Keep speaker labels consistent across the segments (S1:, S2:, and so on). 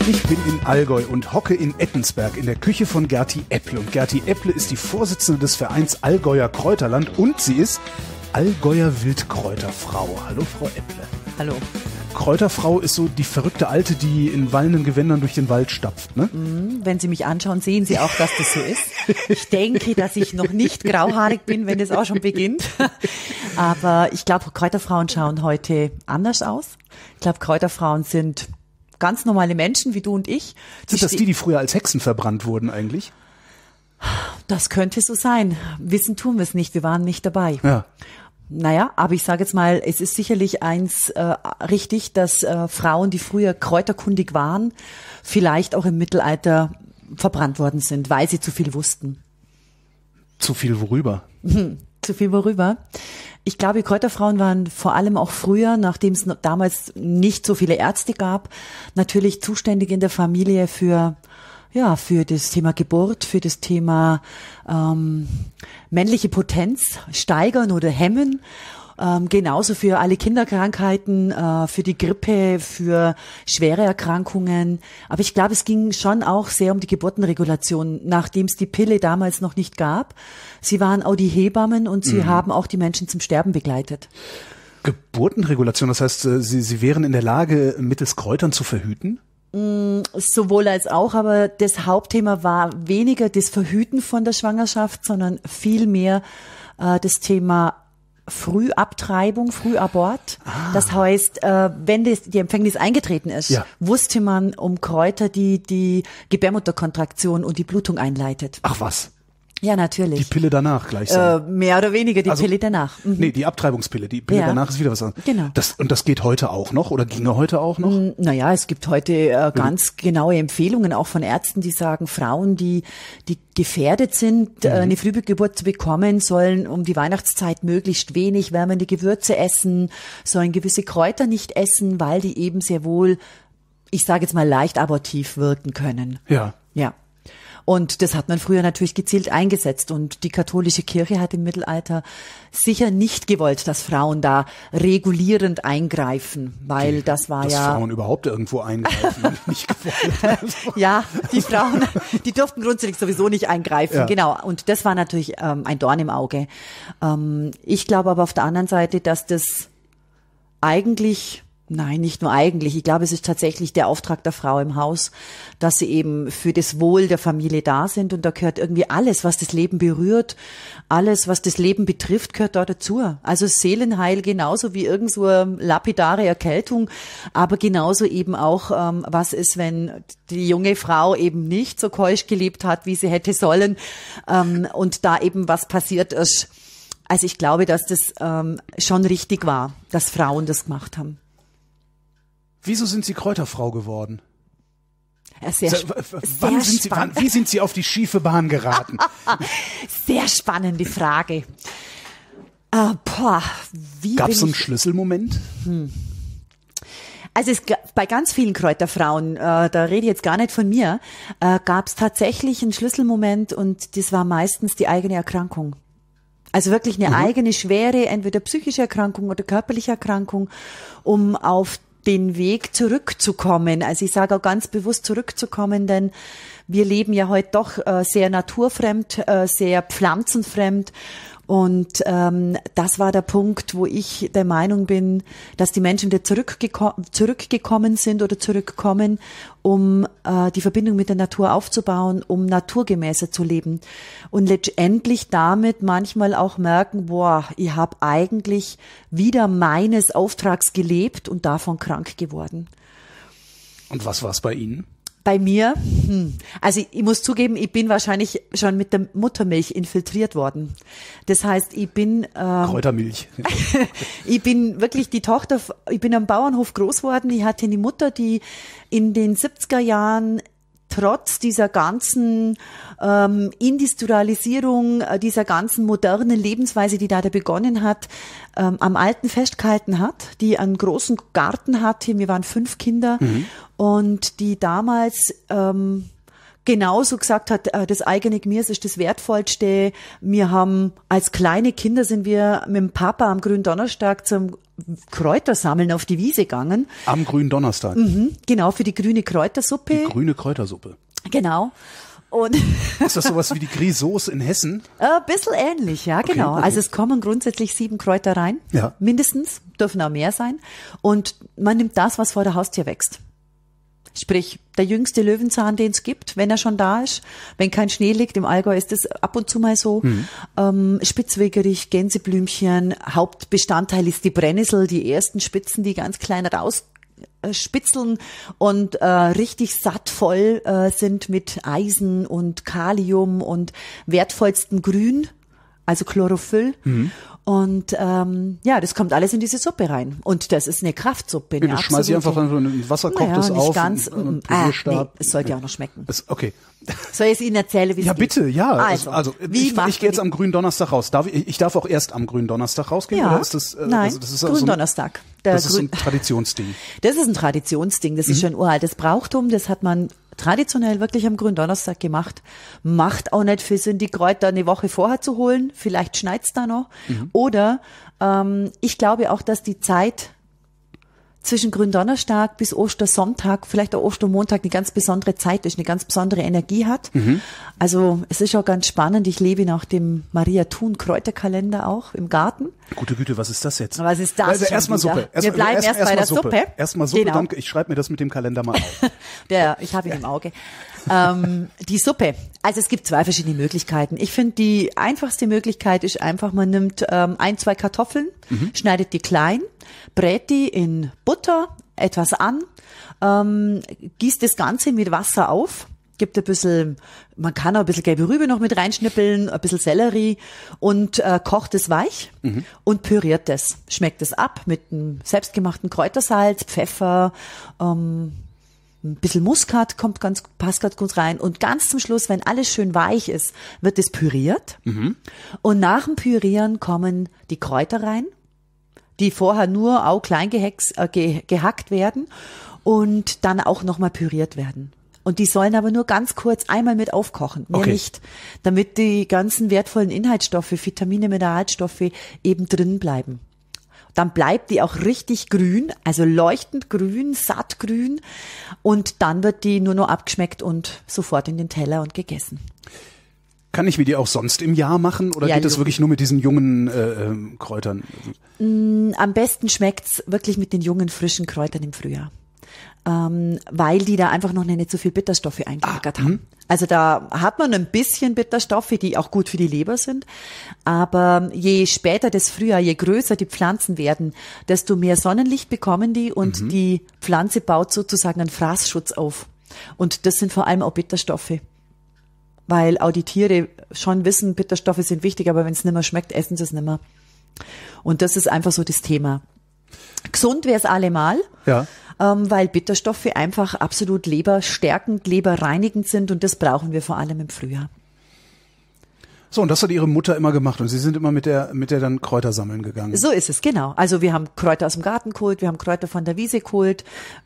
S1: Ich bin in Allgäu und hocke in Ettensberg in der Küche von Gerti Epple. Und Gerti Epple ist die Vorsitzende des Vereins Allgäuer Kräuterland und sie ist Allgäuer Wildkräuterfrau. Hallo, Frau Epple.
S2: Hallo.
S1: Kräuterfrau ist so die verrückte Alte, die in wallenden Gewändern durch den Wald stapft, ne?
S2: Wenn Sie mich anschauen, sehen Sie auch, dass das so ist. Ich denke, dass ich noch nicht grauhaarig bin, wenn es auch schon beginnt. Aber ich glaube, Kräuterfrauen schauen heute anders aus. Ich glaube, Kräuterfrauen sind ganz normale Menschen wie du und ich.
S1: Sind das die früher als Hexen verbrannt wurden eigentlich?
S2: Das könnte so sein. Wissen tun wir es nicht, wir waren nicht dabei.
S1: Ja.
S2: Naja, aber ich sage jetzt mal, es ist sicherlich richtig, dass Frauen, die früher kräuterkundig waren, vielleicht auch im Mittelalter verbrannt worden sind, weil sie zu viel wussten.
S1: Zu viel worüber?
S2: Zu viel worüber? Ich glaube, Kräuterfrauen waren vor allem auch früher, nachdem es damals nicht so viele Ärzte gab, natürlich zuständig in der Familie für das Thema Geburt, für das Thema männliche Potenz steigern oder hemmen, genauso für alle Kinderkrankheiten, für die Grippe, für schwere Erkrankungen. Aber ich glaube, es ging schon auch sehr um die Geburtenregulation, nachdem es die Pille damals noch nicht gab. Sie waren auch die Hebammen und sie haben auch die Menschen zum Sterben begleitet.
S1: Geburtenregulation, das heißt, sie wären in der Lage, mittels Kräutern zu verhüten?
S2: Sowohl als auch, aber das Hauptthema war weniger das Verhüten von der Schwangerschaft, sondern vielmehr das Thema Frühabtreibung, Frühabort. Das heißt, wenn die Empfängnis eingetreten ist, wusste man um Kräuter, die Gebärmutterkontraktion und die Blutung einleitet.
S1: Ach was?
S2: Ja, natürlich.
S1: Die Pille danach gleichsam.
S2: Mehr oder weniger die Pille danach.
S1: Nee, die Abtreibungspille. Die Pille danach ist wieder was anderes.
S2: Genau.
S1: Und das geht heute auch noch oder ginge heute auch noch?
S2: Naja, es gibt heute ganz genaue Empfehlungen auch von Ärzten, die sagen, Frauen, die gefährdet sind, eine Frühgeburt zu bekommen, sollen um die Weihnachtszeit möglichst wenig wärmende Gewürze essen, sollen gewisse Kräuter nicht essen, weil die eben sehr wohl, ich sage jetzt mal, leicht abortiv wirken können.
S1: Ja.
S2: Ja. Und das hat man früher natürlich gezielt eingesetzt. Und die katholische Kirche hat im Mittelalter sicher nicht gewollt, dass Frauen da regulierend eingreifen, weil das war
S1: dass
S2: ja...
S1: Frauen überhaupt irgendwo eingreifen, nicht gewollt.
S2: Ja, die Frauen, die durften grundsätzlich sowieso nicht eingreifen, genau. Und das war natürlich ein Dorn im Auge. Ich glaube aber auf der anderen Seite, dass das eigentlich... Nein, nicht nur eigentlich. Ich glaube, es ist tatsächlich der Auftrag der Frau im Haus, dass sie eben für das Wohl der Familie da sind. Und da gehört irgendwie alles, was das Leben berührt, alles, was das Leben betrifft, gehört da dazu. Also Seelenheil genauso wie irgend so eine lapidare Erkältung, aber genauso eben auch, was ist, wenn die junge Frau eben nicht so keusch gelebt hat, wie sie hätte sollen, und da eben was passiert ist. Also ich glaube, dass das schon richtig war, dass Frauen das gemacht haben.
S1: Wieso sind Sie Kräuterfrau geworden?
S2: Wie
S1: sind Sie auf die schiefe Bahn geraten?
S2: Sehr spannende Frage.
S1: Gab es so einen Schlüsselmoment?
S2: Also bei ganz vielen Kräuterfrauen, da rede ich jetzt gar nicht von mir, gab es tatsächlich einen Schlüsselmoment und das war meistens die eigene Erkrankung. Also wirklich eine eigene schwere, entweder psychische Erkrankung oder körperliche Erkrankung, um auf den Weg zurückzukommen. Also ich sage auch ganz bewusst zurückzukommen, denn wir leben ja heute doch sehr naturfremd, sehr pflanzenfremd. Und das war der Punkt, wo ich der Meinung bin, dass die Menschen wieder zurückgekommen sind oder zurückkommen, um die Verbindung mit der Natur aufzubauen, um naturgemäßer zu leben. Und letztendlich damit manchmal auch merken, ich habe eigentlich wieder meines Auftrags gelebt und davon krank geworden.
S1: Und was war es bei Ihnen?
S2: Bei mir, also ich muss zugeben, ich bin wahrscheinlich schon mit der Muttermilch infiltriert worden. Das heißt, ich bin
S1: Kräutermilch.
S2: Ich bin wirklich die Tochter, ich bin am Bauernhof groß geworden. Ich hatte eine Mutter, die in den 70er Jahren trotz dieser ganzen Industrialisierung, dieser ganzen modernen Lebensweise, die da begonnen hat, am Alten festgehalten hat, die einen großen Garten hatte. Wir waren 5 Kinder und die damals genauso gesagt hat, das eigene Gemüse ist das Wertvollste. Wir haben, als kleine Kinder sind wir mit dem Papa am Gründonnerstag zum Kräutersammeln auf die Wiese gegangen.
S1: Am Gründonnerstag.
S2: Genau, für die grüne Kräutersuppe.
S1: Die grüne Kräutersuppe.
S2: Genau. Und
S1: ist das sowas wie die Grisauce in Hessen?
S2: Ein bisschen ähnlich, ja, genau.
S1: Okay.
S2: Also es kommen grundsätzlich 7 Kräuter rein.
S1: Ja.
S2: Mindestens, dürfen auch mehr sein. Und man nimmt das, was vor der Haustür wächst. Sprich, der jüngste Löwenzahn, den es gibt, wenn er schon da ist. Wenn kein Schnee liegt, im Allgäu ist das ab und zu mal so. Spitzwegerich, Gänseblümchen, Hauptbestandteil ist die Brennnessel, die ersten Spitzen, die ganz klein rausspitzeln und richtig sattvoll sind mit Eisen und Kalium und wertvollstem Grün, also Chlorophyll. Und ja, das kommt alles in diese Suppe rein. Und das ist eine Kraftsuppe.
S1: Ja, das schmeiß ich einfach in Wasser, kocht es auf.
S2: Ganz, nee, es sollte ja auch noch schmecken.
S1: Okay.
S2: Soll ich es Ihnen erzählen, wie es
S1: Ja,
S2: geht?
S1: bitte, ja.
S2: Also
S1: ich gehe jetzt am Gründonnerstag raus. Ich darf auch erst am Gründonnerstag rausgehen?
S2: Ja,
S1: oder ist das,
S2: nein,
S1: also das ist
S2: Gründonnerstag.
S1: Das ist so ein Traditionsding.
S2: Das ist ein Traditionsding, das ist schon ein uraltes Brauchtum, das hat man traditionell wirklich am Gründonnerstag gemacht. Macht auch nicht viel Sinn, die Kräuter eine Woche vorher zu holen, vielleicht schneit's da noch. Oder ich glaube auch, dass die Zeit zwischen Gründonnerstag bis Ostersonntag, vielleicht auch Ostermontag, eine ganz besondere Zeit ist, eine ganz besondere Energie hat. Also es ist auch ganz spannend, ich lebe nach dem Maria-Thun-Kräuterkalender auch im Garten.
S1: Gute Güte, was ist das jetzt?
S2: Was ist das
S1: Also
S2: schon
S1: erstmal
S2: wieder?
S1: Suppe.
S2: Wir bleiben erst bei der Suppe.
S1: Erstmal Suppe,
S2: Genau.
S1: danke. Ich schreibe mir das mit dem Kalender mal auf.
S2: Ich habe ihn im Auge. Die Suppe. Also es gibt 2 verschiedene Möglichkeiten. Ich finde, die einfachste Möglichkeit ist einfach, man nimmt 1, 2 Kartoffeln, schneidet die klein, brät die in Butter etwas an, gießt das Ganze mit Wasser auf, gibt ein bisschen, man kann auch ein bisschen gelbe Rübe noch mit reinschnippeln, ein bisschen Sellerie und kocht es weich und püriert es. Schmeckt es ab mit einem selbstgemachten Kräutersalz, Pfeffer, ein bisschen Muskat passt ganz gut rein. Und ganz zum Schluss, wenn alles schön weich ist, wird es püriert. Und nach dem Pürieren kommen die Kräuter rein, die vorher nur auch klein gehackt werden und dann auch nochmal püriert werden. Und die sollen aber nur ganz kurz einmal mit aufkochen, mehr nicht, damit die ganzen wertvollen Inhaltsstoffe, Vitamine, Mineralstoffe eben drin bleiben. Dann bleibt die auch richtig grün, also leuchtend grün, sattgrün. Und dann wird die nur noch abgeschmeckt und sofort in den Teller und gegessen.
S1: Kann ich mir die auch sonst im Jahr machen oder geht es wirklich nur mit diesen jungen Kräutern?
S2: Am besten schmeckt's wirklich mit den jungen, frischen Kräutern im Frühjahr. Weil die da einfach noch nicht so viel Bitterstoffe eingelagert haben. Also da hat man ein bisschen Bitterstoffe, die auch gut für die Leber sind. Aber je später das Frühjahr, je größer die Pflanzen werden, desto mehr Sonnenlicht bekommen die und die Pflanze baut sozusagen einen Fraßschutz auf. Und das sind vor allem auch Bitterstoffe. Weil auch die Tiere schon wissen, Bitterstoffe sind wichtig, aber wenn es nicht mehr schmeckt, essen sie es nicht mehr. Und das ist einfach so das Thema. Gesund wäre es allemal.
S1: Ja.
S2: Weil Bitterstoffe einfach absolut leberstärkend, leberreinigend sind und das brauchen wir vor allem im Frühjahr.
S1: So, und das hat Ihre Mutter immer gemacht und Sie sind immer mit der dann Kräuter sammeln gegangen.
S2: So ist es, genau. Also wir haben Kräuter aus dem Garten geholt, wir haben Kräuter von der Wiese geholt,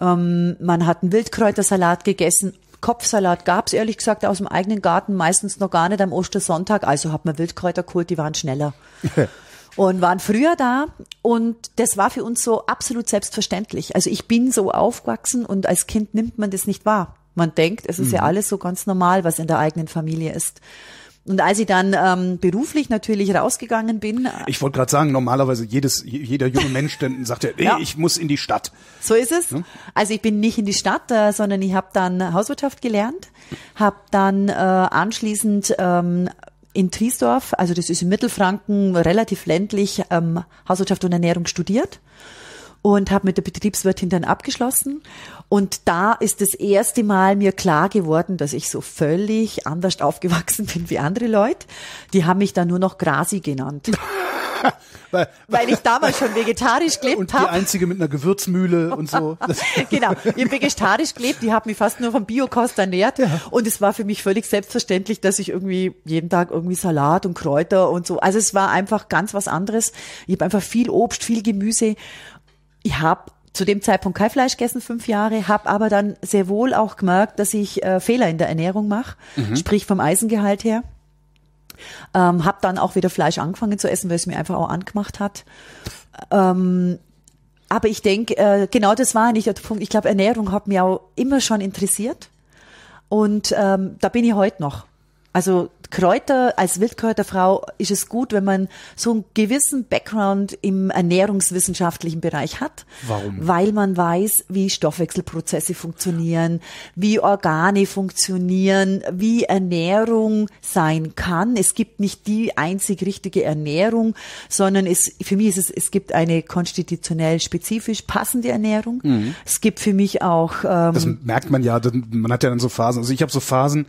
S2: man hat einen Wildkräutersalat gegessen. Kopfsalat gab's ehrlich gesagt aus dem eigenen Garten meistens noch gar nicht am Ostersonntag, also hat man Wildkräuter geholt, die waren schneller. Und waren früher da und das war für uns so absolut selbstverständlich. Also ich bin so aufgewachsen und als Kind nimmt man das nicht wahr. Man denkt, es ist ja alles so ganz normal, was in der eigenen Familie ist. Und als ich dann beruflich natürlich rausgegangen bin.
S1: Ich wollte gerade sagen, normalerweise jeder junge Mensch sagt ja, nee, ich muss in die Stadt.
S2: So ist es. Also ich bin nicht in die Stadt, sondern ich habe dann Hauswirtschaft gelernt, habe dann anschließend in Triesdorf, also das ist in Mittelfranken, relativ ländlich, Hauswirtschaft und Ernährung studiert und habe mit der Betriebswirtin dann abgeschlossen. Und da ist das erste Mal mir klar geworden, dass ich so völlig anders aufgewachsen bin wie andere Leute. Die haben mich dann nur noch Grasi genannt. Weil ich damals schon vegetarisch gelebt
S1: habe. Und
S2: die
S1: einzige mit einer Gewürzmühle und so.
S2: Genau, ich habe vegetarisch gelebt, die habe mich fast nur vom Biokost ernährt. Ja. Und es war für mich völlig selbstverständlich, dass ich irgendwie jeden Tag irgendwie Salat und Kräuter und so. Also es war einfach ganz was anderes. Ich habe einfach viel Obst, viel Gemüse. Ich habe zu dem Zeitpunkt kein Fleisch gegessen, 5 Jahre, habe aber dann sehr wohl auch gemerkt, dass ich Fehler in der Ernährung mache, sprich vom Eisengehalt her. Habe dann auch wieder Fleisch angefangen zu essen, weil es mir einfach auch angemacht hat. Aber ich denke, genau das war nicht der Punkt. Ich glaube, Ernährung hat mich auch immer schon interessiert. Und da bin ich heute noch. Also Kräuter, als Wildkräuterfrau ist es gut, wenn man so einen gewissen Background im ernährungswissenschaftlichen Bereich hat.
S1: Warum?
S2: Weil man weiß, wie Stoffwechselprozesse funktionieren, wie Organe funktionieren, wie Ernährung sein kann. Es gibt nicht die einzig richtige Ernährung, sondern für mich ist es gibt eine konstitutionell spezifisch passende Ernährung. Es gibt für mich auch...
S1: das merkt man ja, man hat ja dann so Phasen. Also ich habe so Phasen,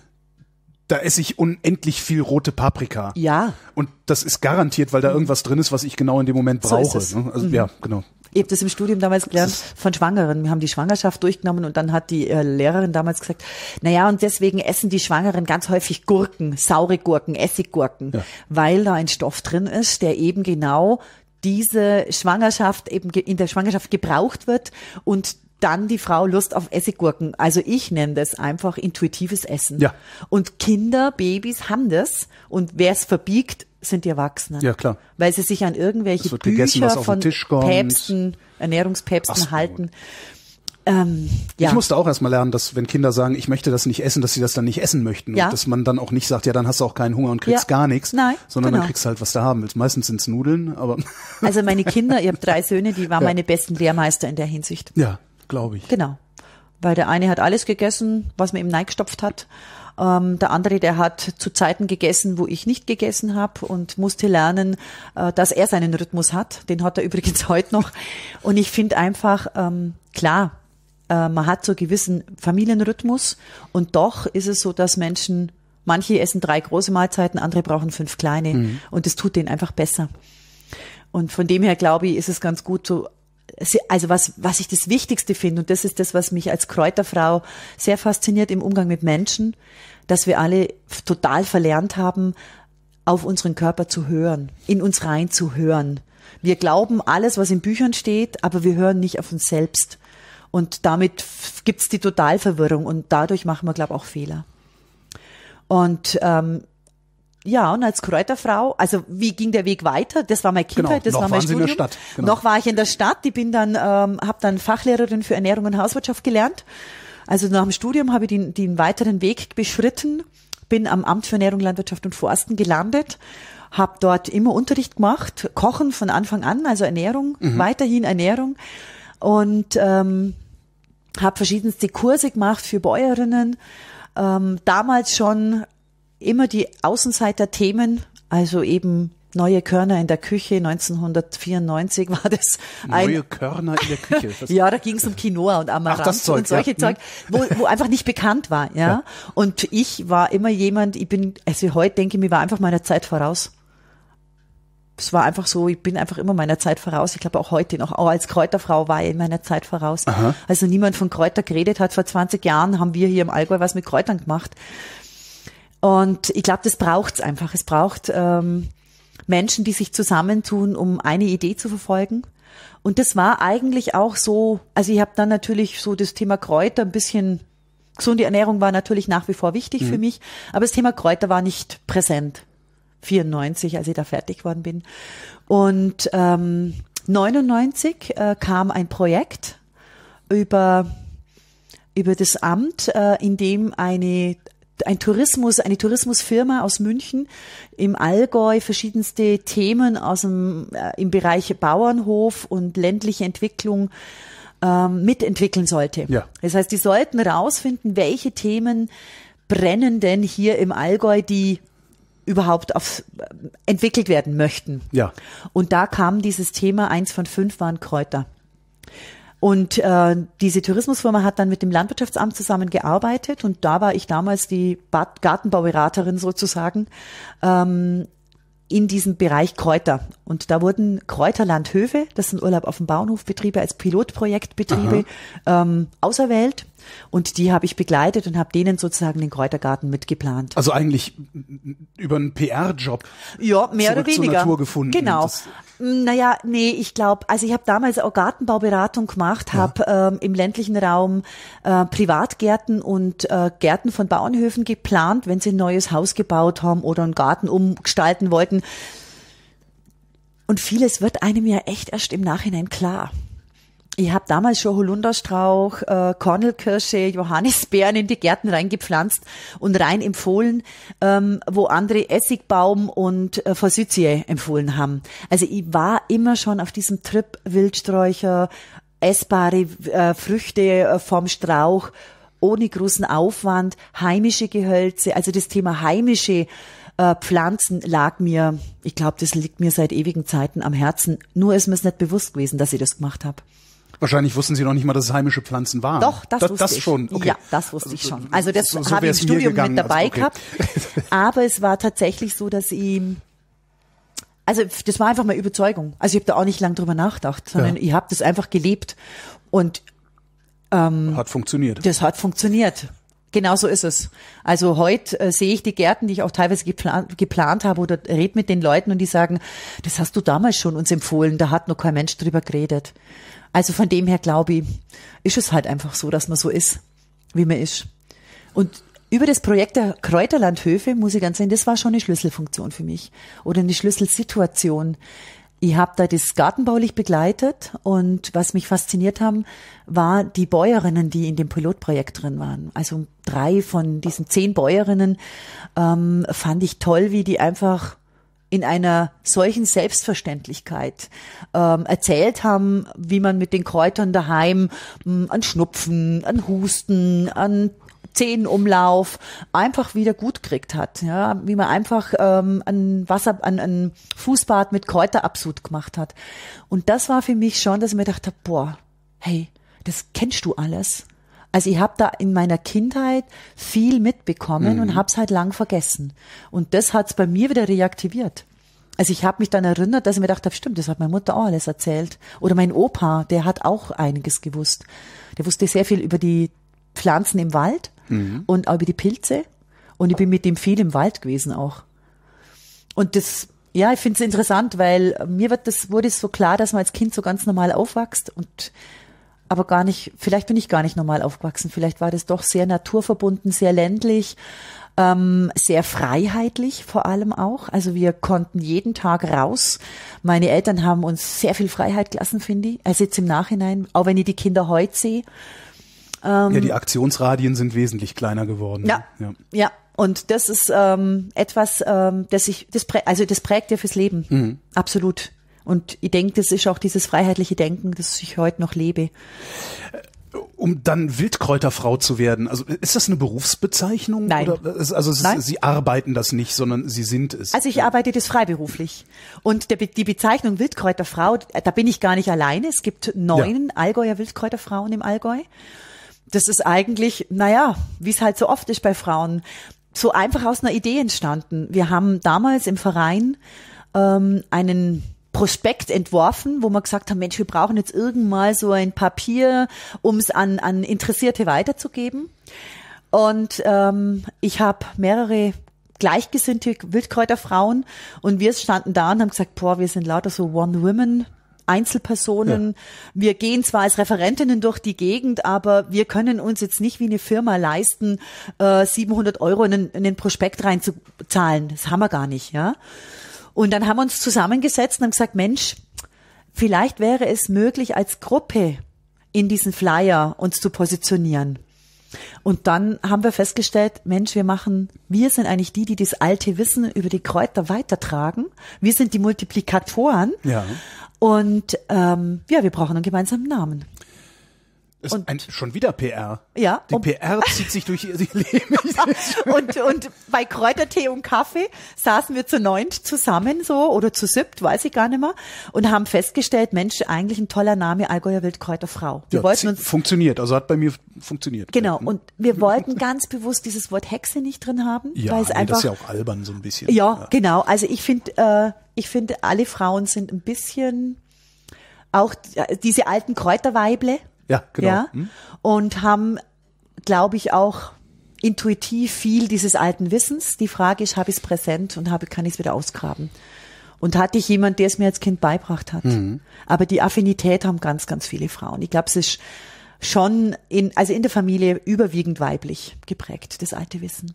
S1: da esse ich unendlich viel rote Paprika.
S2: Ja.
S1: Und das ist garantiert, weil da irgendwas drin ist, was ich genau in dem Moment brauche.
S2: So ist es.
S1: Ne? Also ja, genau.
S2: Ich habe das im Studium damals gelernt von Schwangeren. Wir haben die Schwangerschaft durchgenommen und dann hat die Lehrerin damals gesagt, naja, und deswegen essen die Schwangeren ganz häufig Gurken, saure Gurken, Essiggurken, weil da ein Stoff drin ist, der eben genau diese Schwangerschaft eben in der Schwangerschaft gebraucht wird und dann die Frau Lust auf Essiggurken. Also ich nenne das einfach intuitives Essen.
S1: Ja.
S2: Und Kinder, Babys haben das. Und wer es verbiegt, sind die Erwachsenen.
S1: Ja, klar.
S2: Weil sie sich an irgendwelche Bücher von Päpsten, Ernährungspäpsten halten. Ja.
S1: Ich musste auch erstmal lernen, dass wenn Kinder sagen, ich möchte das nicht essen, dass sie das dann nicht essen möchten.
S2: Ja.
S1: Und dass man dann auch nicht sagt, ja, dann hast du auch keinen Hunger und kriegst gar nichts.
S2: Nein,
S1: sondern
S2: genau.
S1: dann kriegst du halt, was du haben willst. Meistens sind's Nudeln, aber...
S2: Also meine Kinder, ich habe 3 Söhne, die waren meine besten Lehrmeister in der Hinsicht.
S1: Ja, glaube ich.
S2: Genau. Weil der eine hat alles gegessen, was man ihm reingestopft hat. Der andere, der hat zu Zeiten gegessen, wo ich nicht gegessen habe und musste lernen, dass er seinen Rhythmus hat. Den hat er übrigens heute noch. Und ich finde einfach, klar, man hat so einen gewissen Familienrhythmus und doch ist es so, dass manche essen 3 große Mahlzeiten, andere brauchen 5 kleine und das tut denen einfach besser. Und von dem her, glaube ich, ist es ganz gut so, also was ich das Wichtigste finde, und das ist das, was mich als Kräuterfrau sehr fasziniert im Umgang mit Menschen, dass wir alle total verlernt haben, auf unseren Körper zu hören, in uns rein zu hören. Wir glauben alles, was in Büchern steht, aber wir hören nicht auf uns selbst. Und damit gibt's die Totalverwirrung und dadurch machen wir, glaube ich, auch Fehler. Und ja, und als Kräuterfrau, also wie ging der Weg weiter? Das war meine Kindheit, das war mein Studium.
S1: In der Stadt. Genau.
S2: Noch war ich in der Stadt. Ich bin dann, habe dann Fachlehrerin für Ernährung und Hauswirtschaft gelernt. Also nach dem Studium habe ich den weiteren Weg beschritten, bin am Amt für Ernährung, Landwirtschaft und Forsten gelandet, habe dort immer Unterricht gemacht, Kochen von Anfang an, also Ernährung, weiterhin Ernährung und habe verschiedenste Kurse gemacht für Bäuerinnen. Damals schon immer die Außenseiter-Themen, also eben neue Körner in der Küche, 1994 war das.
S1: Neue Körner in der Küche?
S2: Ja, da ging es um Quinoa und Amaranth und solche Zeug, wo einfach nicht bekannt war. Ja. Und ich war immer jemand, also heute denke ich, mir war einfach meiner Zeit voraus. Es war einfach so, ich bin einfach immer meiner Zeit voraus. Ich glaube auch heute noch, auch als Kräuterfrau war ich in meiner Zeit voraus. Aha. Also niemand von Kräuter geredet hat. Vor 20 Jahren haben wir hier im Allgäu was mit Kräutern gemacht. Und ich glaube, das braucht's einfach. Es braucht Menschen, die sich zusammentun, um eine Idee zu verfolgen. Und das war eigentlich auch so, also ich habe dann natürlich so das Thema Kräuter ein bisschen, gesunde Ernährung war natürlich nach wie vor wichtig für mich, aber das Thema Kräuter war nicht präsent. 94, als ich da fertig geworden bin. Und 99 kam ein Projekt über das Amt, in dem eine Tourismusfirma aus München im Allgäu verschiedenste Themen im Bereich Bauernhof und ländliche Entwicklung mitentwickeln sollte. Ja. Das heißt, die sollten rausfinden, welche Themen brennen denn hier im Allgäu, die überhaupt entwickelt werden möchten. Ja. Und da kam dieses Thema, 1 von 5 waren Kräuter. Und diese Tourismusfirma hat dann mit dem Landwirtschaftsamt zusammengearbeitet und da war ich damals die Gartenbauberaterin sozusagen in diesem Bereich Kräuter. Und da wurden Kräuterlandhöfe, das sind Urlaub auf dem Bauernhofbetriebe als Pilotprojektbetriebe, auserwählt. Und die habe ich begleitet und habe denen sozusagen den Kräutergarten mitgeplant.
S1: Also eigentlich über einen PR-Job.
S2: Ja, mehr oder weniger.
S1: Zur Natur gefunden.
S2: Genau. Naja, nee, ich glaube, also ich habe damals auch Gartenbauberatung gemacht, habe im ländlichen Raum Privatgärten und Gärten von Bauernhöfen geplant, wenn sie ein neues Haus gebaut haben oder einen Garten umgestalten wollten. Und vieles wird einem ja echt erst im Nachhinein klar. Ich habe damals schon Holunderstrauch, Kornelkirsche, Johannisbeeren in die Gärten reingepflanzt und rein empfohlen, wo andere Essigbaum und Forsythie empfohlen haben. Also ich war immer schon auf diesem Trip Wildsträucher, essbare Früchte vom Strauch, ohne großen Aufwand, heimische Gehölze, also das Thema heimische Pflanzen lag mir, ich glaube, das liegt mir seit ewigen Zeiten am Herzen. Nur ist mir es nicht bewusst gewesen, dass ich das gemacht habe.
S1: Wahrscheinlich wussten Sie noch nicht mal, dass es heimische Pflanzen waren.
S2: Doch, das wusste ich.
S1: Schon. Okay.
S2: Ja, das wusste ich schon. Also das
S1: so
S2: habe ich im Studium mit dabei
S1: okay.
S2: gehabt. Aber es war tatsächlich so, dass also das war einfach meine Überzeugung. Also ich habe da auch nicht lange drüber nachgedacht, sondern ich habe das einfach gelebt. Und
S1: hat funktioniert.
S2: Das hat funktioniert. Genau so ist es. Also heute sehe ich die Gärten, die ich auch teilweise geplant habe oder rede mit den Leuten und die sagen, das hast du damals schon uns empfohlen, da hat noch kein Mensch drüber geredet. Also von dem her glaube ich, ist es halt einfach so, dass man so ist, wie man ist. Und über das Projekt der Kräuterlandhöfe, muss ich ganz sagen, das war schon eine Schlüsselfunktion für mich oder eine Schlüsselsituation. Ich habe da das gartenbaulich begleitet und was mich fasziniert haben, war die Bäuerinnen, die in dem Pilotprojekt drin waren. Also 3 von diesen 10 Bäuerinnen fand ich toll, wie die einfach in einer solchen Selbstverständlichkeit erzählt haben, wie man mit den Kräutern daheim an Schnupfen, an Husten, an Zehenumlauf einfach wieder gut gekriegt hat, ja, wie man einfach ein Fußbad mit Kräuterabsud gemacht hat. Und das war für mich schon, dass ich mir dachte, boah, hey, das kennst du alles. Also ich habe da in meiner Kindheit viel mitbekommen und habe es halt lang vergessen. Und das hat's bei mir wieder reaktiviert. Also ich habe mich dann erinnert, dass ich mir gedacht habe, stimmt, das hat meine Mutter auch alles erzählt. Oder mein Opa, der hat auch einiges gewusst. Der wusste sehr viel über die Pflanzen im Wald und auch über die Pilze. Und ich bin mit dem viel im Wald gewesen auch. Und das, ja, ich finde es interessant, weil mir wurde es so klar, dass man als Kind so ganz normal aufwächst aber gar nicht, vielleicht bin ich gar nicht normal aufgewachsen. Vielleicht war das doch sehr naturverbunden, sehr ländlich, sehr freiheitlich vor allem auch. Also wir konnten jeden Tag raus. Meine Eltern haben uns sehr viel Freiheit gelassen, finde ich. Also jetzt im Nachhinein, auch wenn ich die Kinder heute sehe.
S1: Ja, die Aktionsradien sind wesentlich kleiner geworden.
S2: Ja. Und das ist etwas, das prägt ja fürs Leben. Absolut. Und ich denke, das ist auch dieses freiheitliche Denken, das ich heute noch lebe.
S1: Um dann Wildkräuterfrau zu werden, also ist das eine Berufsbezeichnung?
S2: Nein.
S1: Oder, also
S2: Nein.
S1: Sie arbeiten das nicht, sondern Sie sind es.
S2: Also ich arbeite das freiberuflich. Und die Bezeichnung Wildkräuterfrau, da bin ich gar nicht alleine. Es gibt 9 Allgäuer Wildkräuterfrauen im Allgäu. Das ist eigentlich, wie es halt so oft ist bei Frauen, so einfach aus einer Idee entstanden. Wir haben damals im Verein einen Prospekt entworfen, wo wir gesagt haben, Mensch, wir brauchen jetzt irgendwann mal so ein Papier, um es an Interessierte weiterzugeben. Und ich habe mehrere gleichgesinnte Wildkräuterfrauen und wir standen da und haben gesagt, wir sind lauter so One-Women Einzelpersonen. Ja. Wir gehen zwar als Referentinnen durch die Gegend, aber wir können uns jetzt nicht wie eine Firma leisten, 700 € in den Prospekt reinzuzahlen. Das haben wir gar nicht, ja. Und dann haben wir uns zusammengesetzt und haben gesagt, Mensch, vielleicht wäre es möglich, als Gruppe in diesen Flyer uns zu positionieren. Und dann haben wir festgestellt, Mensch, wir sind eigentlich die das alte Wissen über die Kräuter weitertragen. Wir sind die Multiplikatoren. Ja. Und wir brauchen einen gemeinsamen Namen.
S1: Schon wieder PR.
S2: Ja.
S1: Die PR zieht sich durch ihr Leben.
S2: und bei Kräutertee und Kaffee saßen wir zu 9 zusammen oder zu 7, weiß ich gar nicht mehr, und haben festgestellt, Mensch, eigentlich ein toller Name, Allgäuer Wildkräuterfrau. Wir wollten uns
S1: funktioniert, also hat bei mir funktioniert.
S2: Genau, und wir wollten ganz bewusst dieses Wort Hexe nicht drin haben.
S1: Ja,
S2: weil es einfach,
S1: das ist ja auch albern so ein bisschen.
S2: Ja, genau. Also ich finde, alle Frauen sind ein bisschen auch diese alten Kräuterweible.
S1: Ja, genau.
S2: Ja, und haben glaube ich, auch intuitiv viel dieses alten Wissens. Die Frage ist, habe ich es präsent und kann ich es wieder ausgraben? Und hatte ich jemand, der es mir als Kind beigebracht hat? Aber die Affinität haben ganz, ganz viele Frauen. Ich glaube, es ist schon in der Familie überwiegend weiblich geprägt, das alte Wissen.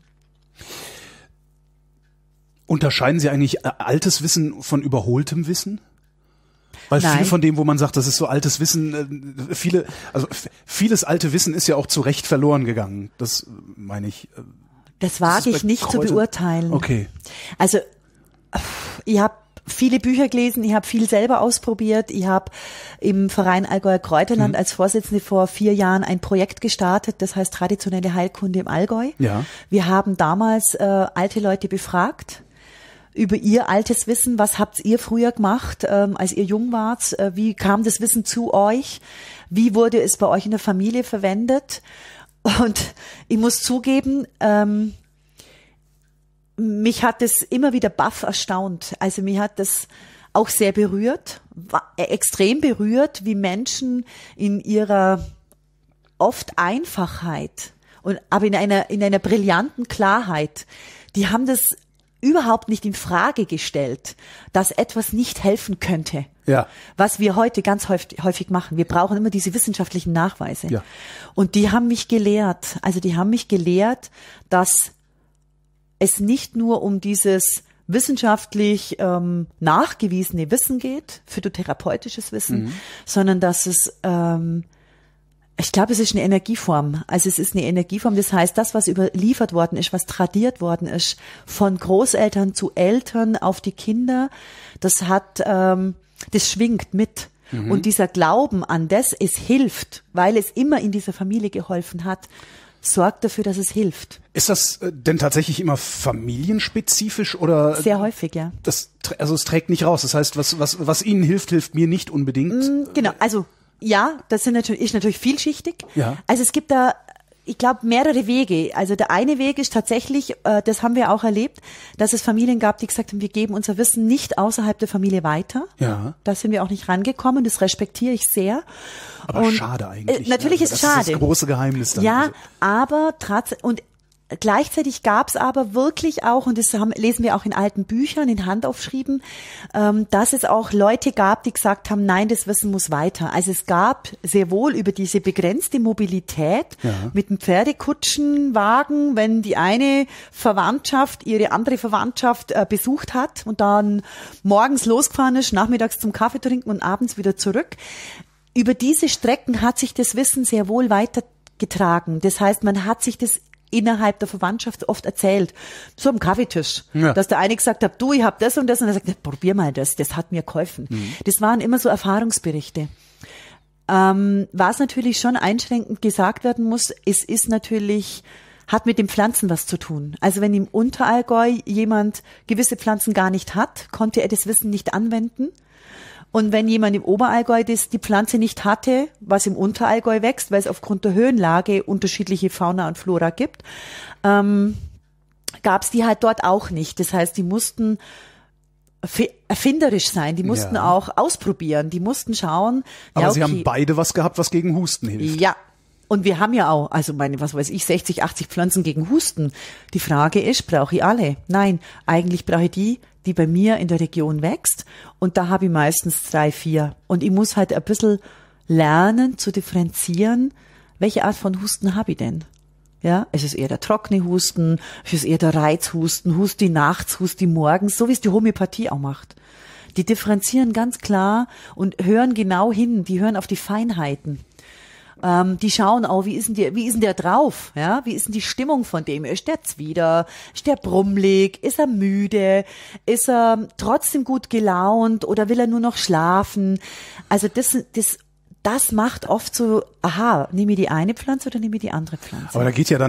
S1: Unterscheiden Sie eigentlich altes Wissen von überholtem Wissen? Weil
S2: Nein.
S1: viel von dem, wo man sagt, das ist so altes Wissen, vieles alte Wissen ist ja auch zu Recht verloren gegangen. Das meine ich.
S2: Das wage ich nicht zu beurteilen.
S1: Okay.
S2: Also ich habe viele Bücher gelesen, ich habe viel selber ausprobiert. Ich habe im Verein Allgäuer Kräuterland als Vorsitzende vor 4 Jahren ein Projekt gestartet, das heißt traditionelle Heilkunde im Allgäu.
S1: Ja.
S2: Wir haben damals alte Leute befragt über ihr altes Wissen. Was habt ihr früher gemacht, als ihr jung wart? Wie kam das Wissen zu euch? Wie wurde es bei euch in der Familie verwendet? Und ich muss zugeben, mich hat es immer wieder baff erstaunt. Also mich hat das auch sehr berührt, extrem berührt, wie Menschen in ihrer oft Einfachheit aber in einer brillanten Klarheit, die haben das überhaupt nicht in Frage gestellt, dass etwas nicht helfen könnte.
S1: Ja.
S2: Was wir heute ganz häufig machen. Wir brauchen immer diese wissenschaftlichen Nachweise.
S1: Ja.
S2: Und die haben mich gelehrt, dass es nicht nur um dieses wissenschaftlich nachgewiesene Wissen geht, phytotherapeutisches Wissen, sondern dass es ich glaube, es ist eine Energieform. Also es ist eine Energieform. Das heißt, das, was überliefert worden ist, was tradiert worden ist, von Großeltern zu Eltern auf die Kinder, das schwingt mit. Und dieser Glauben an das, es hilft, weil es immer in dieser Familie geholfen hat, sorgt dafür, dass es hilft.
S1: Ist das denn tatsächlich immer familienspezifisch oder?
S2: Sehr häufig, ja.
S1: Es trägt nicht raus. Das heißt, was Ihnen hilft mir nicht unbedingt.
S2: Genau. Also, ja, das ist natürlich vielschichtig.
S1: Ja.
S2: Also es gibt da, ich glaube, mehrere Wege. Also der eine Weg ist tatsächlich, das haben wir auch erlebt, dass es Familien gab, die gesagt haben, wir geben unser Wissen nicht außerhalb der Familie weiter.
S1: Ja.
S2: Da sind wir auch nicht rangekommen, das respektiere ich sehr.
S1: Aber schade eigentlich.
S2: Natürlich ist es schade.
S1: Das ist das große Geheimnis dann.
S2: Ja, aber gleichzeitig gab es aber wirklich auch, und das lesen wir auch in alten Büchern, in Handaufschrieben, dass es auch Leute gab, die gesagt haben, nein, das Wissen muss weiter. Also es gab sehr wohl über diese begrenzte Mobilität mit dem Pferdekutschenwagen, wenn die eine Verwandtschaft ihre andere Verwandtschaft besucht hat und dann morgens losgefahren ist, nachmittags zum Kaffee trinken und abends wieder zurück. Über diese Strecken hat sich das Wissen sehr wohl weitergetragen. Das heißt, man hat sich das innerhalb der Verwandtschaft oft erzählt, so am Kaffeetisch, dass der eine gesagt hat, du, ich hab das und das, und er sagt, probier mal das hat mir geholfen. Das waren immer so Erfahrungsberichte. Was natürlich schon einschränkend gesagt werden muss, es ist natürlich, hat mit den Pflanzen was zu tun. Also wenn im Unterallgäu jemand gewisse Pflanzen gar nicht hat, konnte er das Wissen nicht anwenden. Und wenn jemand im Oberallgäu die Pflanze nicht hatte, was im Unterallgäu wächst, weil es aufgrund der Höhenlage unterschiedliche Fauna und Flora gibt, gab es die halt dort auch nicht. Das heißt, die mussten erfinderisch sein, die mussten auch ausprobieren, die mussten schauen.
S1: Aber Sie haben beide was gehabt, was gegen Husten hilft.
S2: Ja. Und wir haben ja auch, 60, 80 Pflanzen gegen Husten. Die Frage ist, brauche ich alle? Nein, eigentlich brauche ich die bei mir in der Region wächst. Und da habe ich meistens 3, 4. Und ich muss halt ein bisschen lernen zu differenzieren, welche Art von Husten habe ich denn? Ja, es ist eher der trockene Husten, es ist eher der Reizhusten, Husti nachts, Husti morgens, so wie es die Homöopathie auch macht. Die differenzieren ganz klar und hören genau hin, die hören auf die Feinheiten. Die schauen auch, wie ist denn der drauf? Ja, wie ist denn die Stimmung von dem? Ist der zwider? Ist der brummelig? Ist er müde? Ist er trotzdem gut gelaunt oder will er nur noch schlafen? Also das macht oft so, aha, nehme ich die eine Pflanze oder nehme ich die andere Pflanze?
S1: Aber da geht ja dann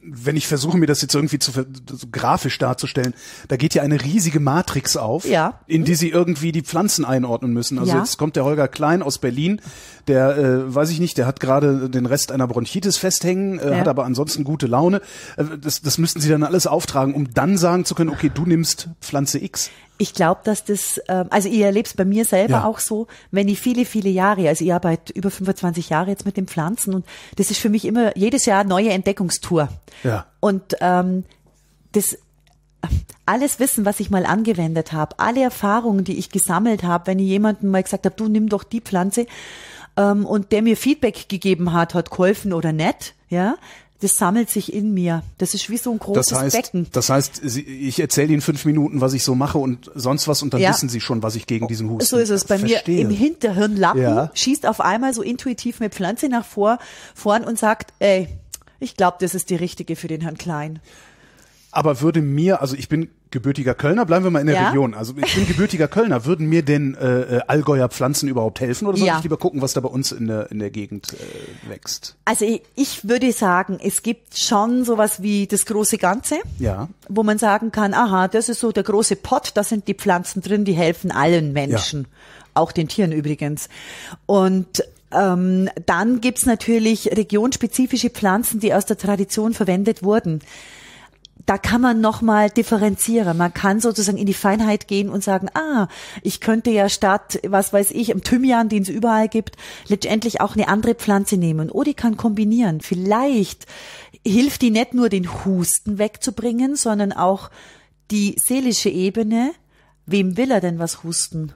S1: wenn ich versuche, mir das jetzt irgendwie so grafisch darzustellen, da geht ja eine riesige Matrix auf, in die sie irgendwie die Pflanzen einordnen müssen. Also jetzt kommt der Holger Klein aus Berlin, der, weiß ich nicht, der hat gerade den Rest einer Bronchitis festhängen, hat aber ansonsten gute Laune. Das müssten sie dann alles auftragen, um dann sagen zu können, okay, du nimmst Pflanze X.
S2: Ich glaube, dass das, also ich erlebe es bei mir selber auch so, wenn ich viele, viele Jahre, also ich arbeite über 25 Jahre jetzt mit den Pflanzen und das ist für mich immer jedes Jahr eine neue Entdeckungstour. Ja. Und das alles Wissen, was ich mal angewendet habe, alle Erfahrungen, die ich gesammelt habe, wenn ich jemandem mal gesagt habe, du nimm doch die Pflanze und der mir Feedback gegeben hat geholfen oder nicht, ja, das sammelt sich in mir. Das ist wie so ein großes Becken.
S1: Das heißt, ich erzähle Ihnen 5 Minuten, was ich so mache und sonst was und dann wissen Sie schon, was ich gegen diesen Husten.
S2: So ist es bei mir im Hinterhirnlappen, schießt auf einmal so intuitiv eine Pflanze nach vorn und sagt, ey, ich glaube, das ist die richtige für den Herrn Klein.
S1: Aber würde mir, also ich bin gebürtiger Kölner, bleiben wir mal in der Region. Also ich bin gebürtiger Kölner. Würden mir denn Allgäuer Pflanzen überhaupt helfen oder soll ich lieber gucken, was da bei uns in der Gegend wächst?
S2: Also ich würde sagen, es gibt schon sowas wie das große Ganze, wo man sagen kann, aha, das ist so der große Pott, da sind die Pflanzen drin, die helfen allen Menschen, auch den Tieren übrigens. Und dann gibt's natürlich regionspezifische Pflanzen, die aus der Tradition verwendet wurden. Da kann man nochmal differenzieren. Man kann sozusagen in die Feinheit gehen und sagen, ich könnte ja statt, was weiß ich, im Thymian, den es überall gibt, letztendlich auch eine andere Pflanze nehmen. Oh, die kann kombinieren. Vielleicht hilft die nicht nur den Husten wegzubringen, sondern auch die seelische Ebene. Wem will er denn was husten?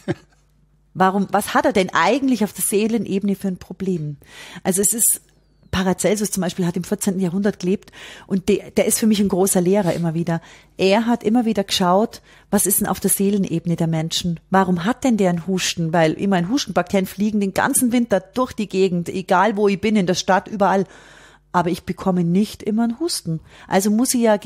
S2: Was hat er denn eigentlich auf der Seelenebene für ein Problem? Also es ist, Paracelsus zum Beispiel hat im 14. Jahrhundert gelebt und der ist für mich ein großer Lehrer immer wieder. Er hat immer wieder geschaut, was ist denn auf der Seelenebene der Menschen? Warum hat denn der einen Husten? Weil immerhin Hustenbakterien fliegen den ganzen Winter durch die Gegend, egal wo ich bin, in der Stadt, überall. Aber ich bekomme nicht immer einen Husten. Also muss ich ja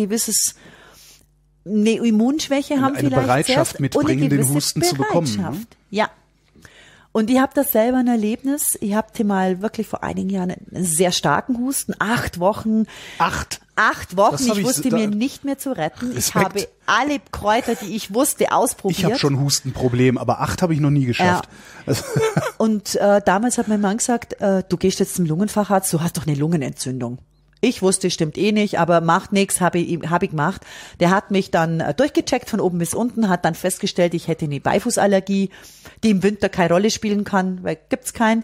S2: eine Immunschwäche haben,
S1: eine Bereitschaft mitbringen, den Husten zu bekommen. Ne?
S2: Ja. Und ich habe das selber ein Erlebnis. Ich hatte mal wirklich vor einigen Jahren einen sehr starken Husten. 8 Wochen.
S1: 8
S2: Wochen. Ich wusste mir nicht mehr zu retten. Respekt. Ich habe alle Kräuter, die ich wusste, ausprobiert.
S1: Ich habe schon Hustenproblem, aber 8 habe ich noch nie geschafft.
S2: Ja. Und damals hat mein Mann gesagt, du gehst jetzt zum Lungenfacharzt, du hast doch eine Lungenentzündung. Ich wusste, stimmt eh nicht, aber macht nichts, habe ich gemacht. Der hat mich dann durchgecheckt von oben bis unten, hat dann festgestellt, ich hätte eine Beifußallergie, die im Winter keine Rolle spielen kann, weil gibt's keinen.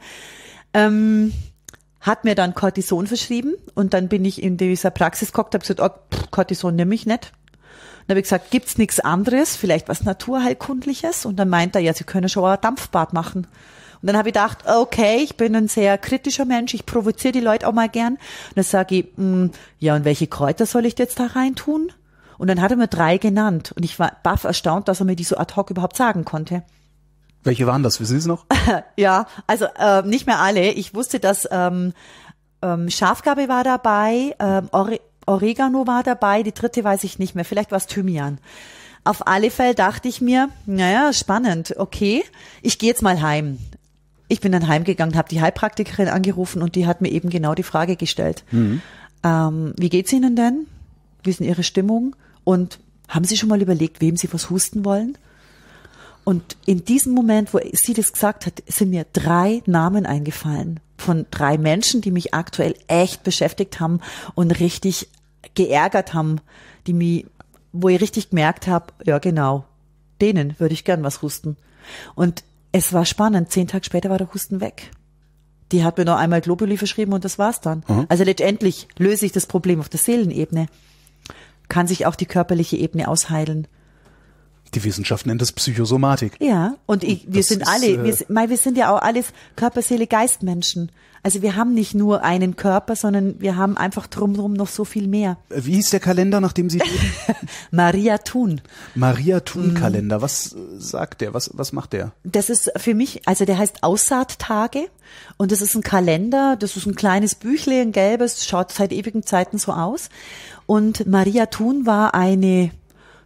S2: Hat mir dann Cortison verschrieben und dann bin ich in dieser Praxis geguckt, habe gesagt, Cortison nehme ich nicht. Dann habe ich gesagt, gibt's nichts anderes, vielleicht was Naturheilkundliches? Und dann meint er, ja, Sie können schon ein Dampfbad machen. Und dann habe ich gedacht, okay, ich bin ein sehr kritischer Mensch, ich provoziere die Leute auch mal gern. Und dann sage ich, ja, und welche Kräuter soll ich jetzt da reintun? Und dann hat er mir 3 genannt. Und ich war baff erstaunt, dass er mir die so ad hoc überhaupt sagen konnte.
S1: Welche waren das? Wissen Sie es noch?
S2: Ja, also nicht mehr alle. Ich wusste, dass Schafgarbe war dabei, Oregano war dabei, die 3. weiß ich nicht mehr. Vielleicht war es Thymian. Auf alle Fälle dachte ich mir, naja, spannend, okay, ich gehe jetzt mal heim. Ich bin dann heimgegangen, habe die Heilpraktikerin angerufen und die hat mir eben genau die Frage gestellt. Wie geht's Ihnen denn? Wie ist denn Ihre Stimmung? Und haben Sie schon mal überlegt, wem Sie was husten wollen? Und in diesem Moment, wo sie das gesagt hat, sind mir 3 Namen eingefallen von 3 Menschen, die mich aktuell echt beschäftigt haben und richtig geärgert haben, wo ich richtig gemerkt habe, ja genau, denen würde ich gern was husten. Und es war spannend, 10 Tage später war der Husten weg. Die hat mir noch einmal Globuli verschrieben und das war's dann. Also letztendlich löse ich das Problem auf der Seelenebene. Kann sich auch die körperliche Ebene ausheilen.
S1: Die Wissenschaft nennt das Psychosomatik.
S2: Ja, und wir sind ja auch alles Körper, Seele, Geist Menschen. Also wir haben nicht nur einen Körper, sondern wir haben einfach drumherum noch so viel mehr.
S1: Wie hieß der Kalender, nach dem Sie leben?
S2: Maria Thun.
S1: Maria Thun Kalender. Was sagt der? Was macht der?
S2: Das ist für mich, also der heißt Aussaattage und das ist ein Kalender, das ist ein kleines Büchle, ein gelbes, schaut seit ewigen Zeiten so aus. Und Maria Thun war eine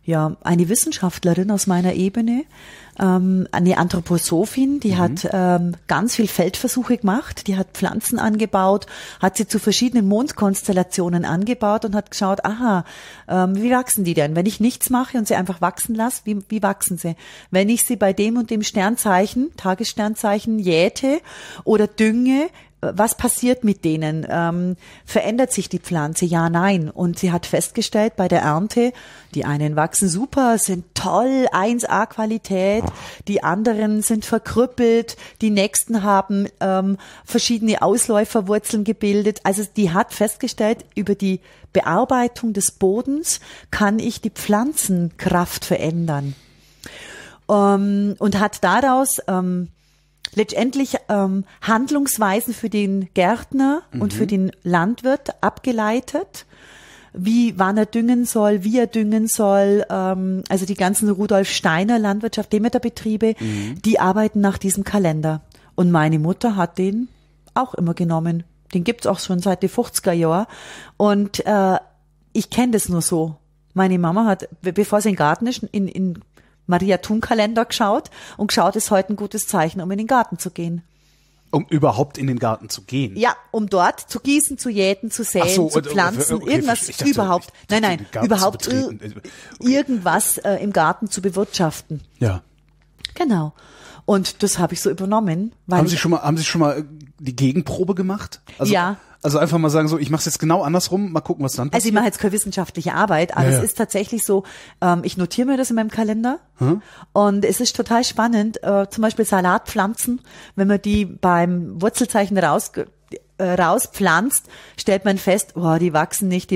S2: eine Wissenschaftlerin aus meiner Ebene, eine Anthroposophin, die hat ganz viel Feldversuche gemacht, die hat Pflanzen angebaut, hat sie zu verschiedenen Mondkonstellationen angebaut und hat geschaut, wie wachsen die denn? Wenn ich nichts mache und sie einfach wachsen lasse, wie wachsen sie? Wenn ich sie bei dem und dem Sternzeichen, Tagessternzeichen jäte oder dünge, was passiert mit denen? Verändert sich die Pflanze? Ja, nein. Und sie hat festgestellt bei der Ernte, die einen wachsen super, sind toll, 1A Qualität, die anderen sind verkrüppelt, die nächsten haben verschiedene Ausläuferwurzeln gebildet. Also die hat festgestellt, über die Bearbeitung des Bodens kann ich die Pflanzenkraft verändern. Und hat daraus letztendlich Handlungsweisen für den Gärtner und für den Landwirt abgeleitet, wann er düngen soll, wie er düngen soll. Also die ganzen Rudolf Steiner Landwirtschaft, Demeterbetriebe, die arbeiten nach diesem Kalender. Und meine Mutter hat den auch immer genommen. Den gibt's auch schon seit den 50er Jahren. Und ich kenne das nur so. Meine Mama hat, bevor sie in den Garten ist, in Maria-Thun-Kalender geschaut und geschaut, ist heute ein gutes Zeichen, um in den Garten zu gehen.
S1: Um überhaupt in den Garten zu gehen?
S2: Ja, um dort zu gießen, zu jäten, zu säen, zu pflanzen, irgendwas überhaupt. Überhaupt irgendwas im Garten zu bewirtschaften.
S1: Ja.
S2: Genau. Und das habe ich so übernommen. Weil
S1: haben Sie schon mal die Gegenprobe gemacht? Also,
S2: ja.
S1: Also einfach mal sagen so, ich mache es jetzt genau andersrum, mal gucken, was dann passiert.
S2: Also ich mache jetzt keine wissenschaftliche Arbeit, aber es ist tatsächlich so, ich notiere mir das in meinem Kalender und es ist total spannend, zum Beispiel Salatpflanzen, wenn man die beim Wurzelzeichen rauspflanzt, stellt man fest, die wachsen nicht,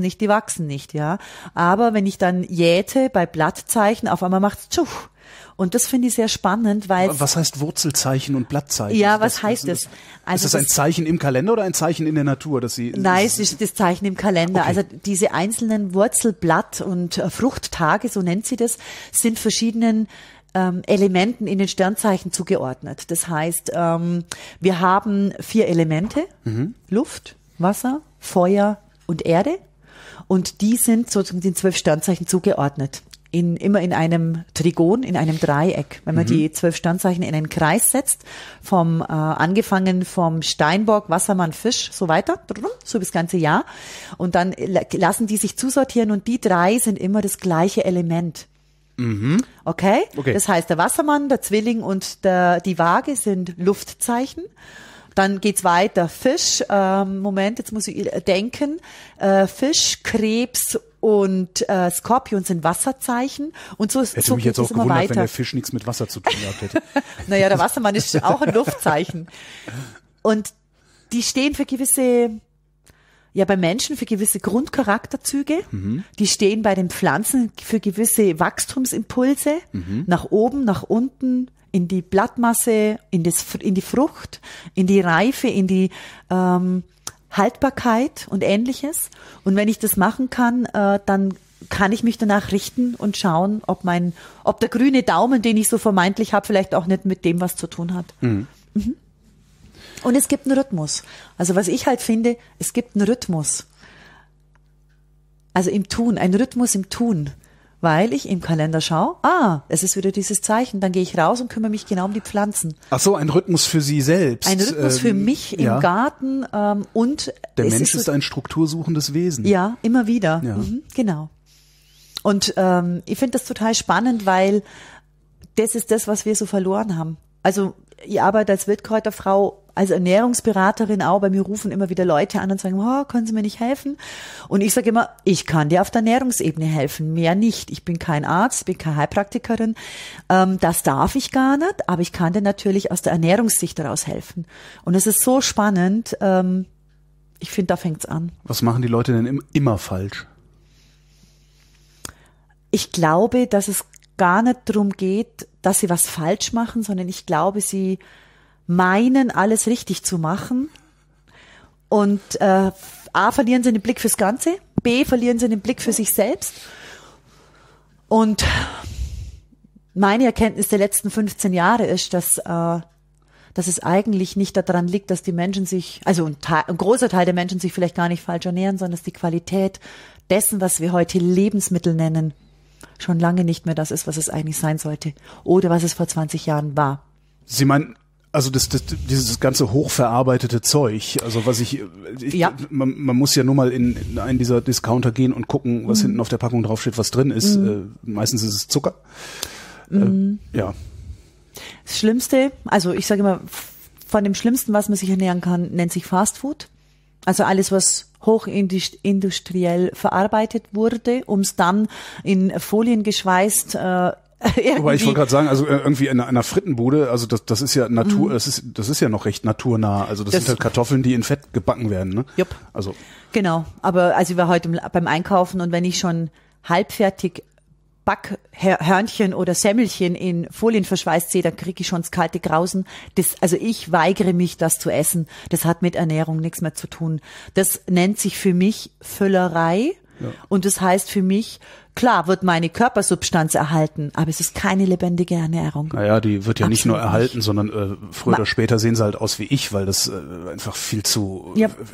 S2: ja. Aber wenn ich dann jäte bei Blattzeichen, auf einmal macht's tschuch. Und das finde ich sehr spannend, weil...
S1: Was heißt Wurzelzeichen und Blattzeichen?
S2: Ja, was heißt das?
S1: Also ist das ein Zeichen im Kalender oder ein Zeichen in der Natur?
S2: Nein, es ist das Zeichen im Kalender.
S1: Okay.
S2: Also diese einzelnen Wurzelblatt- und Fruchttage, so nennt sie das, sind verschiedenen Elementen in den Sternzeichen zugeordnet. Das heißt, wir haben 4 Elemente, Luft, Wasser, Feuer und Erde. Und die sind sozusagen den 12 Sternzeichen zugeordnet. Immer in einem Trigon, in einem Dreieck. Wenn man die 12 Sternzeichen in einen Kreis setzt, angefangen vom Steinbock, Wassermann, Fisch, so weiter, so das ganze Jahr. Und dann lassen die sich zusortieren und die 3 sind immer das gleiche Element. Okay? Das heißt, der Wassermann, der Zwilling und die Waage sind Luftzeichen. Dann geht's weiter. Fisch, Moment, jetzt muss ich denken. Fisch, Krebs und Skorpion sind Wasserzeichen. Und so
S1: hätte mich jetzt auch gewundert, wenn der Fisch nichts mit Wasser zu tun gehabt hätte.
S2: Naja, der Wassermann ist auch ein Luftzeichen. Und die stehen für gewisse, bei Menschen für gewisse Grundcharakterzüge. Die stehen bei den Pflanzen für gewisse Wachstumsimpulse. Nach oben, nach unten, in die Blattmasse, in die Frucht, in die Reife, in die Haltbarkeit und Ähnliches. Und wenn ich das machen kann, dann kann ich mich danach richten und schauen, ob der grüne Daumen, den ich so vermeintlich habe, vielleicht auch nicht mit dem was zu tun hat. Und es gibt einen Rhythmus. Also was ich halt finde, es gibt einen Rhythmus. Also im Tun, ein Rhythmus im Tun. Weil ich im Kalender schaue, es ist wieder dieses Zeichen, dann gehe ich raus und kümmere mich genau um die Pflanzen.
S1: Ach so, ein Rhythmus für Sie selbst.
S2: Ein Rhythmus für mich im Garten und...
S1: Der Mensch ist ein struktursuchendes Wesen.
S2: Ja, immer wieder.
S1: Ja.
S2: Genau. Und ich finde das total spannend, weil das ist das, was wir so verloren haben. Also ich arbeite als Wildkräuterfrau, als Ernährungsberaterin auch, bei mir rufen immer wieder Leute an und sagen, können Sie mir nicht helfen? Und ich sage immer, ich kann dir auf der Ernährungsebene helfen, mehr nicht. Ich bin kein Arzt, bin keine Heilpraktikerin, das darf ich gar nicht, aber ich kann dir natürlich aus der Ernährungssicht daraus helfen. Und es ist so spannend, ich finde, da fängt's an.
S1: Was machen die Leute denn immer falsch?
S2: Ich glaube, dass es gar nicht darum geht, dass sie was falsch machen, sondern ich glaube, sie meinen, alles richtig zu machen. Und A, verlieren sie den Blick fürs Ganze, B, verlieren sie den Blick für sich selbst. Und meine Erkenntnis der letzten 15 Jahre ist, dass es eigentlich nicht daran liegt, dass die Menschen sich, also ein großer Teil der Menschen sich vielleicht gar nicht falsch ernähren, sondern dass die Qualität dessen, was wir heute Lebensmittel nennen, schon lange nicht mehr das ist, was es eigentlich sein sollte oder was es vor 20 Jahren war.
S1: Sie meinen, also dieses ganze hochverarbeitete Zeug, also man muss ja nur mal in einen dieser Discounter gehen und gucken, was hinten auf der Packung draufsteht, was drin ist. Meistens ist es Zucker. Ja.
S2: Das Schlimmste, also ich sage immer, von dem Schlimmsten, was man sich ernähren kann, nennt sich Fast Food. Also alles, was hochindustriell verarbeitet wurde, um es dann in Folien geschweißt
S1: Wobei ich wollte gerade sagen, also irgendwie in einer Frittenbude, also das ist ja Natur, das ist ja noch recht naturnah. Also das sind halt Kartoffeln, die in Fett gebacken werden, ne?
S2: Jupp.
S1: Also
S2: genau, aber also ich war heute beim Einkaufen und wenn ich schon halbfertig Backhörnchen oder Semmelchen in Folien verschweißt sehe, dann kriege ich schon das kalte Grausen. Also ich weigere mich, das zu essen. Das hat mit Ernährung nichts mehr zu tun. Das nennt sich für mich Völlerei. Ja. Und das heißt für mich, klar wird meine Körpersubstanz erhalten, aber es ist keine lebendige Ernährung.
S1: Naja, die wird ja nicht nur erhalten, sondern früher oder später sehen sie halt aus wie ich, weil das einfach viel zu,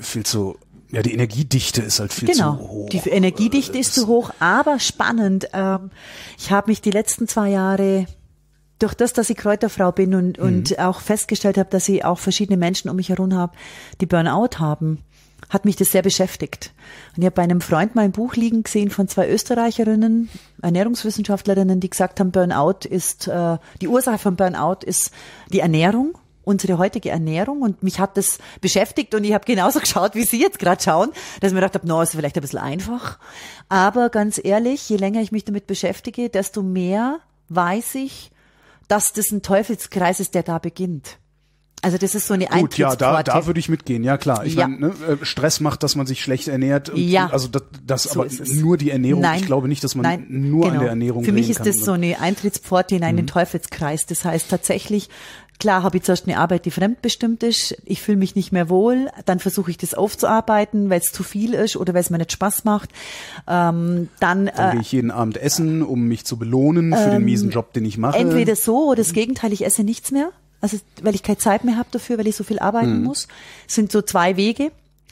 S1: ja, die Energiedichte ist halt viel zu hoch.
S2: Die Energiedichte ist zu hoch, aber spannend. Ich habe mich die letzten 2 Jahre durch das, dass ich Kräuterfrau bin und auch festgestellt habe, dass ich auch verschiedene Menschen um mich herum habe, die Burnout haben, hat mich das sehr beschäftigt. Und ich habe bei einem Freund mal ein Buch liegen gesehen von 2 Österreicherinnen, Ernährungswissenschaftlerinnen, die gesagt haben, Burnout ist, die Ursache von Burnout ist die Ernährung. Unsere heutige Ernährung, und mich hat das beschäftigt und ich habe genauso geschaut, wie Sie jetzt gerade schauen, dass ich mir gedacht habe, ist vielleicht ein bisschen einfach, aber ganz ehrlich, je länger ich mich damit beschäftige, desto mehr weiß ich, dass das ein Teufelskreis ist, der da beginnt. Also das ist so eine Eintrittspforte.
S1: Gut, ja, da würde ich mitgehen, ja klar. Ich meine, ne, Stress macht, dass man sich schlecht ernährt. Und also das so aber nur die Ernährung. Nein. Ich glaube nicht, dass man nur an der Ernährung
S2: Für mich ist
S1: kann,
S2: das so eine Eintrittspforte in einen Teufelskreis. Das heißt tatsächlich, klar habe ich zuerst eine Arbeit, die fremdbestimmt ist. Ich fühle mich nicht mehr wohl. Dann versuche ich das aufzuarbeiten, weil es zu viel ist oder weil es mir nicht Spaß macht. Dann
S1: gehe ich jeden Abend essen, um mich zu belohnen für den miesen Job, den ich mache.
S2: Entweder so oder das Gegenteil, ich esse nichts mehr. Also weil ich keine Zeit mehr habe dafür, weil ich so viel arbeiten muss. Es sind so 2 Wege.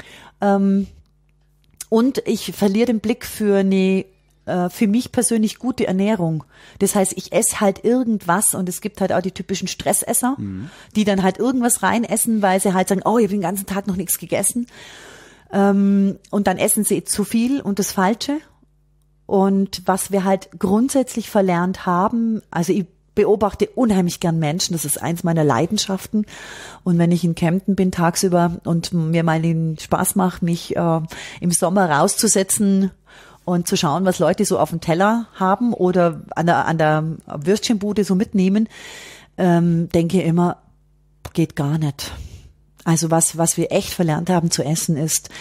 S2: Und ich verliere den Blick für eine für mich persönlich gute Ernährung. Das heißt, ich esse halt irgendwas und es gibt halt auch die typischen Stressesser, die dann halt irgendwas reinessen, weil sie halt sagen, ich habe den ganzen Tag noch nichts gegessen. Und dann essen sie zu viel und das Falsche. Und was wir halt grundsätzlich verlernt haben, also ich beobachte unheimlich gern Menschen, das ist eins meiner Leidenschaften. Und wenn ich in Kempten bin tagsüber und mir mal den Spaß macht, mich im Sommer rauszusetzen und zu schauen, was Leute so auf dem Teller haben oder an der Würstchenbude so mitnehmen, denke immer, geht gar nicht. Also was wir echt verlernt haben zu essen ist,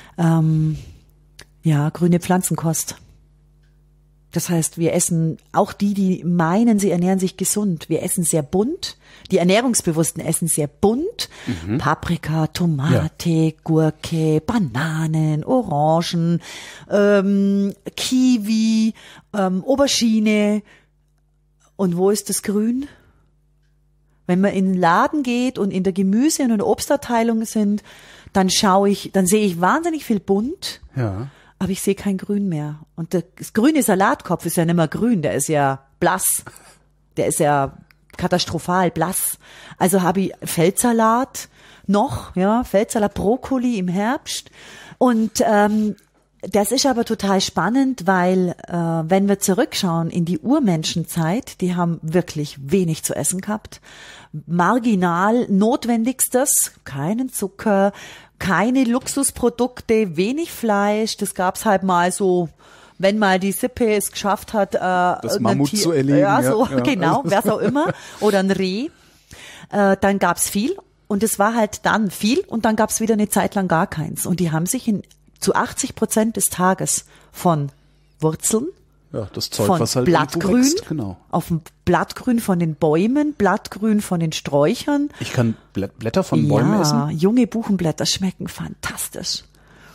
S2: grüne Pflanzenkost. Das heißt, wir essen, auch die meinen, sie ernähren sich gesund. Wir essen sehr bunt. Die Ernährungsbewussten essen sehr bunt. Paprika, Tomate, Gurke, Bananen, Orangen, Kiwi, Aubergine. Und wo ist das Grün? Wenn man in den Laden geht und in der Gemüse- und Obstabteilung sind, dann sehe ich wahnsinnig viel bunt.
S1: Ja.
S2: Aber ich sehe kein Grün mehr. Und das grüne Salatkopf ist ja nicht mehr grün, der ist ja blass. Der ist ja katastrophal blass. Also habe ich Feldsalat noch, Feldsalat, Brokkoli im Herbst. Und das ist aber total spannend, weil wenn wir zurückschauen in die Urmenschenzeit, die haben wirklich wenig zu essen gehabt. Marginal Notwendigstes, keinen Zucker, keine Luxusprodukte, wenig Fleisch. Das gab's halt mal so, wenn mal die Sippe es geschafft hat,
S1: das Mammut zu erlegen.
S2: Genau, wer auch immer. Oder ein Reh. Dann gab's viel und es war halt dann viel und dann gab's wieder eine Zeit lang gar keins. Und die haben sich zu 80% des Tages von Wurzeln,
S1: das Zeug,
S2: von
S1: was halt
S2: Blattgrün,
S1: wächst, genau.
S2: Auf dem Blattgrün von den Bäumen, Blattgrün von den Sträuchern.
S1: Ich kann Blätter von Bäumen essen?
S2: Ja, junge Buchenblätter schmecken fantastisch.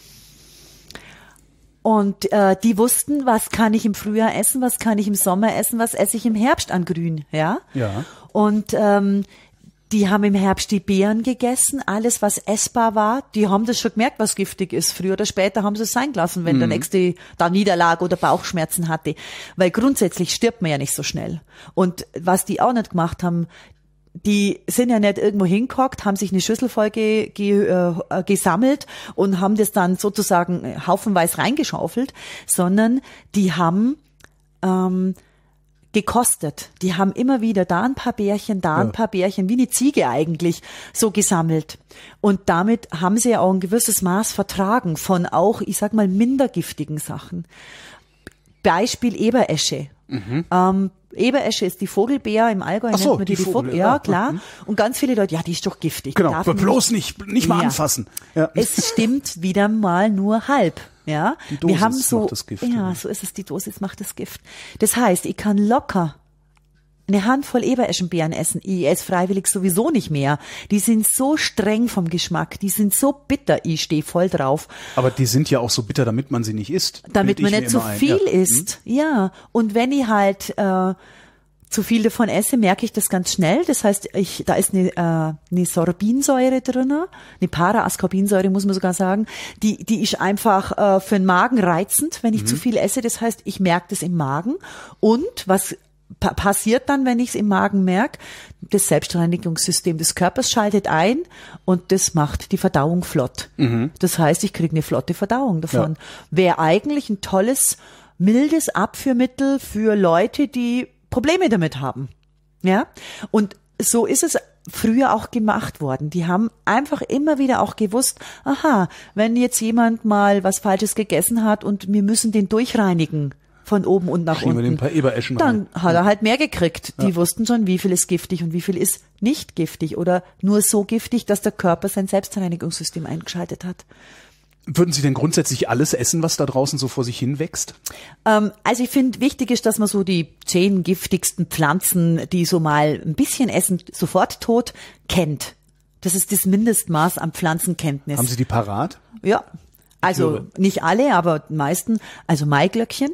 S2: Und die wussten, was kann ich im Frühjahr essen, was kann ich im Sommer essen, was esse ich im Herbst an Grün, ja?
S1: Ja.
S2: Und Die haben im Herbst die Beeren gegessen, alles was essbar war. Die haben das schon gemerkt, was giftig ist. Früher oder später haben sie es sein gelassen, wenn der Nächste da Niederlag oder Bauchschmerzen hatte. Weil grundsätzlich stirbt man ja nicht so schnell. Und was die auch nicht gemacht haben, die sind ja nicht irgendwo hingehockt, haben sich eine Schüssel voll gesammelt und haben das dann sozusagen haufenweise reingeschaufelt, sondern die haben gekostet. Die haben immer wieder da ein paar Bärchen, da ein paar Bärchen, wie eine Ziege eigentlich, so gesammelt. Und damit haben sie ja auch ein gewisses Maß vertragen von auch, ich sag mal, minder giftigen Sachen. Beispiel Eberesche. Eberesche ist die Vogelbeer im Allgäu,
S1: Ach so,
S2: nennt man die
S1: Vogel,
S2: ja, klar. Und ganz viele Leute, ja, die ist doch giftig.
S1: Genau, aber bloß nicht mal anfassen. Ja.
S2: Es stimmt wieder mal nur halb. Ja,
S1: die Dosis
S2: wir haben so,
S1: macht das Gift.
S2: Ja, so ist es, die Dosis macht das Gift. Das heißt, ich kann locker eine Handvoll Ebereschenbeeren essen. Ich esse freiwillig sowieso nicht mehr. Die sind so streng vom Geschmack, die sind so bitter, ich stehe voll drauf.
S1: Aber die sind ja auch so bitter, damit man sie nicht isst.
S2: Damit man nicht so viel isst, ja. Und wenn ich halt zu viel davon esse, merke ich das ganz schnell. Das heißt, da ist eine Sorbinsäure drin, eine Para-Ascorbinsäure, muss man sogar sagen. Die ist einfach für den Magen reizend, wenn ich zu viel esse. Das heißt, ich merke das im Magen. Und was passiert dann, wenn ich es im Magen merke? Das Selbstreinigungssystem des Körpers schaltet ein und das macht die Verdauung flott. Das heißt, ich kriege eine flotte Verdauung davon. Ja. Wäre eigentlich ein tolles, mildes Abführmittel für Leute, die Probleme damit haben. Ja? Und so ist es früher auch gemacht worden. Die haben einfach immer wieder auch gewusst, aha, wenn jetzt jemand mal was Falsches gegessen hat und wir müssen den durchreinigen von oben und nach unten,
S1: wir ein paar Ebereschen
S2: dann hat er halt mehr gekriegt. Die wussten schon, wie viel ist giftig und wie viel ist nicht giftig oder nur so giftig, dass der Körper sein Selbstreinigungssystem eingeschaltet hat.
S1: Würden Sie denn grundsätzlich alles essen, was da draußen so vor sich hin wächst?
S2: Also ich finde, wichtig ist, dass man so die 10 giftigsten Pflanzen, die so mal ein bisschen essen, sofort tot, kennt. Das ist das Mindestmaß an Pflanzenkenntnis.
S1: Haben Sie die parat?
S2: Ja, also nicht alle, aber die meisten. Also Maiglöckchen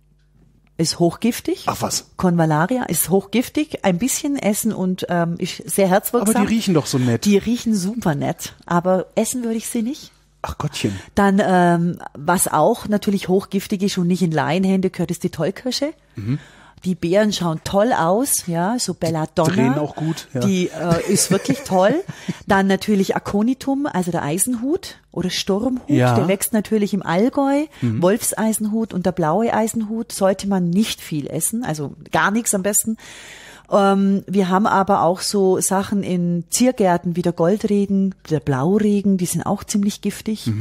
S2: ist hochgiftig.
S1: Ach was?
S2: Convallaria ist hochgiftig. Ein bisschen essen und ist sehr herzwirksam.
S1: Aber die riechen doch so nett.
S2: Die riechen super nett, aber essen würde ich sie nicht.
S1: Ach Gottchen.
S2: Dann, was auch natürlich hochgiftig ist und nicht in Laienhände gehört, ist die Tollkirsche. Die Beeren schauen toll aus, ja, so Belladonna.
S1: Die drehen auch gut. Ja.
S2: Die ist wirklich toll. Dann natürlich Aconitum, also der Eisenhut oder Sturmhut, der wächst natürlich im Allgäu. Wolfseisenhut und der blaue Eisenhut sollte man nicht viel essen, also gar nichts am besten. Wir haben aber auch so Sachen in Ziergärten wie der Goldregen, der Blauregen, die sind auch ziemlich giftig.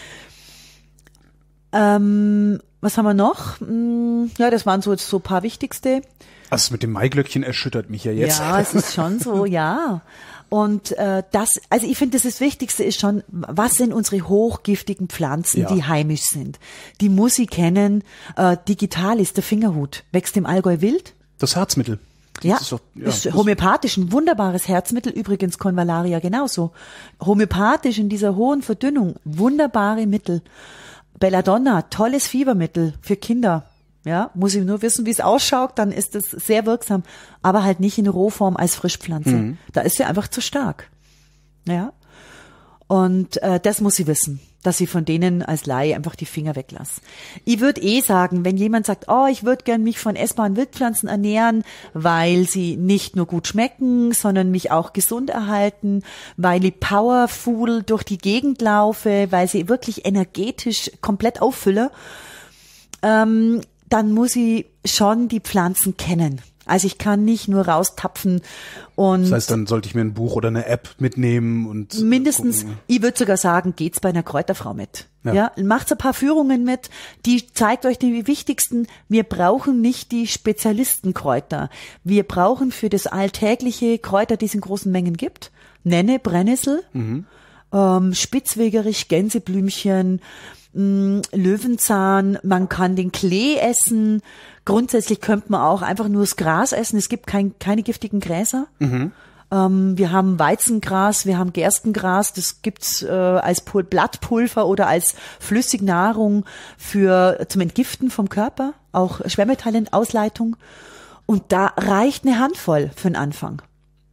S2: Was haben wir noch? Ja, das waren so ein paar wichtigste.
S1: Das mit dem Maiglöckchen erschüttert mich ja jetzt.
S2: Ja, es ist schon so, ja. Und also ich finde, das Wichtigste ist schon, was sind unsere hochgiftigen Pflanzen, die heimisch sind. Die muss ich kennen. Digital ist der Fingerhut, wächst im Allgäu wild.
S1: Das Herzmittel.
S2: Ja, ist homöopathisch ein wunderbares Herzmittel, übrigens Convallaria genauso. Homöopathisch in dieser hohen Verdünnung, wunderbare Mittel. Belladonna, tolles Fiebermittel für Kinder. Ja, muss ich nur wissen, wie es ausschaut, dann ist es sehr wirksam, aber halt nicht in Rohform als Frischpflanze. Da ist sie einfach zu stark. Ja. Und das muss ich wissen, dass ich von denen als Laie einfach die Finger weglasse. Ich würde sagen, wenn jemand sagt, oh, ich würde gern mich von essbaren Wildpflanzen ernähren, weil sie nicht nur gut schmecken, sondern mich auch gesund erhalten, weil ich powerful durch die Gegend laufe, weil sie wirklich energetisch komplett auffülle, dann muss ich schon die Pflanzen kennen. Also ich kann nicht nur raustapfen und.
S1: Das heißt, dann sollte ich mir ein Buch oder eine App mitnehmen und.
S2: Mindestens,
S1: gucken.
S2: Ich würde sogar sagen, geht's bei einer Kräuterfrau mit. Ja, macht ein paar Führungen mit, die zeigt euch die wichtigsten. Wir brauchen nicht die Spezialistenkräuter. Wir brauchen für das alltägliche Kräuter, die es in großen Mengen gibt. Nenne, Brennnessel, Spitzwegerich, Gänseblümchen, Löwenzahn, man kann den Klee essen. Grundsätzlich könnte man auch einfach nur das Gras essen. Es gibt keine giftigen Gräser. Wir haben Weizengras, wir haben Gerstengras. Das gibt's als Blattpulver oder als Flüssignahrung zum Entgiften vom Körper. Auch Schwermetallenausleitung. Und da reicht eine Handvoll für den Anfang.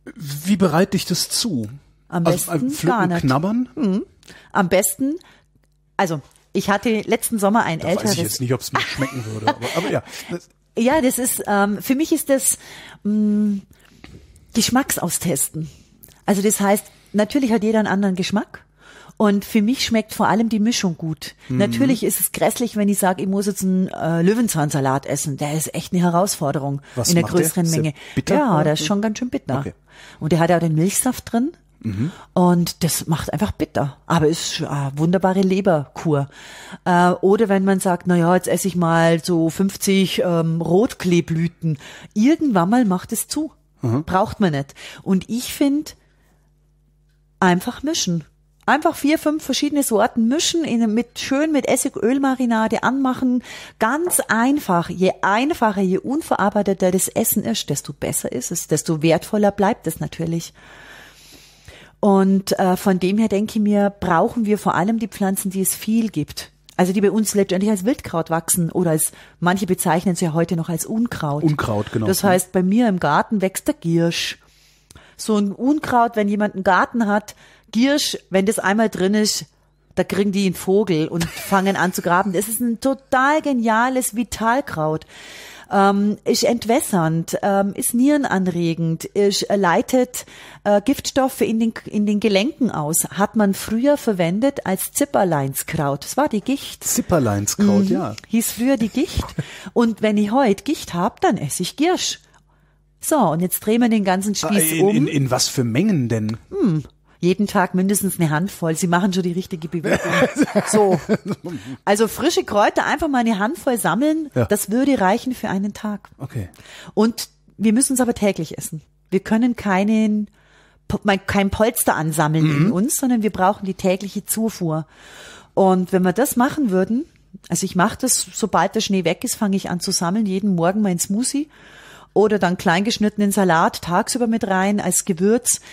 S1: Wie bereite ich das zu?
S2: Am besten
S1: pflücken,
S2: gar nicht.
S1: Knabbern?
S2: Am besten, also ich hatte letzten Sommer ein älteres.
S1: Weiß ich jetzt nicht, ob es mir schmecken würde, aber ja.
S2: Ja, das ist, für mich ist das Geschmacksaustesten. Also das heißt, natürlich hat jeder einen anderen Geschmack. Und für mich schmeckt vor allem die Mischung gut. Natürlich ist es grässlich, wenn ich sage, ich muss jetzt einen Löwenzahnsalat essen. Der ist echt eine Herausforderung.
S1: Was
S2: in der
S1: macht der?
S2: größeren
S1: Ist der
S2: Menge.
S1: bitter,
S2: Ja,
S1: oder?
S2: der ist schon ganz schön bitter.
S1: Okay.
S2: Und der hat ja auch den Milchsaft drin. Und das macht einfach bitter. Aber ist eine wunderbare Leberkur. Oder wenn man sagt, na ja, jetzt esse ich mal so 50 Rotkleeblüten. Irgendwann mal macht es zu. Braucht man nicht. Und ich finde, einfach mischen. Einfach 4, 5 verschiedene Sorten mischen, schön mit Essigölmarinade anmachen. Ganz einfach. Je einfacher, je unverarbeiteter das Essen ist, desto besser ist es, desto wertvoller bleibt es natürlich. Und von dem her denke ich mir, brauchen wir vor allem die Pflanzen, die es viel gibt. Also die bei uns letztendlich als Wildkraut wachsen oder manche bezeichnen sie ja heute noch als Unkraut.
S1: Unkraut, genau.
S2: Das heißt, bei mir im Garten wächst der Giersch. So ein Unkraut, wenn jemand einen Garten hat, Giersch, wenn das einmal drin ist, da kriegen die einen Vogel und fangen an zu graben. Das ist ein total geniales Vitalkraut. Ist entwässernd, ist nierenanregend, leitet Giftstoffe in den Gelenken aus. Hat man früher verwendet als Zipperleinskraut. Das war die Gicht.
S1: Zipperleinskraut, ja.
S2: Hieß früher die Gicht. Und wenn ich heute Gicht habe, dann esse ich Giersch. So, und jetzt drehen wir den ganzen Spieß um.
S1: In was für Mengen denn?
S2: Jeden Tag mindestens eine Handvoll. Sie machen schon die richtige Bewegung. So. Also frische Kräuter, einfach mal eine Handvoll sammeln,
S1: Ja.
S2: das würde reichen für einen Tag.
S1: Okay.
S2: Und wir müssen es aber täglich essen. Wir können kein Polster ansammeln in uns, sondern wir brauchen die tägliche Zufuhr. Und wenn wir das machen würden, also ich mache das, sobald der Schnee weg ist, fange ich an zu sammeln, jeden Morgen mein Smoothie oder dann kleingeschnittenen Salat tagsüber mit rein als Gewürz.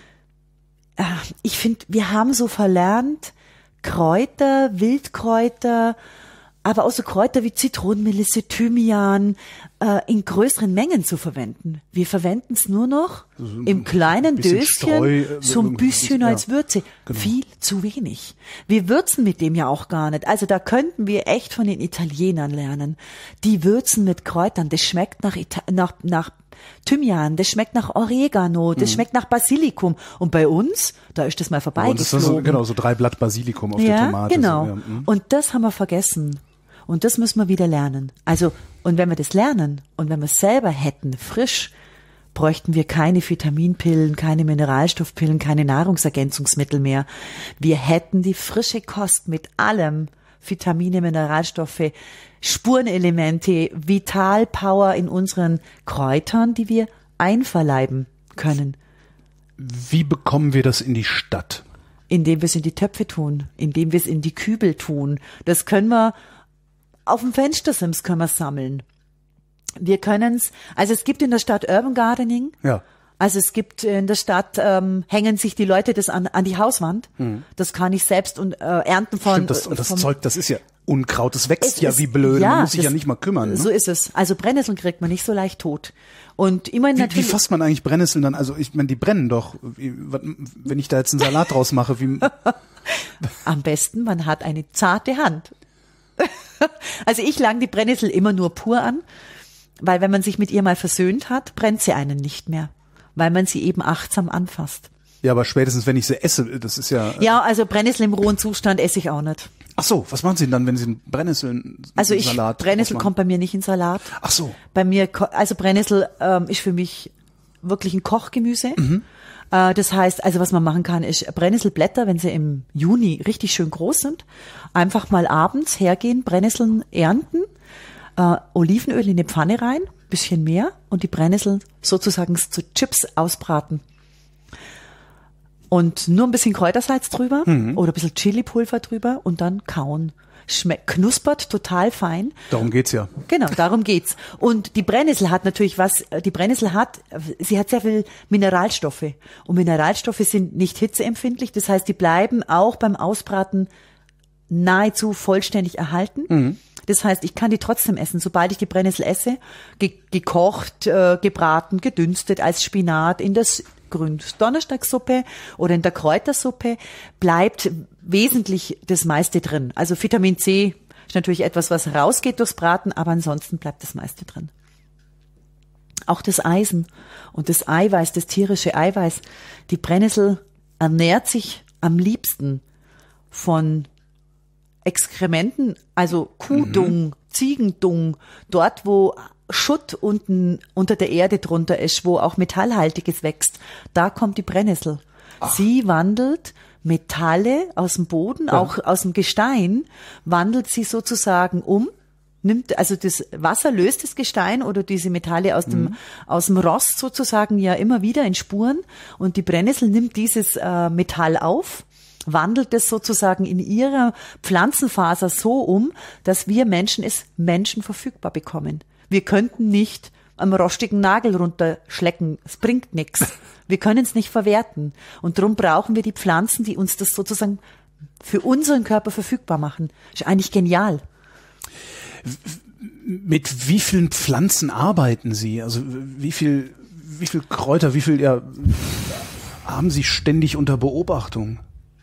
S2: Ich finde, wir haben so verlernt, Kräuter, Wildkräuter, aber auch so Kräuter wie Zitronenmelisse, Thymian in größeren Mengen zu verwenden. Wir verwenden es nur noch im kleinen
S1: bisschen
S2: Döschen,
S1: Streu,
S2: so ein bisschen
S1: ja,
S2: als Würze.
S1: genau.
S2: Viel zu wenig. Wir würzen mit dem ja auch gar nicht. Also da könnten wir echt von den Italienern lernen. Die würzen mit Kräutern. Das schmeckt nach Thymian, das schmeckt nach Oregano, das schmeckt nach Basilikum. Und bei uns, da ist das mal
S1: Und das ist
S2: vorbeigeflogen.
S1: so 3 Blatt Basilikum auf der Tomate.
S2: Genau.
S1: So, ja.
S2: Und das haben wir vergessen. Und das müssen wir wieder lernen. Also, und wenn wir das lernen und wenn wir es selber hätten, frisch, bräuchten wir keine Vitaminpillen, keine Mineralstoffpillen, keine Nahrungsergänzungsmittel mehr. Wir hätten die frische Kost mit allem, Vitamine, Mineralstoffe, Spurenelemente, Vitalpower in unseren Kräutern, die wir einverleiben können.
S1: Wie bekommen wir das in die Stadt?
S2: Indem wir es in die Töpfe tun, indem wir es in die Kübel tun. Das können wir auf dem Fenstersims können wir sammeln. Wir können es, also es gibt in der Stadt Urban Gardening.
S1: Ja.
S2: Also es gibt in der Stadt, hängen sich die Leute das an die Hauswand. Das kann ich selbst ernten von.
S1: Stimmt, das Zeug, das ist ja Unkraut, das wächst
S2: Es
S1: ja
S2: ist-
S1: wie blöde,
S2: ja,
S1: man muss sich
S2: das-
S1: ja nicht mal kümmern. Ne?
S2: So ist es. Also Brennnesseln kriegt man nicht so leicht tot. Und immer
S1: Wie
S2: natürlich.
S1: fasst man eigentlich Brennnesseln dann? Also ich meine, die brennen doch. Wenn ich da jetzt einen Salat draus mache, wie
S2: Am besten, man hat eine zarte Hand. Also ich lang die Brennnessel immer nur pur an, weil wenn man sich mit ihr mal versöhnt hat, brennt sie einen nicht mehr, weil man sie eben achtsam anfasst.
S1: ja, aber spätestens wenn ich sie esse, das ist ja.
S2: Ja, also Brennnessel im rohen Zustand esse ich auch nicht.
S1: Ach so, was machen Sie denn dann, wenn Sie einen
S2: Also
S1: Salat
S2: Brennnessel
S1: draus
S2: kommt bei mir nicht in Salat.
S1: Ach so.
S2: Bei mir, also Brennnessel ist für mich wirklich ein Kochgemüse. Das heißt, also was man machen kann, ist Brennnesselblätter, wenn sie im Juni richtig schön groß sind, einfach mal abends hergehen, Brennnesseln ernten, Olivenöl in die Pfanne rein, bisschen mehr und die Brennnesseln sozusagen zu Chips ausbraten. Und nur ein bisschen Kräutersalz drüber oder ein bisschen Chilipulver drüber und dann kauen. Schmeckt, knuspert total fein.
S1: Darum geht's ja.
S2: Genau, darum geht's. Und die Brennnessel hat natürlich sie hat sehr viel Mineralstoffe. Und Mineralstoffe sind nicht hitzeempfindlich. Das heißt, die bleiben auch beim Ausbraten nahezu vollständig erhalten. Das heißt, ich kann die trotzdem essen, sobald ich die Brennnessel esse, gekocht, gebraten, gedünstet als Spinat in das Gründonnerstagssuppe oder in der Kräutersuppe bleibt wesentlich das meiste drin. Also Vitamin C ist natürlich etwas, was rausgeht durchs Braten, aber ansonsten bleibt das meiste drin. Auch das Eisen und das Eiweiß, das tierische Eiweiß. Die Brennnessel ernährt sich am liebsten von Exkrementen, also Kuhdung, Ziegendung, dort wo Schutt unten unter der Erde drunter ist, wo auch Metallhaltiges wächst, da kommt die Brennnessel. Sie wandelt Metalle aus dem Boden, auch aus dem Gestein, wandelt sie sozusagen nimmt, also das Wasser löst das Gestein oder diese Metalle aus dem Rost sozusagen ja immer wieder in Spuren und die Brennnessel nimmt dieses Metall auf, wandelt es sozusagen in ihrer Pflanzenfaser so dass wir Menschen es menschenverfügbar bekommen. Wir könnten nicht am rostigen Nagel runterschlecken, es bringt nichts. Wir können es nicht verwerten und darum brauchen wir die Pflanzen, die uns das sozusagen für unseren Körper verfügbar machen. Ist eigentlich genial.
S1: Mit wie vielen Pflanzen arbeiten Sie? Also wie viel Kräuter, haben Sie ständig unter Beobachtung?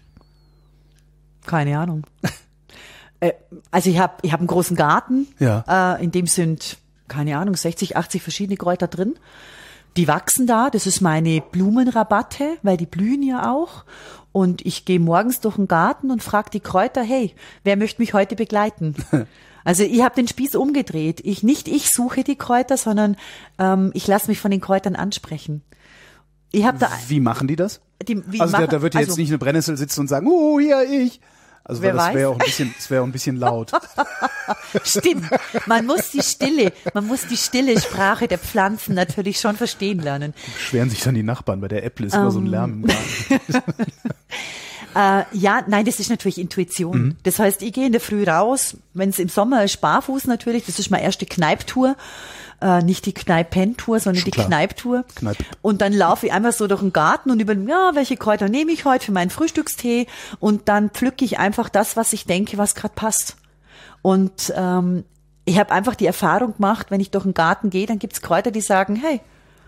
S2: Keine Ahnung. Also ich hab einen großen Garten, in dem sind, keine Ahnung, 60, 80 verschiedene Kräuter drin. Die wachsen da, das ist meine Blumenrabatte, weil die blühen ja auch. Und ich gehe morgens durch den Garten und frage die Kräuter, hey, wer möchte mich heute begleiten? Also ich habe den Spieß umgedreht. Nicht ich suche die Kräuter, sondern ich lasse mich von den Kräutern ansprechen.
S1: Wie machen die das? Da wird jetzt nicht eine Brennnessel sitzen und sagen, hier ich. Also das wäre auch ein bisschen laut.
S2: Stimmt. Man muss die stille Sprache der Pflanzen natürlich schon verstehen lernen.
S1: Beschweren sich dann die Nachbarn, bei der Äpfel ist immer so ein Lärm im Garten.
S2: Nein, das ist natürlich Intuition. Das heißt, ich gehe in der Früh raus, wenn es im Sommer ist, barfuß natürlich, das ist meine erste Kneiptour. Nicht die Kneipentour, sondern die Kneiptour. Und dann laufe ich einfach so durch den Garten und welche Kräuter nehme ich heute für meinen Frühstückstee? Und dann pflücke ich einfach das, was ich denke, was gerade passt. Und ich habe einfach die Erfahrung gemacht, wenn ich durch den Garten gehe, dann gibt's Kräuter, die sagen, hey,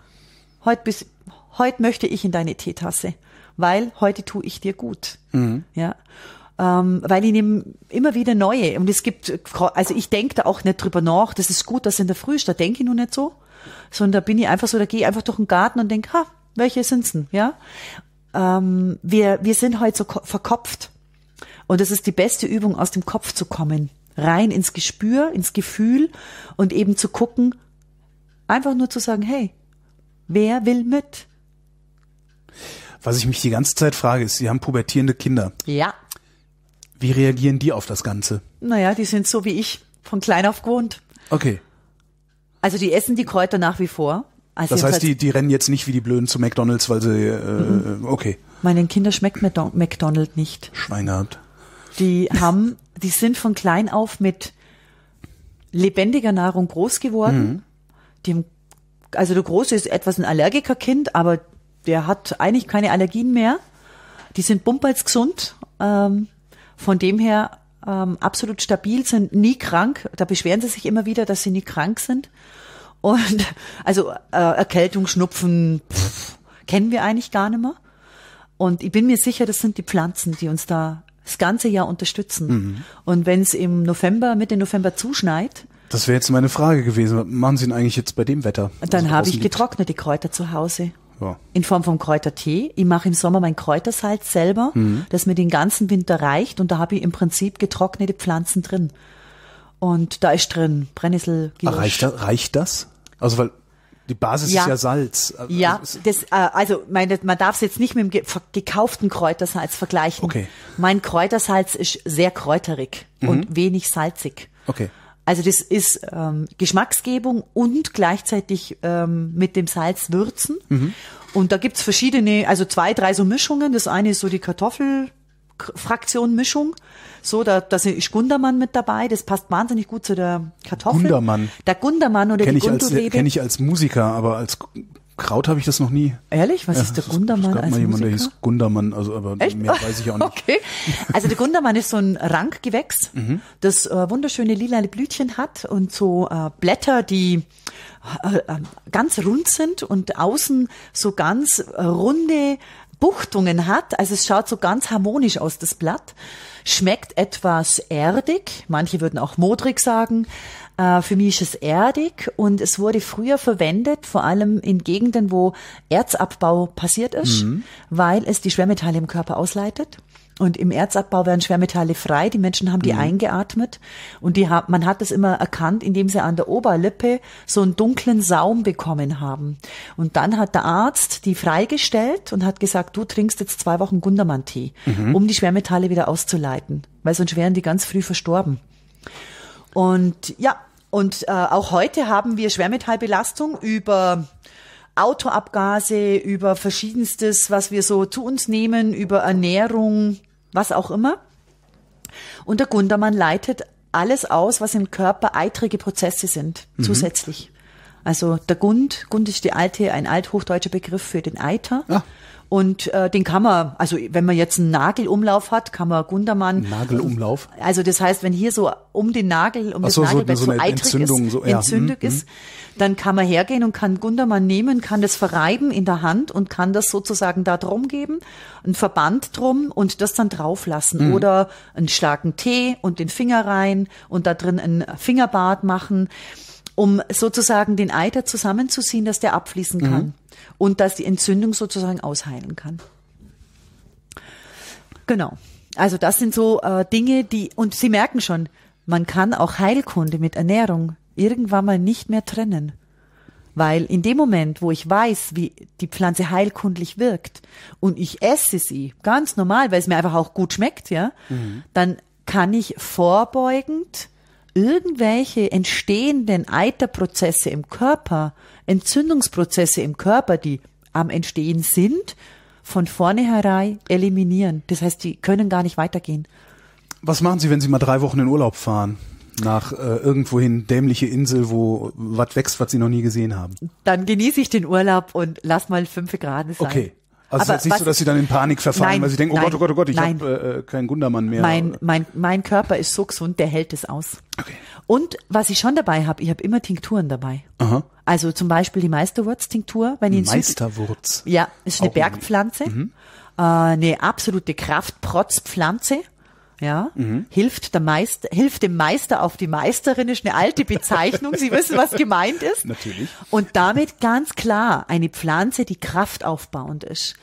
S2: heute möchte ich in deine Teetasse, weil heute tue ich dir gut. Ja. Weil ich nehme immer wieder neue. Und es gibt, also ich denke da auch nicht drüber nach, das ist gut, dass in der Früh ist, da denke ich nur nicht so, sondern da bin ich einfach so, da gehe ich einfach durch den Garten und denke, welche sind's denn, ja? Wir sind heute so verkopft. Und das ist die beste Übung, aus dem Kopf zu kommen. Rein ins Gespür, ins Gefühl und eben zu gucken, einfach nur zu sagen, hey, wer will mit?
S1: Was ich mich die ganze Zeit frage, ist, Sie haben pubertierende Kinder.
S2: Ja.
S1: Wie reagieren die auf das Ganze?
S2: Naja, die sind so wie ich, von klein auf gewohnt.
S1: Okay.
S2: Also die essen die Kräuter nach wie vor. Also
S1: das heißt, die rennen jetzt nicht wie die Blöden zu McDonald's, weil sie, okay.
S2: Meinen Kindern schmeckt McDonald's nicht.
S1: Schwein gehabt.
S2: Die sind von klein auf mit lebendiger Nahrung groß geworden. Also der Große ist etwas ein Allergikerkind, aber der hat eigentlich keine Allergien mehr. Die sind bumperls gesund. Von dem her absolut stabil, sind nie krank. Da beschweren sie sich immer wieder, dass sie nie krank sind. Und also Erkältung, Schnupfen kennen wir eigentlich gar nicht mehr. Und ich bin mir sicher, das sind die Pflanzen, die uns da das ganze Jahr unterstützen. Und wenn es im Mitte November zuschneit.
S1: Das wäre jetzt meine Frage gewesen. Was machen Sie denn eigentlich jetzt bei dem Wetter?
S2: Dann habe ich getrocknete Kräuter zu Hause.
S1: Ja.
S2: In Form von Kräutertee. Ich mache im Sommer mein Kräutersalz selber, das mir den ganzen Winter reicht. Und da habe ich im Prinzip getrocknete Pflanzen drin. Und da ist drin Brennnessel, Giersch.
S1: Reicht das? Also weil die Basis ist ja Salz.
S2: Man darf es jetzt nicht mit dem gekauften Kräutersalz vergleichen.
S1: Okay.
S2: Mein Kräutersalz ist sehr kräuterig und wenig salzig.
S1: Okay.
S2: Also das ist Geschmacksgebung und gleichzeitig mit dem Salz würzen. Und da gibt's verschiedene, also 2, 3 so Mischungen. Das eine ist so die Kartoffelfraktion-Mischung. So, da ist Gundermann mit dabei. Das passt wahnsinnig gut zu der Kartoffel.
S1: Gundermann.
S2: Der Gundermann oder die Gundurebe.
S1: Kenne ich als Musiker, aber als Kraut habe ich das noch nie.
S2: Ehrlich? Was ist der Gundermann
S1: als Musiker? Es gab mal jemand, der hieß Gundermann, also aber
S2: Echt?
S1: mehr weiß ich auch nicht.
S2: Okay. Also der Gundermann ist so ein Rankgewächs, das wunderschöne lila Blütchen hat und so Blätter, die ganz rund sind und außen so ganz runde Buchtungen hat. Also es schaut so ganz harmonisch aus, das Blatt. Schmeckt etwas erdig, manche würden auch modrig sagen. Für mich ist es erdig und es wurde früher verwendet, vor allem in Gegenden, wo Erzabbau passiert ist, weil es die Schwermetalle im Körper ausleitet. Und im Erzabbau werden Schwermetalle frei, die Menschen haben die eingeatmet und man hat das immer erkannt, indem sie an der Oberlippe so einen dunklen Saum bekommen haben. Und dann hat der Arzt die freigestellt und hat gesagt, du trinkst jetzt 2 Wochen Gundermann-Tee, um die Schwermetalle wieder auszuleiten, weil sonst wären die ganz früh verstorben. Und ja, auch heute haben wir Schwermetallbelastung über Autoabgase, über Verschiedenstes, was wir so zu uns nehmen, über Ernährung, was auch immer. Und der Gundermann leitet alles aus, was im Körper eitrige Prozesse sind, zusätzlich. Also der Gund ist ein althochdeutscher Begriff für den Eiter. Ja. Und den kann man, also wenn man jetzt einen Nagelumlauf hat, kann man Gundermann.
S1: Nagelumlauf?
S2: Also das heißt, wenn hier so um den Nagel, das Nagelbett so eitrig entzündig ist, dann kann man hergehen und kann Gundermann nehmen, kann das verreiben in der Hand und kann das sozusagen da drum geben, einen Verband drum und das dann drauf lassen. Oder einen starken Tee und den Finger rein und da drin ein Fingerbad machen, um sozusagen den Eiter zusammenzuziehen, dass der abfließen kann. Und dass die Entzündung sozusagen ausheilen kann. Genau. Also das sind so Dinge, und Sie merken schon, man kann auch Heilkunde mit Ernährung irgendwann mal nicht mehr trennen. Weil in dem Moment, wo ich weiß, wie die Pflanze heilkundlich wirkt und ich esse sie ganz normal, weil es mir einfach auch gut schmeckt, ja, dann kann ich vorbeugend irgendwelche entstehenden Eiterprozesse im Körper, Entzündungsprozesse im Körper, die am Entstehen sind, von vornherein eliminieren. Das heißt, die können gar nicht weitergehen.
S1: Was machen Sie, wenn Sie mal 3 Wochen in Urlaub fahren? Nach irgendwohin, dämliche Insel, wo was wächst, was Sie noch nie gesehen haben?
S2: Dann genieße ich den Urlaub und lass mal 5 Grad sein.
S1: Okay. Also es ist jetzt nicht so, dass Sie dann in Panik verfallen,
S2: nein,
S1: weil Sie denken,
S2: nein,
S1: oh Gott, ich habe keinen Gundermann mehr.
S2: Mein Körper ist so gesund, der hält es aus.
S1: Okay.
S2: Und was ich schon dabei habe, ich habe immer Tinkturen dabei. Aha. Also zum Beispiel die Meisterwurz-Tinktur.
S1: Meisterwurz?
S2: Ja, ist eine Bergpflanze, eine absolute Kraftprotzpflanze. Ja, hilft dem Meister auf die Meisterin, ist eine alte Bezeichnung. Sie wissen, was gemeint ist.
S1: Natürlich.
S2: Und damit ganz klar eine Pflanze, die kraftaufbauend ist.